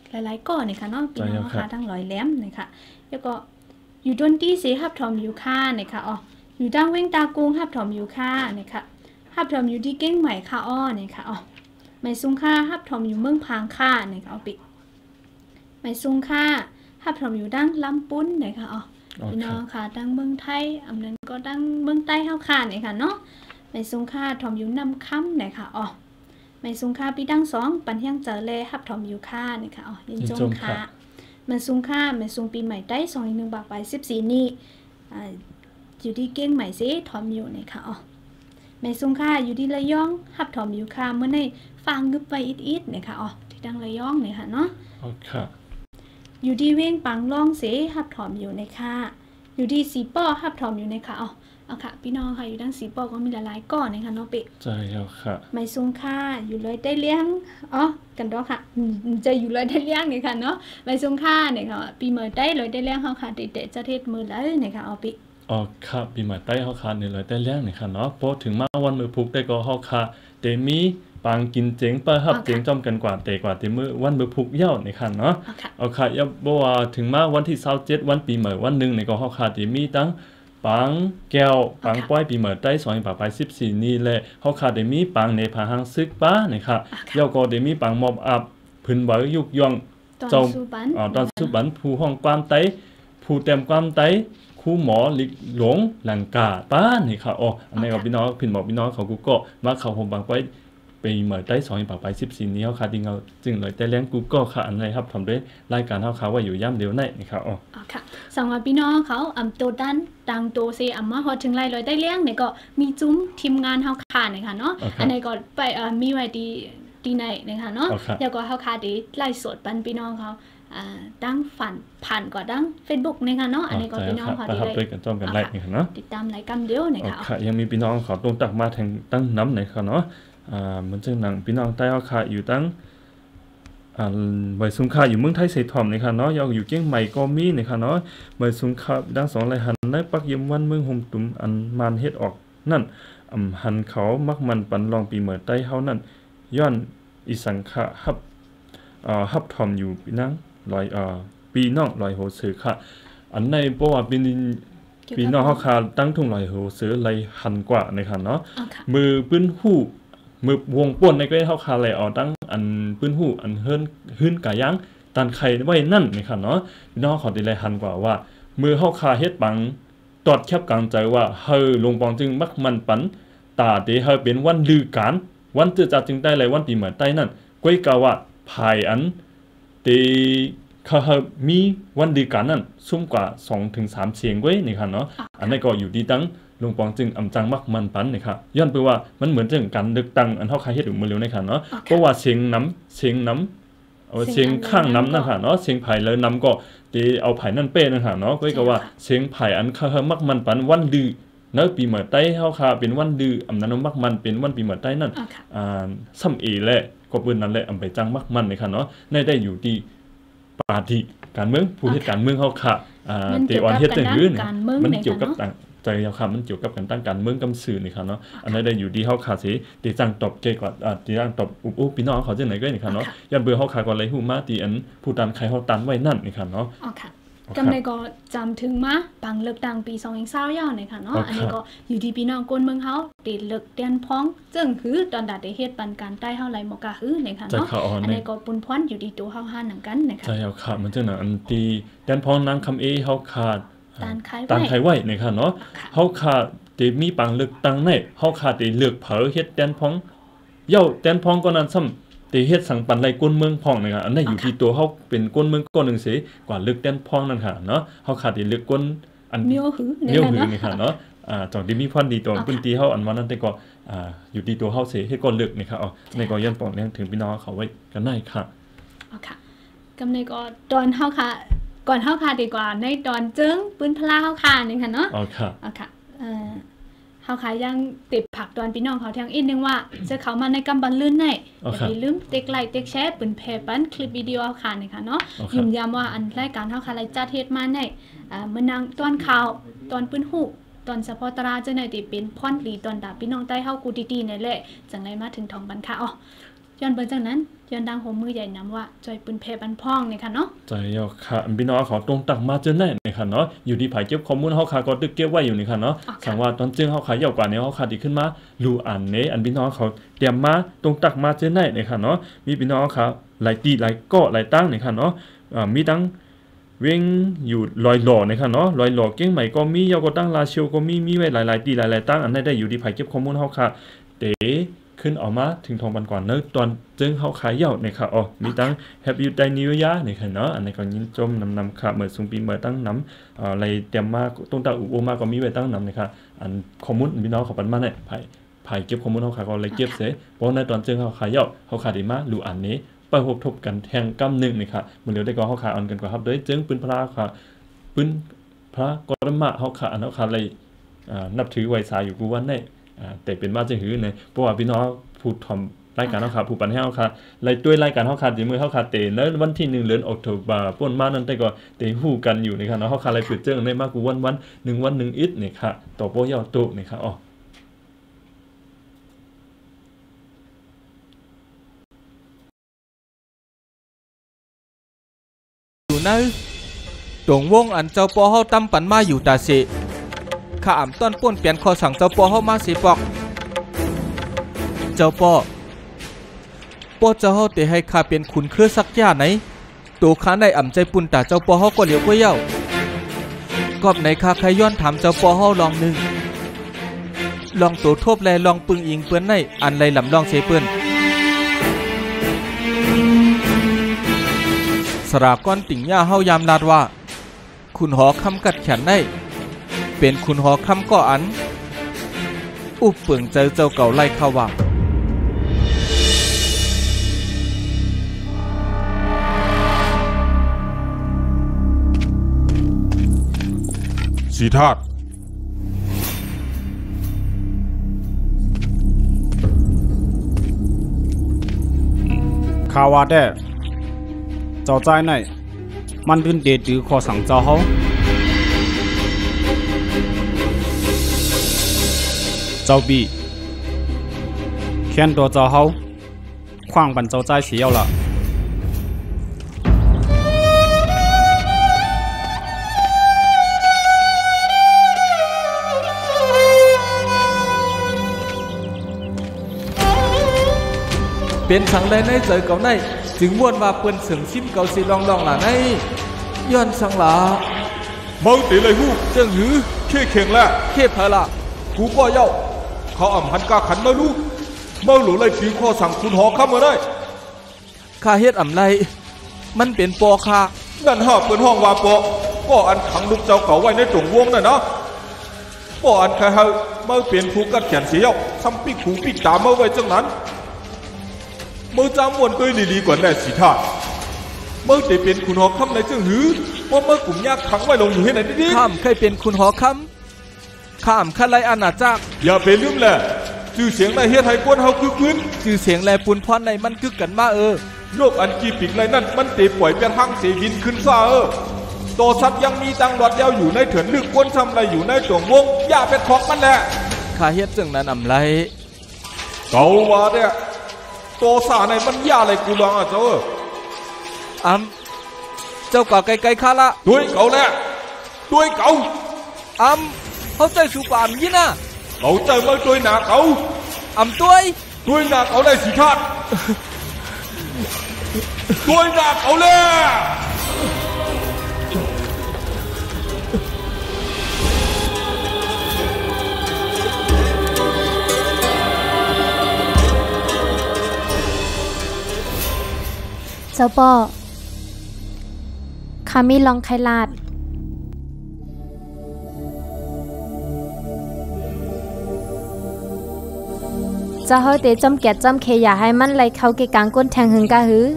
หลายๆก้อนนะคะเนาะพี่น้องค่ะทั้งร้อยแหลมนะคะแล้วก็อยู่ดนตรีเสฮับถอมอยู่ค่านะคะอ๋ออยู่ดังเว้งตากุ้งฮับถอมอยู่ค่านะคะฮับถอมอยู่ที่เก้งใหม่ค่ะอ้อนะคะอ๋อไม่ซุงค่าฮับถอมอยู่เมืองพางค่านะคะเอาปิไม่ซุงค่าฮับถอมอยู่ดังลำปุ้นนะคะอ๋อพี่น้องค่ะดังเมืองไทยอำนั้นก็ดังเมืองใต้เฮาค่ะนะคะเนาะไม่ซุงค่าถอมอยู่นำค่ำนะคะอ๋อไม่ซุงค่าปีดังสองปันเฮียงเจอเลฮับถอมอยู่ค่านะคะอ๋อยินจงค่ะมันซุงค่ามันซุงปีใหม่ได้สองอีกหนึ่งบาทไปสิบสี่นี่อ่าอยู่ที่เก้งใหม่สิถอมอยู่นะคะอ๋อมันซุงค่าอยู่ที่ระยองฮับถอมอยู่ค่าเมื่อในฟังงึบไปอิดๆนะคะอ๋อที่ดังระยองเนี่ยค่ะเนาะโอเคอยู่ที่เว้งปังล่องเสฮับถอมอยู่ในค่ะอยู่ที่สีป้อฮับถอมอยู่ในค่ะอ๋อเอาค่ะพี่น้องค่ะอยู่ด้านสีป้อก็มีหลายๆก้อนนะคะเนาะเป๊ะใช่แล้วค่ะไม่ซุงค่าอยู่เลยได้เลี้ยงอ๋อกันดอกค่ะจะอยู่เลยได้เลี้ยงเนี่ยค่ะเนาะไม่ซุงค่าเนี่ยค่ะปีเมื่อได้เลยได้เลี้ยงเขาค่ะเด็ดๆจะเทศมือเลยเนี่ยค่ะเอาปิอ๋อค่ะปีใหม่ใต้เขาค่ะเนี่ยเลยได้เลี้ยงเนี่ยค่ะเนาะพอถึงมาวันมือพุกได้ก็เขาค่ะเตมีปังกินเจ๋งเปิ้ลฮับเจ๋งจอมกันกว่าเตกว่าเตมือวันมือพุกเย้าเนี่ยค่ะเนาะเอาค่ะอย่าบอกว่าถึงมาวันที่ยี่สิบเจ็ดวันปีใหม่วันนึงเนี่ยก็เขาค่ะเตมีตั้งปังแก้วปังป้อยปีใหม่ใต้สองป่าไปสิบสี่นี่แหละเขาขาดเดมีปังในผาหางซึกป้านะครับเย้าก็เดมีปังมอบอับพื้นไหวยุกย่องเจ้าอ๋อตอนสุบันผู้ห้องความไตผู้เต็มความไตคู่หมอลิกหลงหลังกาป้านี่ค่ะอ๋ออันนี้ก็พี่น้องพินบอกพี่น้องเขากูก็มาเขาผมปังไว้ปีใหม่ใต้สองป่าไปสิบสี่นี้เขาขาดจริงเอาจึงเลยแต่เลี้ยงกูก็ค่ะอันไหนครับทำด้วยรายการเขาเขาว่าอยู่ย่ำเดียวในนี่ครับอ๋อค่ะสำหรับพี่น้องเขาอ่ำตัวด้านดังตัวเซอ่ำมาฮอดถึงไรเลยได้เลี้ยงเนี่ยก็มีจุ้มทีมงานเฮาขาเนี่ยค่ะเนาะอันนี้ก็ไปเอ่อมีไว้ดีดีในนะคะเนาะแล้วก็เฮาขาดีไล่สดปันพี่น้องเขาอ่าดังฝันผ่านก็ดัง Facebook นะคะเนาะอันนี้ก็พี่น้องเขาได้ได้กันจ้องกันไล่นี่ค่ะเนาะติดตามรายการเดียวนะคะค่ะยังมีพี่น้องเขาตรงตักมาแทงตั้งน้ำไหนค่ะเนาะอ่าเหมือนจังหนังพี่น้องใต้เฮาขาอยู่ตั้งอ่าใบสุงค่าอยู่เมืองไทยเสถอมนี่ค่ะเนาะยาวอยู่เกี้ยงใหม่ก็มีนี่ค่ะเนาะใบสุงค่าดังสองไหลหันในปักเยี่ยมวันเมืองห่มตุ่มอันมานเฮ็ดออกนั่นอำหันเขามักมันปันรองปีเหมือใต้เฮานั่นย้อนอีสังขะฮับเอ่อฮับถอมอยู่ปีนังลอยเอ่อปีน้องลอยโหสือค่ะอันในเพราะว่าปีปีน้องเฮาค่ะตั้งทุ่งลอยโหสือไหลหันกว่านี่ค่ะเนาะมือปื้นหู้มือวงป่วนในก็เฮาค่ะไหลเอาตั้งอันปื้นหู้อันเฮิรนหื้นกะย่างตันไข่ไว้นั่นนี่ค่ะเนาะพี่น้องขอติไหลหันกว่าว่ามือเฮาค่ะเฮ็ดปังตอดแคบกลางใจว่าเฮาลงปองจึงมักมันปันตาเดเฮาเป็นวันลือการวันจะจัดจึงได้ไหลวันปีใหม่ใต้นั่นก้อยกะว่าภายอันเตเขามีวันลือการนั่นซุ่มกว่า สองถึงสาม เสียงไว้นี่ค่ะเนาะอันนี้ก็อยู่ดีตั้งลงปองจึงอำจังมักมันปันนี่ค่ะย้อนไปว่ามันเหมือนจังการเลือกตั้งอันเฮาคาเฮ็ดอยู่มื้อเร็วนี่ค่ะเนาะเพราะว่าเสียงนำเสียงนำเอาเสียงข้างนำนั่นค่ะเนาะเสียงไผเลยนำก็เตเอาไผนั่นเป้นั่นค่ะเนาะก้อยก็ว่าเสียงไผอันเขามักมันปันวันลือเนาะปีใหม่ใต้เฮาค่ะเป็นวันดื้ออำนั้นมักมันเป็นวันปีใหม่ใต้นั่นอ่าซ้ำเอแหละก็เปิ้นนั่นแหละอำไปจังมักมันนี่ค่ะเนาะในได้อยู่ที่ปาฏิการเมืองผู้เฮ็ดการเมืองเฮาค่ะอ่าเตออนเฮ็ดจังหื้อมันเกี่ยวกับต่างใจเฮาค่ะมันเกี่ยวกับการตั้งการเมืองกำสื่อนี่ค่ะเนาะอันนั้นได้อยู่ที่เฮาค่ะสิติจังตอบเกี่ยวกับอ่าติจังตอบอุบพี่น้องเขาจังไหนก็นี่ค่ะเนาะยันเบื่อเฮาค่ะก็เลยฮู้มาติอันผู้ตันใครเฮาตันไว้นั่นนี่ค่ะเนาะอ๋อค่ะกำในก็จำถึงมาปังเลือกตั้งปีสองพันยี่สิบยาวนี่ค่ะเนาะอันนี้ก็อยู่ที่พี่น้องคนเมืองเฮาติเลือกเตียนพ้องจึงคือตอนดาได้เฮ็ดปันการใต้เฮาไหลหมอกะฮื้อนี่ค่ะเนาะอันนี้ก็ปุ่นพ้นอยู่ที่ตัวเฮาหาหนังกันนี่ค่ะใช่เอาค่ะมันจังนั้นอันที่เตียนพ้องนางคำเอเฮาขาดตานไข่ไว้ตานไข่ไว้นี่ค่ะเนาะเฮาขาดที่มีปังเลือกตั้งในเฮาขาดที่เลือกเผอเฮ็ดเตียนพ้องเย้าเตียนพ้องก็นั้นซ้ำตีเฮ็ดสังปันไรก้นเมืองพองนะครับอันนี้อยู่ที่ตัวเฮาเป็นก้นเมืองก้นนึงสิกว่าลึกแดนพองนั่นค่ะเนาะเฮาขาดที่ลึกก้นอันเมียวหือเมียวหือนี่ค่ะเนาะอ่าจังที่มีพรดีตัวพื้นที่เฮาอันว่านั้นแต่ก็อ่าอยู่ที่ตัวเฮาสิเฮ็ดก้นลึกนี่ค่ะอ๋อในก็ย้อนปองเรื่องถึงพี่น้องเขาไว้กันได้ค่ะอ๋อค่ะกำในก็ตอนเฮาค่ะก่อนเฮาค่ะดีกว่าในตอนจึงปืนพลาเฮาค่ะนี่ค่ะเนาะอ๋อค่ะอ๋อค่ะเอ่อเฮาค่ะยังติดผักตอนพี่น้องเขาทางอีกนึงว่าจะเข้ามาในกำบันลื่นได้อย่าลืมติ๊กไลค์ติ๊กแชร์ปืนแพร่ปันคลิปวิดีโอเฮาค่ะนี่ค่ะเนาะยืนยันว่าอันรายการเฮาค่ะรายจัดเฮ็ดมาในอ่ามื้อนางตอนข่าวตอนปืนฮู้ตอนเฉพาะตราจังได๋ที่เป็นพรดีตอนดาพี่น้องใต้เฮากูดีๆนี่แหละจังได๋มาถึงท้องบรรค่ะอ๋อย้อนเบิ่งจังนั้นย้อนดังหัวมือใหญ่น้ำว่าจอยปืนเพบันพ่องนี่ค่ะเนาะใจยอค่ะพี่น้องเขาตรงตักมาเจอแน่นี่ค่ะเนาะอยู่ที่ผายเก็บข้อมูลเฮาค่ะก็ตึกเก็บไว้อยู่นี่ค่ะเนาะสังว่าตอนจึงเฮาขายยาวกว่านี้เฮาขาดอีกขึ้นมารู้อันนี้อันพี่น้องเขาเตรียมมาตรงตักมาเจอแน่นี่ค่ะเนาะมีพี่น้องเขาหลายตีหลายเกาะหลายตั้งนี่ค่ะเนาะอ่ามีตั้งเว้งอยู่ลอยหล่อนี่ค่ะเนาะลอยหล่อเก่งใหม่ก็มียาวก็ตั้งลาเชียวก็มีมีไว้หลายๆตีหลายๆตั้งอันนั้นได้อยู่ที่ผายเก็บข้อมูลเฮาค่ะเตขึ้นออกมาถึงทองบันก่อนเนอะตอนจึงเฮาขายยาวนี่ค่ะอ๋อมีตั้ง Happy New Year นี่ค่ะเนาะอันนี้ก็ยินจมนำนำค่ะเมื่อสุงปีเมื่อตั้งนำอ่าอะไรเตรียมมาต้นตาอุโอมาก็มีไว้ตั้งนำนี่ค่ะอันข้อมูลพี่น้องเขาปันมาเนี่ยไผไผเก็บข้อมูลเฮาขายก็เลยเก็บเสเพราะในตอนจึงเฮาขายยาวเฮาขายได้มารู้อันนี้ไปหกทบกันแทงกำนึงนี่ค่ะมื้อเดียวได้ก็เฮาขายอันกันกว่าครับเด้จึงปืนพระค่ะปืนพระกรมะเฮาขายอันเฮาขายเลยอ่านับถือไว้สายอยู่กูวันได้อ่าแต่เป็นมาจังหือเนี่ยเพราะว่าพี่น้องผู้ทำรายการเฮาค่ะผู้ปันให้เฮาค่ะไล่ด้วยรายการเฮาค่ะที่มือเฮาค่ะเตในวันที่หนึ่งเดือนออกตุลาป่นมานั้นแต่ก็เตฮู้กันอยู่นี่ค่ะเนาะเฮาค่ะไล่เปิดเจิงได้มากกว่าวันๆหนึ่งวันหนึ่งอิดนี่ค่ะต่อโปยาวตุนี่ค่ะอ๋ออยู่ในตรงวงอันเจ้าปอเฮาตำปันมาอยู่ตาสิข้าอ่ำต้นป่นเปลี่ยนข้อสั่งเจ้าปอเฮามาสิปอกเจ้าปอปอเจ้าเฮาเตให้ข้าเป็นขุนคือสักย่าไหนตัวข้าในอ่ำใจปุ่นตาเจ้าปอเฮาก็เหลียวก็เย้ากอบในข้าใครย้อนถามเจ้าปอเฮาลองหนึ่งลองตัวทบแลลองปึงอิงเปื้อนในอันไรลำลองเชเปื้อนสระก้อนติ่งย่าเฮายามลาดว่าคุณหอคำกัดแขนได้เป็นคุณหอคำก่ออันอุบเปิ่งเจอเจ้าเก่าไล่เข้าว่าสีธาตุข่าวว่าได้เจ้าใจไหนมันดื้นเดดื้อขอสั่งเจ้าเฮาเจ้าบีแค้นตัวเจ้าเฮาขว้างบันเจ้าใจเสียวละเป็นสังใดในใจเก่าในจึงม่วนว่าเปิ้นเสิงซิมเก่าสิลองลองล่ะในย้อนสังหลาเมืองตีเลยฮู้เจ้งหือเข่เข่งแล้วเข่พะละกูป้อเย้าเขาอ่ำหันกาขันมารู้เมืองหลวงเลยถือข้อสั่งคุณหอเข้ามาได้ข้าเฮ็ดอ่ำไรมันเป็นปอคานั่นฮะเปิ้นห้องว่าปอก็อันขังลูกเจ้าเก่าไว้ในตรงวงน่ะนะปออันใครเฮาเมื่อเปลี่ยนผู้กัดแขนเสียวซ้ำปิกหูปิกตาเมื่อไว้จังนั้นเมื่อจำมวนเคยลีๆกว่าแน่สีธาตุเมื่อได้เป็นคุณหอคำในเจ้าหือว่าเมื่อกลุ่มยากขังไว้ลงอยู่ให้ไหนดิข้ามเคยเป็นคุณหอคำข้ามขันไลอาณาจักรอย่าไปลืมแหละชื่อเสียงในเฮ็ดให้กวนเฮาคึกคืนชื่อเสียงแลปุนพรในมันคึกกันมาเออโลกอันกีปิกไรนั่นมันเตะปล่อยเป็นห้างเสวินขึ้นซาเออโตสัตว์ยังมีตังหลอดยาวอยู่ในเถื่อนลึกกวนทำไรอยู่ในตรงวงอย่าเป็นของมันแหละข้าเฮ็ดจึงนั้นอำไรเก่าว่าเนี่ยโตสาในมันย่าอะไรกูลองอ่ะเจ้าอ้ำเจ้าก่อไกลๆข้าละด้วยเก่าแน่ด้วยเก่าอ้ำเขาใจสูกว่าอ้ำยี่น่ะเขาใจมาด้วยหนาเก่าอ้ำด้วยด้วยหนาเก่าได้สีธาตุด้วยหนาเก่าเลยเจ้าป่อข้ามีลองไข่ลาดจะเฮาเตจำแกะจำเคอย่าให้มันไหลเข้าเกกางก้นแทงหึงกะหือ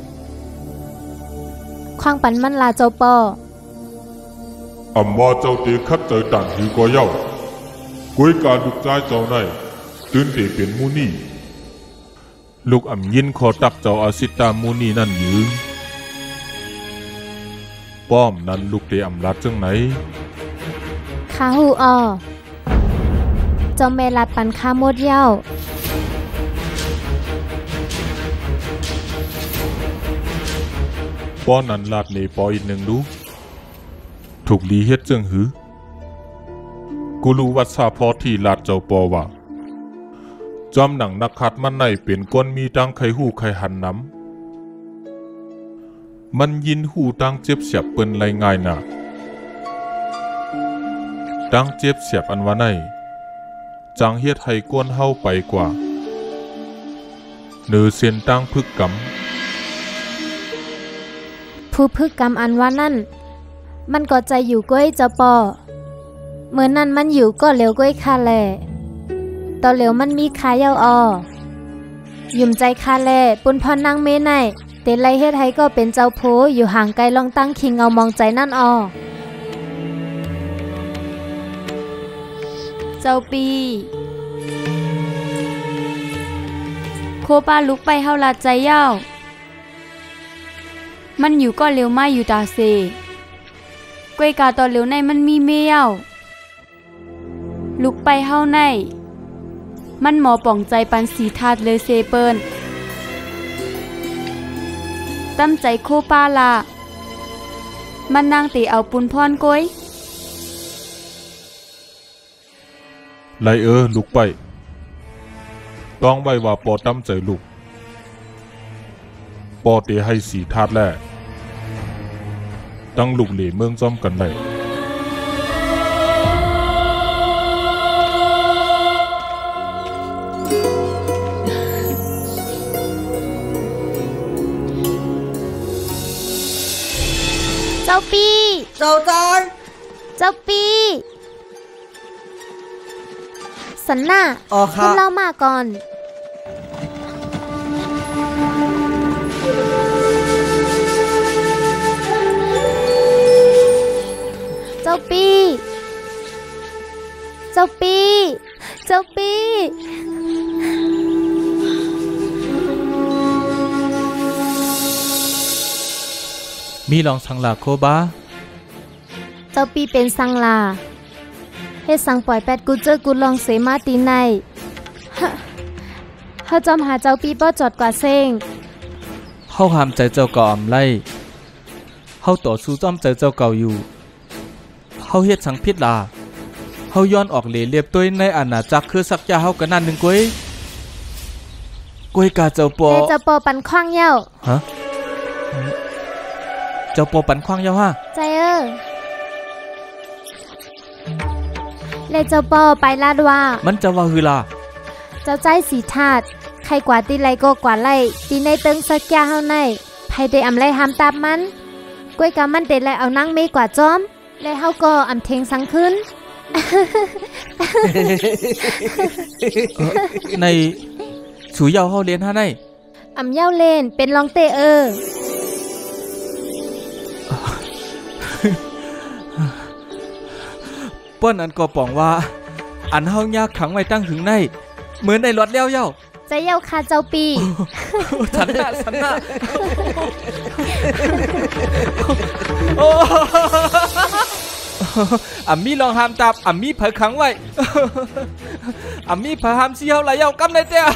ควางปันมันลาเจ้าป่ออำว่าเจ้าเตคัดเจอต่างหือก็เย้ากุยการดุกใจเจ้าในตื่นเตเป็นมูนี่ลูกอ่ำยินขอตักเจ้าอาสิตามูนีนั่นยืงป้อมนั้นลูกเตอ่ำรัดจังไหนข้าหูอ้อเจ้าแม่รัดปันข้าหมดเย้าป้อนันลาดเนปออีกหนึ่งดูถูกลีเฮ็ดเจิงหือกูรู้วัดซาพอที่ลาดเจ้าปอว่าจอมหนังนักขัดมันในเป็นก้นมีดังไข่หูไข่หันน้ำมันยินหูดังเจ็บเสียบเปิ้นไรง่ายนะดังเจ็บเสียบอันว่าในจังเฮ็ดให้ก้นเฮาไปกว่าเนือเส้นตั้งพึกกำผู้พึกกรรมอันว่านั่นมันก็ใจอยู่ก้อยเจ้าปอเมื่อนั้นมันอยู่ก็เหลวก้อยคาแลตอนเหลวมันมีขายาวออยุ่มใจคาแลปุนพรนางเมไนเตไลเฮ็ดให้ก็เป็นเจ้าโพอยู่ห่างไกลลองตั้งคิงเอามองใจนั่นออเจ้าปีโคป้าลุกไปเฮาลาใจเย้ามันอยู่ก็เร็วมาอยู่ตาเซกวยกาตอนเร็วในมันมีเมียวลุกไปเฮาในมันหมอป่องใจปันสีทาดเลยเซเปิลตั้มใจโคป้าลามันนางตีเอาปุนพรกวยไลเออลุกไปต้องไว้ว่าปอตั้มใจลุกปอเตให้สีทาดแล่ตั้งลุกเหล่เมืองจอมกันได้เจ้าปีเจ้าจอยเจ้าปีสันน่ะอ๋อค่ะคุณเล่ามาก่อนเจ้าปีเจ้าปีเจ้าปีมีลองสังลาโคบาเจ้าปีเป็นสังลาเฮ็ดสังปล่อยแปดกูเจอกูลองเสมาตีในเฮาจอมหาเจ้าปีป้อจอดกว่าเซ้งเฮาห้ามใจเจ้าเก่าอำไล่เฮาต่อสู้จอมใจเจ้าเก่าอยู่เฮาเฮ็ดสังพิษลาเฮาย้อนออกเหลเรียบตัวในอาณาจักรคือสักยาเฮากันนั่นหนึ่งกวยกวยกาเจ้าปอเจ้าปอปันขว้างเย้าฮะเจ้าปอปันขว้างเย้าฮะใจเออเลเจ้าปอไปลาดว่ามันจะว่าฮือลาเจ้าใจสีธาตุใครกว่าตีไรก็กว่าไล่ตีในเติงสักยาเฮาในไผได้อำไล่หามตามมันกวยกามันเด็ดไล่เอานั่งเมกว่าจอมและเฮาก็อำเทงสังขึ้นในสูเยาเฮาเรียนหาในอำเย้าเล่นเป็นรองเตเออป้อนอันก็ปองว่าอันเฮายากขังไว้ตั้งหึงในเหมือนในรถเลี้ยวเย้าใจเย้าคาเจ้าปีสันน่ะสันน่ะอ่ำมีลองหามตับอ่ำมีเผยขังไว้อ่ำมีเผยหามเสียวไหลเย้ากำในเจ้า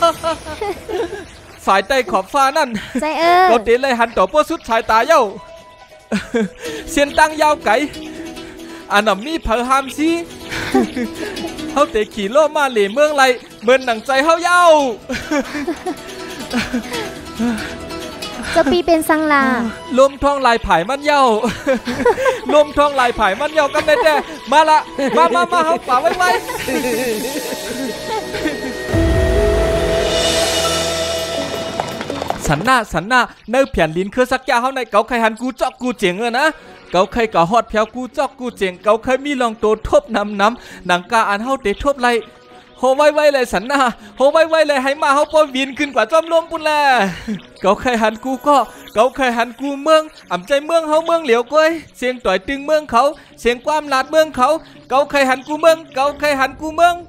สายใต้ขอบฟ้านั่นใจเออรถเดินเลยหันต่อป้อสุดสายตาเย้าเสียนตั้งยาวไก่อันน่ะมีเผยหามซีเฮาเตะขี่โลมาเหล่เมืองไรเบิ่นหนังใจเฮาเย้าเจ้าปีเป็นสังลาลมท้องลายผายมันเย้าลมท้องลายผายมันเย้ากันแน่ๆมาละมามามาเฮาป่าไว้ๆสันหน้าสันหน้าเนื้อเพียนลิ้นคือสักยาเฮาในเกาไข่หันกูจอกกูเจียงเออนะเกาไข่กะฮอดเพียวกูจอกกูเจียงเกาไข่มีลองโตทบน้ำน้ำหนังกาอันเฮาเตะทบไหลโหไว้ไว้เลยสันหน้าโหไว้ไว้เลยให้มาเฮาป้อวินขึ้นกว่าจอมลมปุ่นแลเกาไข่หันกูก็เกาไข่หันกูเมืองอ่ำใจเมืองเฮาเมืองเหลียวก้อยเสียงต่อยตึงเมืองเขาเสียงความหลาดเมืองเขาเกาไข่หันกูเมืองเกาไข่หันกูเมือง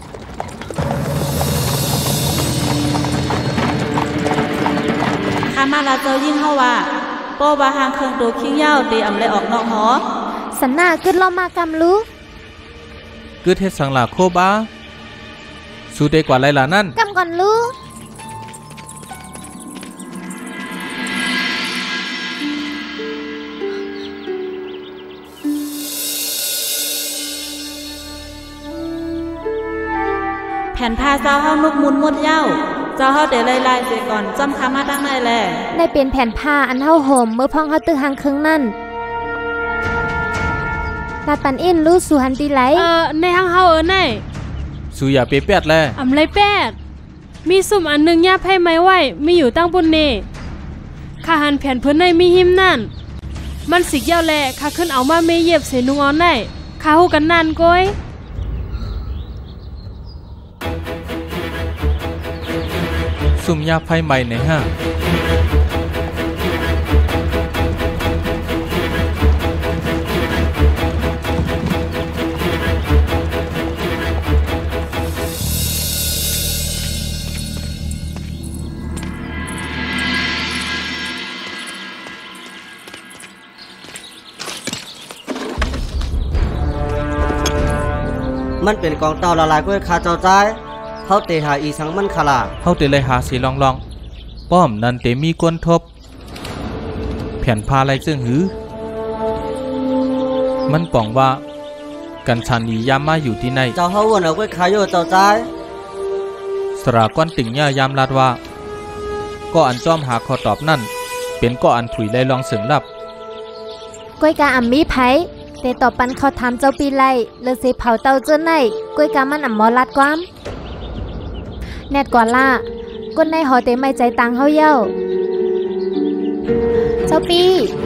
ข้ามาลาเจ้ายิ่งเฮาว่าป้อบาหางเครื่องโตคิงยาวเตอำไลออกนอกหอสันน่ะกึดลอมากำลูกึดเฮ็ดสังลาโคบาสู้ได้กว่าไรล่ะนั่นกำก่อนลูผ่นผ้าเจ้าเฮานุกมุนมุดเย้าเจ้าเฮาเดี๋ยวไล่ๆเสียก่อนจำคำมาตั้งได้แลได้เป็นแผ่นผ้าอันเฮาห่มเมื่อพ้องเฮาตึกหางครึ่งนั่นลาปันอินรู้สู่หันตีไหลเออในหางเฮาเออไหนสู่อย่าเปแปดแลอำไรแปดมีสุ่มอันนึงย่าไพ่ไม้ไว้มีอยู่ตั้งบนเนข้าหันแผ่นเพิ่นในมีหิมนั่นมันสิกยาวแลข้าขึ้นเอามาเมเย็บเสนุงเอาไหนข้าฮู้กันนานก้อยสุ่มยาไพ่ใหม่ในห้างมันเป็นกองเต่าละลายก้วยคาเจ้าใจเขาเตะหาอีสังมันขลาเขาเตะเลยหาสีลองลองป้อมนั่นเตมีกวนทบแผ่นพาไรซึ่งหือมันป่องว่ากันชันนียามมาอยู่ที่ไหนเจ้าเฮาวนเอาก้วยคาโยเจ้าใจสระก้อนติ่งย่ายามลาดว่าก็อันจอมหาขอตอบนั่นเป็นก็อันถุยไรลองเสริมลับก้วยกาอ่ำมีไผแต่ต่อปันเขาถามเจ้าปีไลเลอสิเผาเต้าเจ้าในก้วยกามันอ่ำมอลัดความแนดกว่าล่าก้นในหอเตไม่ใจตังเฮาเย้าเจ้าปี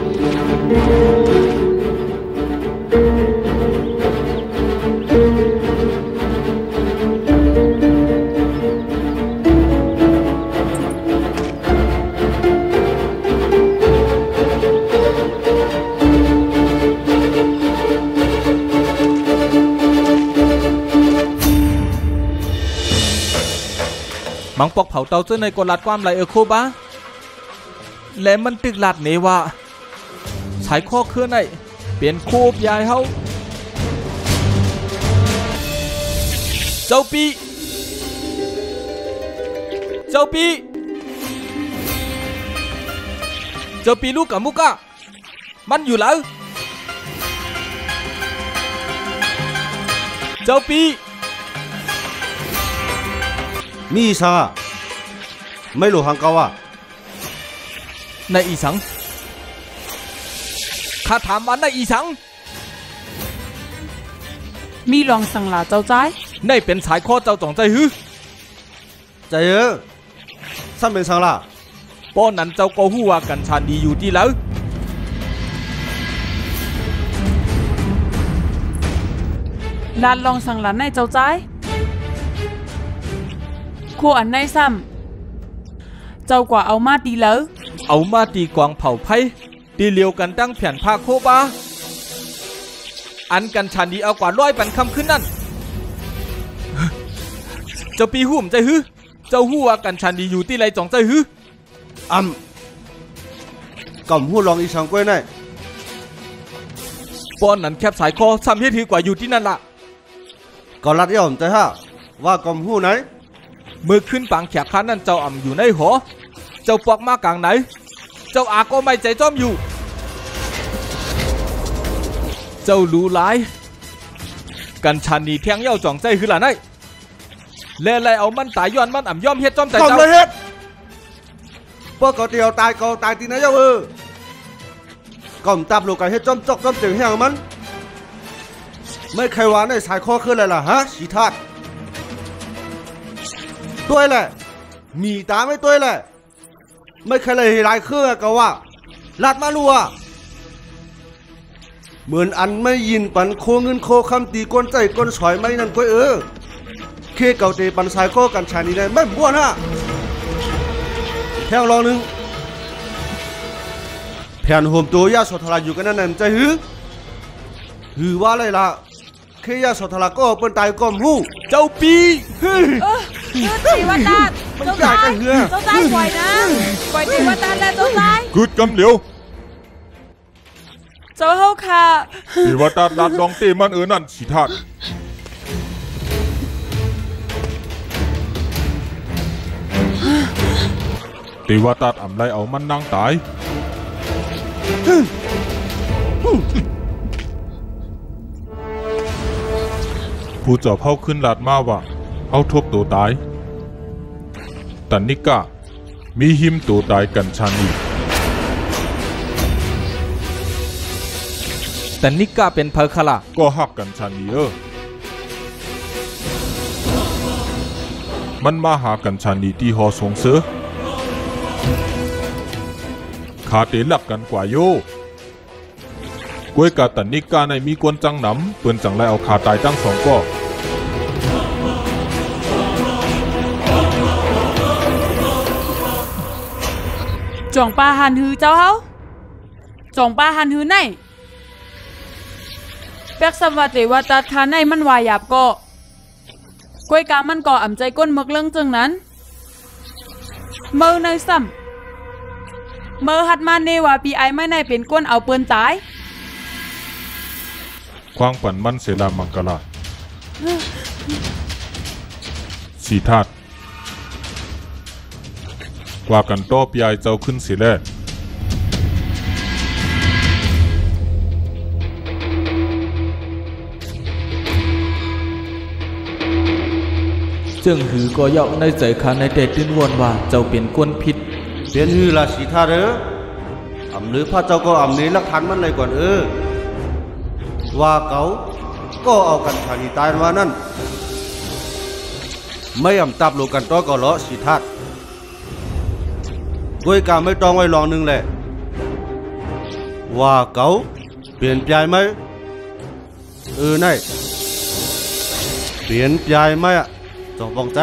มังปอกเผาเตาเจ้าในกอลัดความไหลเออโคบ้าและมันตึกหลัดเนว่าสายข้อเคลื่อนไอเปลี่ยนโคบยายเฮาเจ้าปีเจ้าปีเจ้าปีลูกกับมุกอะมันอยู่แล้วเจ้าปีมีอีสังอ่ะไม่รู้หางเกาอ่ะนายอีสังข้าถามว่านายอีสังมีลองสังลาเจ้าใจนายเป็นสายข้อเจ้าจงใจฮือใจเออซ้ำเป็นสังลาป้อนั้นเจ้าก็หู้ว่ากันชาดีอยู่ที่แล้วลานลองสังลานายเจ้าใจคู่อันในซ้ำเจ้ากว่าเอามาตีแล้วเอามาตีกวางเผาไพ่ตีเลียวกันตั้งแผ่นผ้าโคบาอันกันชันดีเอากว่าร้อยปันคำขึ้นนั่นเจ้าปีหุ่มใจฮือเจ้าหู้ว่ากันชันดีอยู่ที่ไรจ่องใจฮืออ่ำก่อมหู้ลองอีสังก้วยหน่อยป้อนนั้นแคบสายคอซ้ำเฮ็ดถือกว่าอยู่ที่นั่นล่ะก่อนรัดย่อมใจฮะว่าก่อมหู้ไหนเมื่อขึ้นปังแขกค้านั่นเจ้าอ่ำอยู่ในหอเจ้าปอกมากลางไหนเจ้าอาก็ไม่ใจจ้อมอยู่เจ้ารู้หลายกันชันนีแทงเย้าจ่องใจคือหล่ะไนเล่ไล่เอามันตายย้อนมันอ่ำย่อมเฮ็ดจ้อมใจเจ้าเลยเฮ็ดพวกเขาเตียวตายเขาตายตีนะเจ้าเออก่อมตับลูกไก่เฮ็ดจ้อมจอกจ้อมเจ๋งแห้งมันไม่ใครว่าในสายข้อขึ้นเลยล่ะฮะสีธาตุตัวแหละมีตาไม่ตัวแหละไม่เคยเลยลายเครื่องก็ว่าลาดมาลัวเหมือนอันไม่ยินปันโคเงินโคคำตีก้นใจก้นฉอยไม่นั่นก้อยเออเคเก่าเตปันสายข้อกันชานีได้ไม่บ้วนฮะแท่งรองหนึ่งแผ่นห่มตัวยาสดทลายอยู่กันนั่นใจหือหือว่าอะไรล่ะเคยาสดทลายก็เป็นตายก้มหูเจ้าปีตีวัดตาเจ้าตายเจ้าตายปล่อยนะปล่อยตีวัดตาแล้วเจ้าตายกึดกำเหลียวเจ้าเฮาค่ะตีวัดตาดัดดองตีมันเออนั่นสีธาตุตีวัดตาอ่ำไรเอามันนางตายผู้เจ้าเผาขึ้นหลาดมาว่าเฮเขาทบตัวตายตันนิกะมีหิมตัวตายกันชานีแต่นิกะเป็นเพอคละก็หักกันชานีเออมันมาหากันชานีที่หอสงเสือขาเตลักกันกว่าโยกวยกาตันนิกาในมีกวนจังหนำเปืนจังไรเอาขาตายตั้งสองก็จ่องปลาหันหือเจ้าเฮาจ่องปลาหันหือไหนแป๊กสวัสดิ์ว่าตัดขาในมันวายหยาบก็กวยกามันก่ออ่ำใจก้นมึกเรื่องจึงนั้นเมื่อในซ้ำเมื่อหัดมาเนว่าปีไอไม่ในเป็นก้นเอาเปืนตายควางปั่นมันเสลามังกลาสีธาตุว่ากันต่อปีไอเจ้าขึ้นสิแลจึงหือก็เยาะในใจข้าในแต่ตื้นวนว่าเจ้าเป็นก้นพิษเปลี่ยนหือละสีธาตุเด้ออำลือพระเจ้าก็อำนี้หลักฐานมันเลยก่อนเออว่าเขาก็เอากันชานีตายมานั่นไม่อำตับโลกันต้อก็เลาะสีธาตุกวยกาไม่ต้องไว้ลองนึงแหละว่าเขาเปลี่ยนใจไหมเออไงเปลี่ยนใจไหมอ่ะจงบอกใจ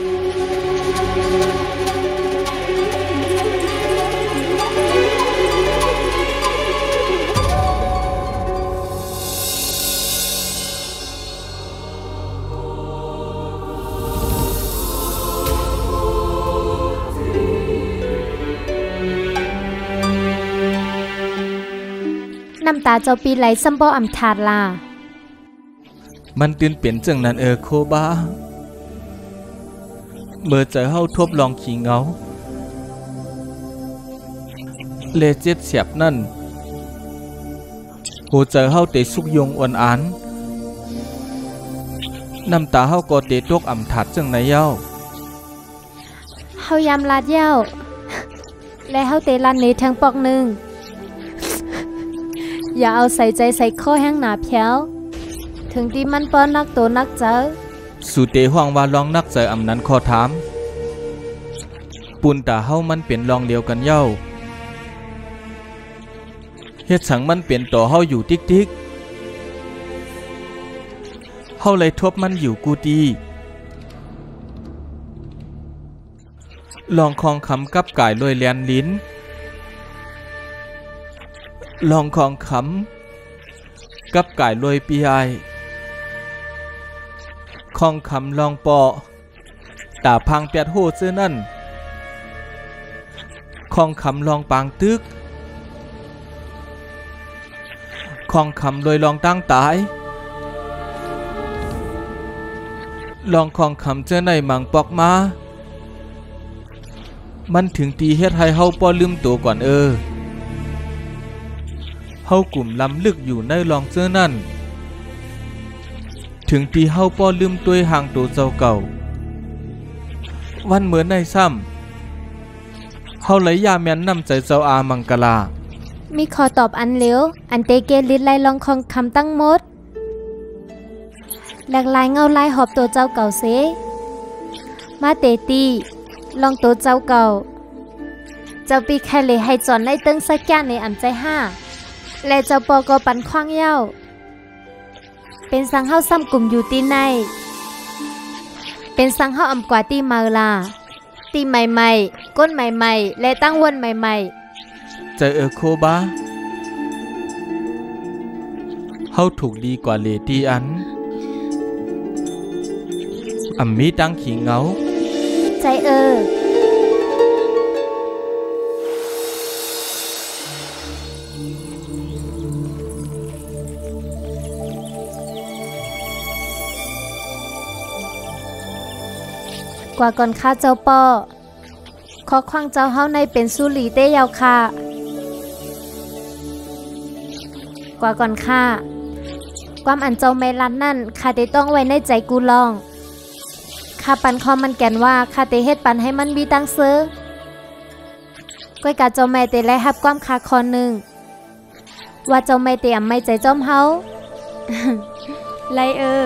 น้ำตาเจ้าปีไหลซัมบ่อำทาดลามันตื่นเปลี่ยนจังนั้นเออโคบ้าเมื่อใจเฮาทบลองขี้เงาเลเจ็ดเสียบนั่นหัวใจเฮาเตะสุกยงอ่อนอันน้ำตาเฮาก็เตะตกอ่ำถาดจังไหนเย้าเฮายามลาดเย้าและเฮาเตะลันนี้ทั้งปอกหนึ่งอย่าเอาใส่ใจใส่ข้อแห้งหนาแพ้วถึงที่มันป้อนนักโตนักเจอสุเตห่วงว่าลองนักเจออำนั้นข้อถามปุ่นตาเฮามันเป็นลองเดียวกันเย้าเฮ็ดสังมันเปลี่ยนต่อเฮาอยู่ติ๊กติ๊กเฮาเลยทบมันอยู่กูดีลองคองคำกับก่ายลอยแลนลิ้นลองคองคำกับก่ายลอยปีไอคองคำลองปอตาพังเปียดโหดเสื้อนั่นคองคำลองปางตึกคองคำลอยลองตั้งตายลองคองคำเจ้าในหมังปอกมามันถึงตีเฮ็ดให้เฮาป้อลืมตัวก่อนเออเฮากลุ่มล้ำลึกอยู่ในลองเสื้อนั่นถึงตีเฮาป้อลืมตัวห่างตัวเจ้าเก่าวันเหมือนในซ้ำเฮาไหลยาแม่นนำใจเจ้าอามังกลามีขอตอบอันเลี้ยวอันเตเกลิดไล่ลองคองคำตั้งมดแหลกลายเงาลายหอบตัวเจ้าเก่าเสมาเตตีลองตัวเจ้าเก่าเจ้าปีแค่เลยให้จอนในตึงสักแก่ในอ่ำใจห้าและเจ้าปอก็ปันคว้างเย้าเป็นสังเฮาซ้ำกลุ่มอยู่ตีในเป็นสังเฮาอ่ำกว่าตีมาลาตีใหม่ๆก้นใหม่ๆและตั้งวนใหม่ๆเจอเออโคบ้าเฮาถูกดีกว่าเลตีอันอ่ำมีตั้งขี้เงาใจเออกว่าก่อนข้าเจ้าปอขอควังเจ้าเฮาในเป็นสุลีเต้ยาวค่ะกว่าก่อนข้าความอันเจ้าไม่ลันนั่นข้าได้ต้องไว้ในใจกูลองข้าข้าปันคอมมันแก่นว่าข้าเตเฮ็ดปันให้มันมีตังซื้อก้อยกะเจ้าแม่เตไล่รับความคาคอนึงว่าเจ้าแม่เตอำไม่ใจจ้อมเฮา ไลเออ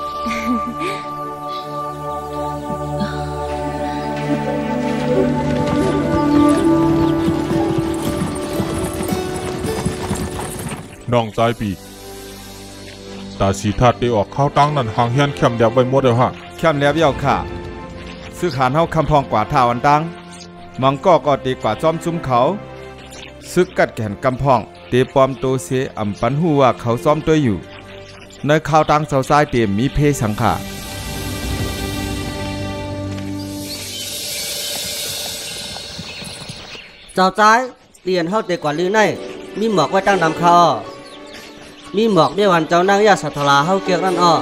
น้องใจปีตาสีทัดได้ออกเข้าตั้งนั่นห่างเฮียนแคมเดียบไว้หมดแล้วฮะแคมเดียบเยาค่ะซื้อขานเฮาคำพองกว่าท่าวันตังมังก็ก็ตีกว่าจอมซุ่มเขาซึกกัดแขนกำพองเตปอมโตเสอำปันหูว่าเขาซ้อมตัวอยู่ในข่าวตังเสาซ้ายเตมมีเพสังขาเจ้าใจเตียนเฮาเตกว่าลือในมีหมอกไว้ตั้งนำคอมีหมอกเดียววันเจ้านางยาสัทลาเฮาเกียกนั่นอ้อ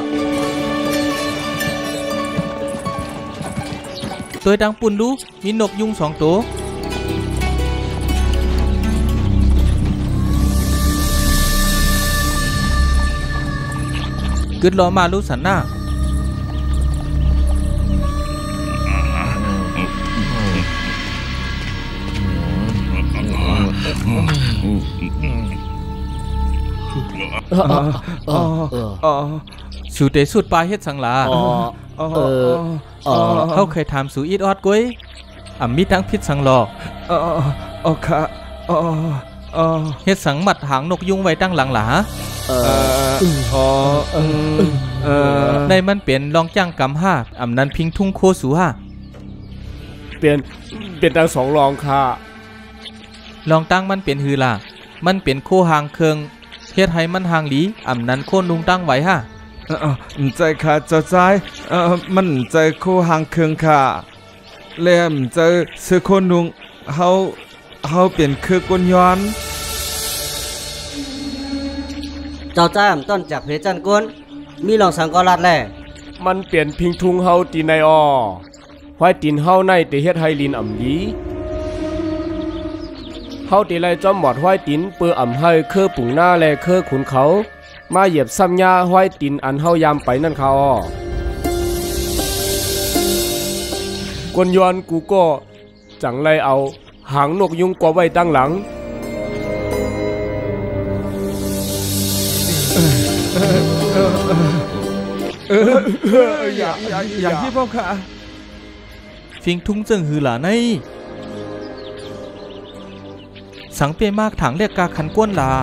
ตัวดังปุ่นดูมีนกยุงสองตัวกึดล้อมาลูสันหน้าสูเตสุดปลายเฮ็ดสังลาเขาเคยทำสูอีดออดกุ้ยอ่ำมีทั้งพิษสังลออ๋อค่ะเฮ็ดสังมัดหางนกยุงไว้ตั้งหลังหลาในมันเปลี่ยนลองจ้างกำห้าอ่ำนั้นพิงทุ่งโคสูห้าเปลี่ยนเปลี่ยนตั้งสองลองค่ะลองตั้งมันเปลี่ยนฮือล่ะมันเปลี่ยนโคหางเคืองเฮ็ดให้มันหางหลีอ่ำนั้นโคนุงตั้งไว้ห้าใจค่ะเจ้าใจเอ่อมันใจโคหางเคืองค่ะเล่มใจซื้อโคนุงเฮาเฮาเปลี่ยนคือกวนย้อนเจ้าจ้ามต้นจากเพจันกวนมีลองสังกอลัดแล่มันเปลี่ยนพิงทุงเฮาตีในออไว้ตีนเฮาในเตเฮ็ดให้ลินอ่ำดีเฮาตีไล่จอมหมอดไว้ตีนเปื้ออ่ำให้เคอปุ่งหน้าแลเคอขุนเขามาเหยียบซ้ำยาไว้ตีนอันเฮายามไปนั่นเขาอ้อกวนย้อนกูก็จังไล่เอาหางนกยุงกว่าไว้ตั้งหลังอย่าอย่าอย่าที่พ่อค่ะฟิงทุ่งเจิงหือหล่าในสังเปียมากถังเรียกกาขันก้นลา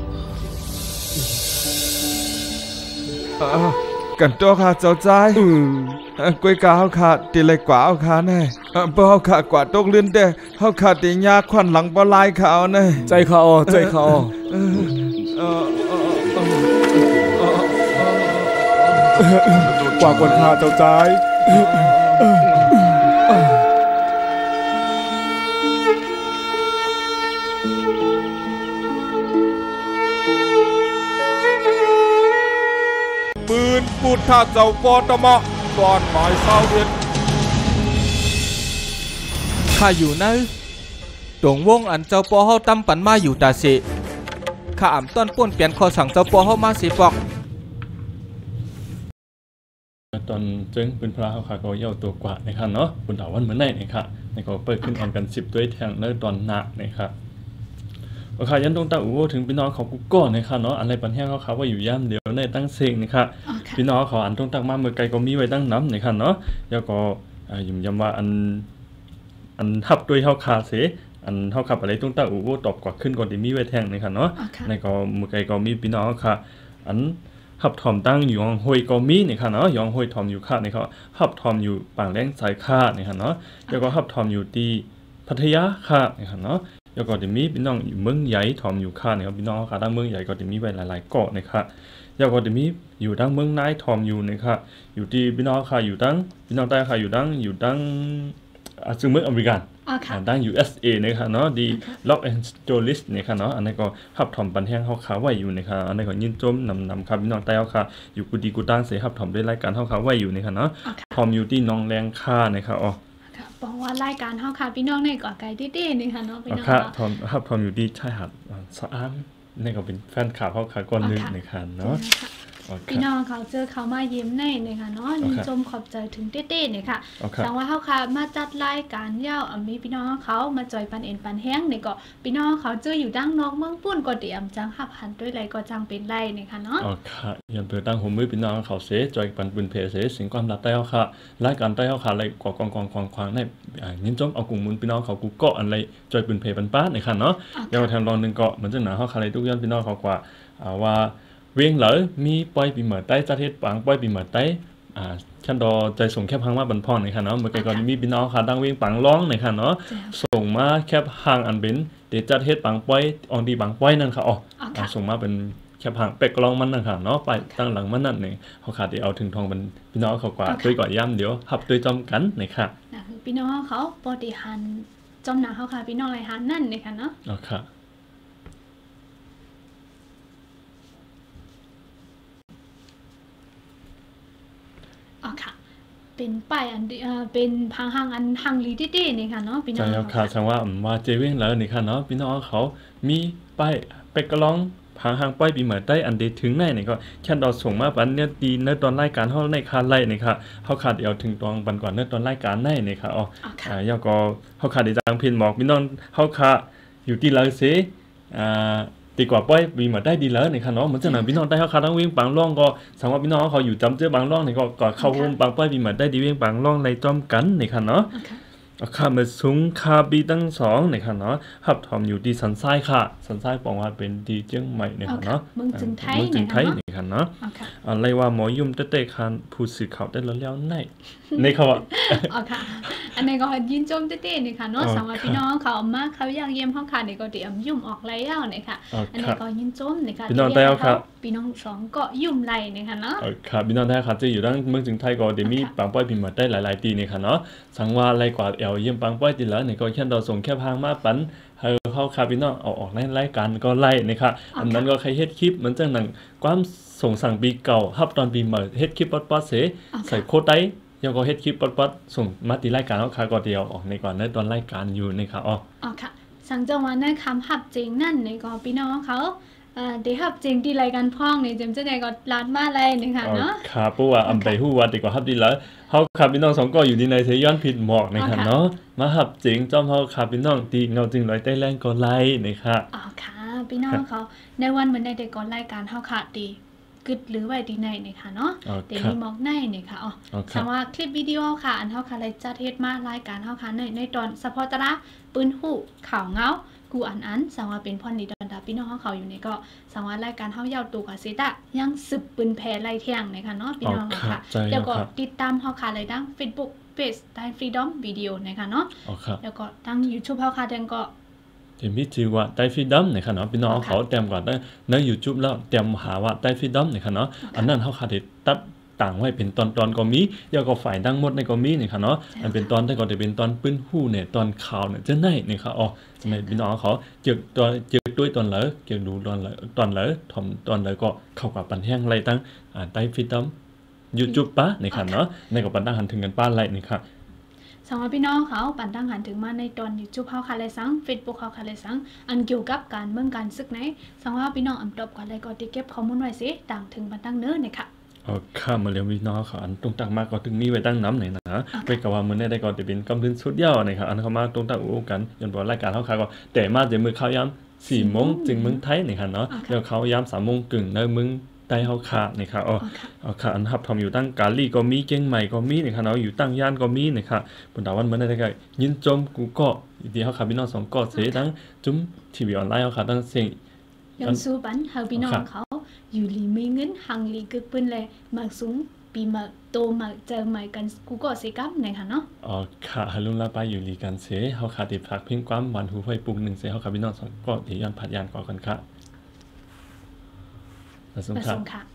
กันตัวค่ะเจ้าใจกวยกาเฮาขาดตีเลยกว่าเอาขาแน่บ่เฮาขาดกว่าตกลื่นเด้เฮาขาดตียาควันหลังบ่ลายเขาแน่ใจเขาใจเขากว่าคนขาเจ้าใจปืนปูดท่าเจ้าปอตมะตอนหมายเศร้าเดือนข้าอยู่ในตรงวงอันเจ้าปอเฮาตั้มปันมาอยู่ตาเสข้าอ่ำต้นป้วนเปลี่ยนคอสั่งเจ้าปอเฮามาเสปอกตอนเจิงเป็นพระเขาขาก็เย่าตัวกว่านะครับเนาะคุณถามวันเหมือนไหนนะครับในก็เปิดขึ้นออนกันสิบด้วยแทงเนื้อตอนหนักนะครับโอเคยันตรงตาอู่ถึงพี่น้องเขากูก่อนนะครับเนาะอะไรปัญหาเขาเขาว่าอยู่ย่ำเดียวในตั้งเซ็งนะครับพี่น้องเขาอันตรงตักมาเมื่อไกลก็มีไว้ตั้งน้ำนะครับเนาะแล้วก็ยิ่งย้ำว่าอันอันทับด้วยเท้าขาเสอันเท้าขับอะไรตรงตาอู่ตอบกว่าขึ้นก่อนที่มีไว้แทงนะครับเนาะในก็เมื่อไกลก็มีพี่น้องค่ะอันหับถอมตั้งอยู่ห้อยก็มีนี่ค่ะเนาะยองห้อยถอมอยู่ค่านี่เขาหับถอมอยู่ปางแรงสายค่านี่ค่ะเนาะแล้วก็หับถอมอยู่ที่พัทยาค่านี่ค่ะเนาะแล้วก็จะมีพี่น้องอยู่เมืองใหญ่ถอมอยู่ค่านี่ครับพี่น้องค่ะตั้งเมืองใหญ่ก็จะมีไว้หลายๆเกาะนี่ค่ะแล้วก็จะมีอยู่ตั้งเมืองนายถอมอยู่นี่ค่ะอยู่ที่พี่น้องค่ะอยู่ตั้งพี่น้องใต้ค่ะอยู่ตั้งอยู่ตั้งอาซึ่งเมืองอเมริกันตั้ง ยู เอส เอ นะครับเนาะดีล็อกแอนด์สโตลิสนะครับเนาะอันนี้ก็หับถอมปันแห้งเขาขาไว้อยู่นะครับอันนี้ก็ยินจมนำนำครับพี่น้องใต้เขาค่ะอยู่กูดีกูตั้งเสียหับถอมด้วยรายการเขาขาไว้อยู่นะครับเนาะถอมอยู่ที่น้องแรงค่านะครับอ๋อบอกว่ารายการเขาค่ะพี่น้องในเกาะไก่ตี้ๆนี่ค่ะเนาะพี่น้องค่ะถอมหับถอมอยู่ที่ชายหาดสะอ้านนี่ก็เป็นแฟนข่าวเขาขาก้อนนึงนะครับเนาะโพี่น้องเขาเจอเขามาเยี่ยมในนะคะเนาะยินชมขอบใจถึงเต้ๆเนี่ยค่ะสังว่าเขาค่ะมาจัดรายการยาวอ่ะมีพี่น้องเขามาจอยปันเอ็นปันแห้งเนี่ยก็พี่น้องเขาเจออยู่ดังนอกเมืองปุ้นก็เตรียมจังหับหันด้วยไรก็จังเป็นไรเนี่ยค่ะเนาะอ๋อค่ะยันเปิดตั้งหัวมือพี่น้องเขาเสจอยปันปืนเพเสสิ่งความรักใต้เขาค่ะรายการใต้เขาค่ะอะไรกว่ากองกองควางควางในยินชมเอากลุ่มมุนพี่น้องเขากูเกาะอะไรจอยปืนเพปันป้าเนี่ยค่ะเนาะเดี๋ยวแทนรองหนึ่งเกาะเหมือนจะหนาเขาค่ะอะไรทุกย้อนพี่น้องเขากว่าว่าเวียงเหลอมีปล่อยปีเหมือใต้จัดเฮ็ดปังปล่อยปีเหมือใต้อ่าฉันดอใจส่งแคบหางมาบรรพรนี่ค่ะเนาะเมื่อกี้ก่อนมีพี่น้องค่ะดังเวียงปังร้องนี่ค่ะเนาะส่งมาแคบหางอันเป็นเดี๋ยวจัดเฮ็ดปังปล่อยอองดีปังปล่อยนั่นค่ะอ๋อส่งมาเป็นแคบหางเป็กกลองมันนั่นค่ะเนาะไปตั้งหลังมันนั่นนี่เขาขาดเอาถึงทองเป็นพี่น้องเขากว่าด้วยก่อนย่ำเดี๋ยวหับด้วยจอมกันนี่ค่ะพี่น้องเขาปฏิหันจอมหนาเขาค่ะพี่น้องไรหันนั่นนี่ค่ะเนาะอ๋อค่ะอ๋อค่ะเป็นป้ายอันเอ่อเป็นพังหังอันหังลีตี้ๆนี่ค่ะเนาะพี่น้องใช่ค่ะแสดงว่ามาเจเว้งแล้วนี่ค่ะเนาะพี่น้องเขามีป้ายเป็กกระลองพังหังป้ายปีเหมือนได้อันเดถึงไหนนี่ก็แค่ดอส่งมาปันเนื้อดีเนื้อตอนรายการเฮาในคาไล่นี่ค่ะเฮาขาดเอาถึงตอนปันก่อนเนื้อตอนรายการในนี่ค่ะอ๋ออ่ายาก็เฮาขาดได้จังเพิ่นบอกพี่น้องเฮาขาอยู่ที่ลาวเสอ่าดีกว่าป้อยบีมาได้ดีแล้วนี่ค่ะเนาะเหมือนจะหนังพี่น้องได้เขาขาตั้งวิ่งปังล่องก็สมมติพี่น้องเขาอยู่จำเจอบางล่องนี่ก็ก่อเข้าวงปังป้อยบีมาได้ดีวิ่งปังล่องในจอมกันนี่ค่ะเนาะข้ามาสูงคาบีตั้งสองนี่ค่ะเนาะหับถอมอยู่ที่สันทรายค่ะสันทรายปองว่าเป็นดีเจียงใหม่นี่ค่ะเนาะเมืองจึงไทยเมืองจึงไทยนี่ค่ะเนาะอะไรว่าหมอยุ่มเตะๆคันผู้สื่อข่าวได้แล้วแล้วในในเขาอ่ะอ๋อค่ะอันนี้ก็ยินชมเต้ๆนี่ค่ะเนาะสำหรับพี่น้องเขามาเขาอยากเยี่ยมห้องค่ะนี่ก็เตรียมยุ่มออกไรแล้วนี่ค่ะอันนี้ก็ยินชมนี่ค่ะพี่น้องได้ค่ะพี่น้องสองก็ยุ่มไรนี่ค่ะเนาะค่ะพี่น้องได้ค่ะจะอยู่ด้านเมืองจึงไทยก็เดี๋ยวมีปังป้อยพิมพ์ได้หลายๆปีนี่ค่ะเนาะสังว่าอะไรกว่าเอวเยี่ยมปังป้อยตีแล้วนี่ก็แค่เราส่งแค่พางมาปันเฮาเข้าคาพี่น้องเอาออกในรายการก็ไล่นี่ค่ะอันนั้นก็ใครเฮ็ดคลิปเหมือนจังหนังความส่งสั่งปีเก่าฮับตอนปีใหม่เฮ็ดคลิปป๊อดๆเสใส่โคตรได้ยังก็เฮ็ดคลิปป๊อดๆส่งมาตีรายการเฮาค่ะก็เดียวออกในก่อนในตอนรายการอยู่นี่ค่ะอ๋ออ๋อค่ะสังจังว่าในคำฮับจริงนั่นในก็พี่น้องเขาเอ่อได้ฮับจริงที่รายการพ้องนี่จำจะได้ก็ลาดมาเลยนี่ค่ะเนาะค่ะเพราะว่าอำไปฮู้ว่าดีกว่าฮับดีแล้วเฮาค่ะพี่น้องสองก็อยู่ในเทย้อนผิดหมอกนี่ค่ะเนาะมาฮับจริงจอมเฮาค่ะพี่น้องตีเงาจริงร้อยใต้แรงก็ไล่นี่ค่ะอ๋อค่ะพี่น้องเขาในวันเหมือนได้ได้ก่อนรายการเฮาค่ะดีกึดหรือไว้ดีในนี่ค่ะเนาะเดี๋ยวมีหมอกในนี่ค่ะอ๋อสำหรับคลิปวิดีโอค่ะอันเฮาค่ะเลยจัดเฮ็ดมารายการเฮาค่ะในในตอนเฉพาะตระปืนหู้ข่าวเงากูอันอันสังว่าเป็นพ่อนี่ดอนดาพี่น้องเขาเขาอยู่นี่ก็สังว่ารายการเฮายาวตัวกับเซตะยังสืบปืนแพรไล่เที่ยงนะคะเนาะพี่น้องค่ะแล้วก็ติดตามเฮาค่ะเลยดัง Facebook Page ใต้ Freedom Video นะคะเนาะแล้วก็ทาง YouTube เฮาค่ะเดนก็ที่มีชื่อว่าใต้ Freedom นะคะเนาะพี่น้องเขาเต็มกว่าใน YouTube แล้วเต็มหาว่าใต้ Freedom นะคะเนาะอันนั้นเฮาค่ะได้ตัดต่างไว้เป็นตอนตอนก็มีแล้วก็ฝ่ายดังหมดในก็มีนี่ค่ะเนาะอันเป็นตอนแต่ก็จะเป็นตอนปื้นหู้เนี่ยตอนข่าวเนี่ยจะได้นี่ค่ะอ๋อในพี่น้องเขาเจอตอนเจอด้วยตอนเหลอเจอดูตอนเหลอตอนเหลอถ่อมตอนเหลอก็เข้ากับปันแห้งไรตั้งอ่าใต้ฟิตอม YouTube ปะนี่ค่ะเนาะในก็ปันตั้งหันถึงกันป้าไรนี่ค่ะสำหรับพี่น้องเขาปันตั้งหันถึงมาในตอน YouTube เฮาค่ะเลยสัง Facebook เฮาค่ะเลยสังอันเกี่ยวกับการเมืองการศึกไหนสำหรับพี่น้องอำตบก่อนเลยก็ติเก็บข้อมูลไว้สิต่างถึงปันตั้งเนื้อนี่ค่ะอ๋อข้ามาเรียนวิน้องค่ะอันตรงตักมากก็ถึงมีไว้ตั้งน้ำไหนนะไปกับว่ามือได้ก็จะเป็นกำลังสุดยอดนะครับอันเขามาตรงตักอู้กันยันบอกรายการเขาค่ะก็แต่มาจะมือเขาย้ำสี่โมงจึงเมืองไทยนี่ค่ะเนาะแล้วเขาย้ำสามโมงกึ่งในเมืองใต้เขาค่ะนี่ค่ะอ๋ออ๋อค่ะอันทับทำอยู่ตั้งกาลีก็มีเก่งใหม่ก็มีนี่ค่ะเนาะอยู่ตั้งย่านก็มีนี่ค่ะบนดาวันมือได้ก็ยินจมกูก็ดีเขาค่ะพี่น้องสองก็เสียตั้งจุ้มทีวีออนไลน์เขาค่ะตั้งเสียงยังสู้ปันเฮาพี่น้องเขาอยู่ลีมีเงินหังลีกึกปืนเลยมาสูงปีมาโตมาเจอใหม่กันกูก็เสียกับไหนค่ะเนาะอ๋อค่ะฮารุนลาไปอยู่ลีกันเสียเฮาขาติดผักเพ่งความหวานหูไฟปุงหนึ่งเสียเฮาขาพี่น้องสองก็เดี๋ยวย้อนผัดยานก่อกันค่ะมาส่งค่ะ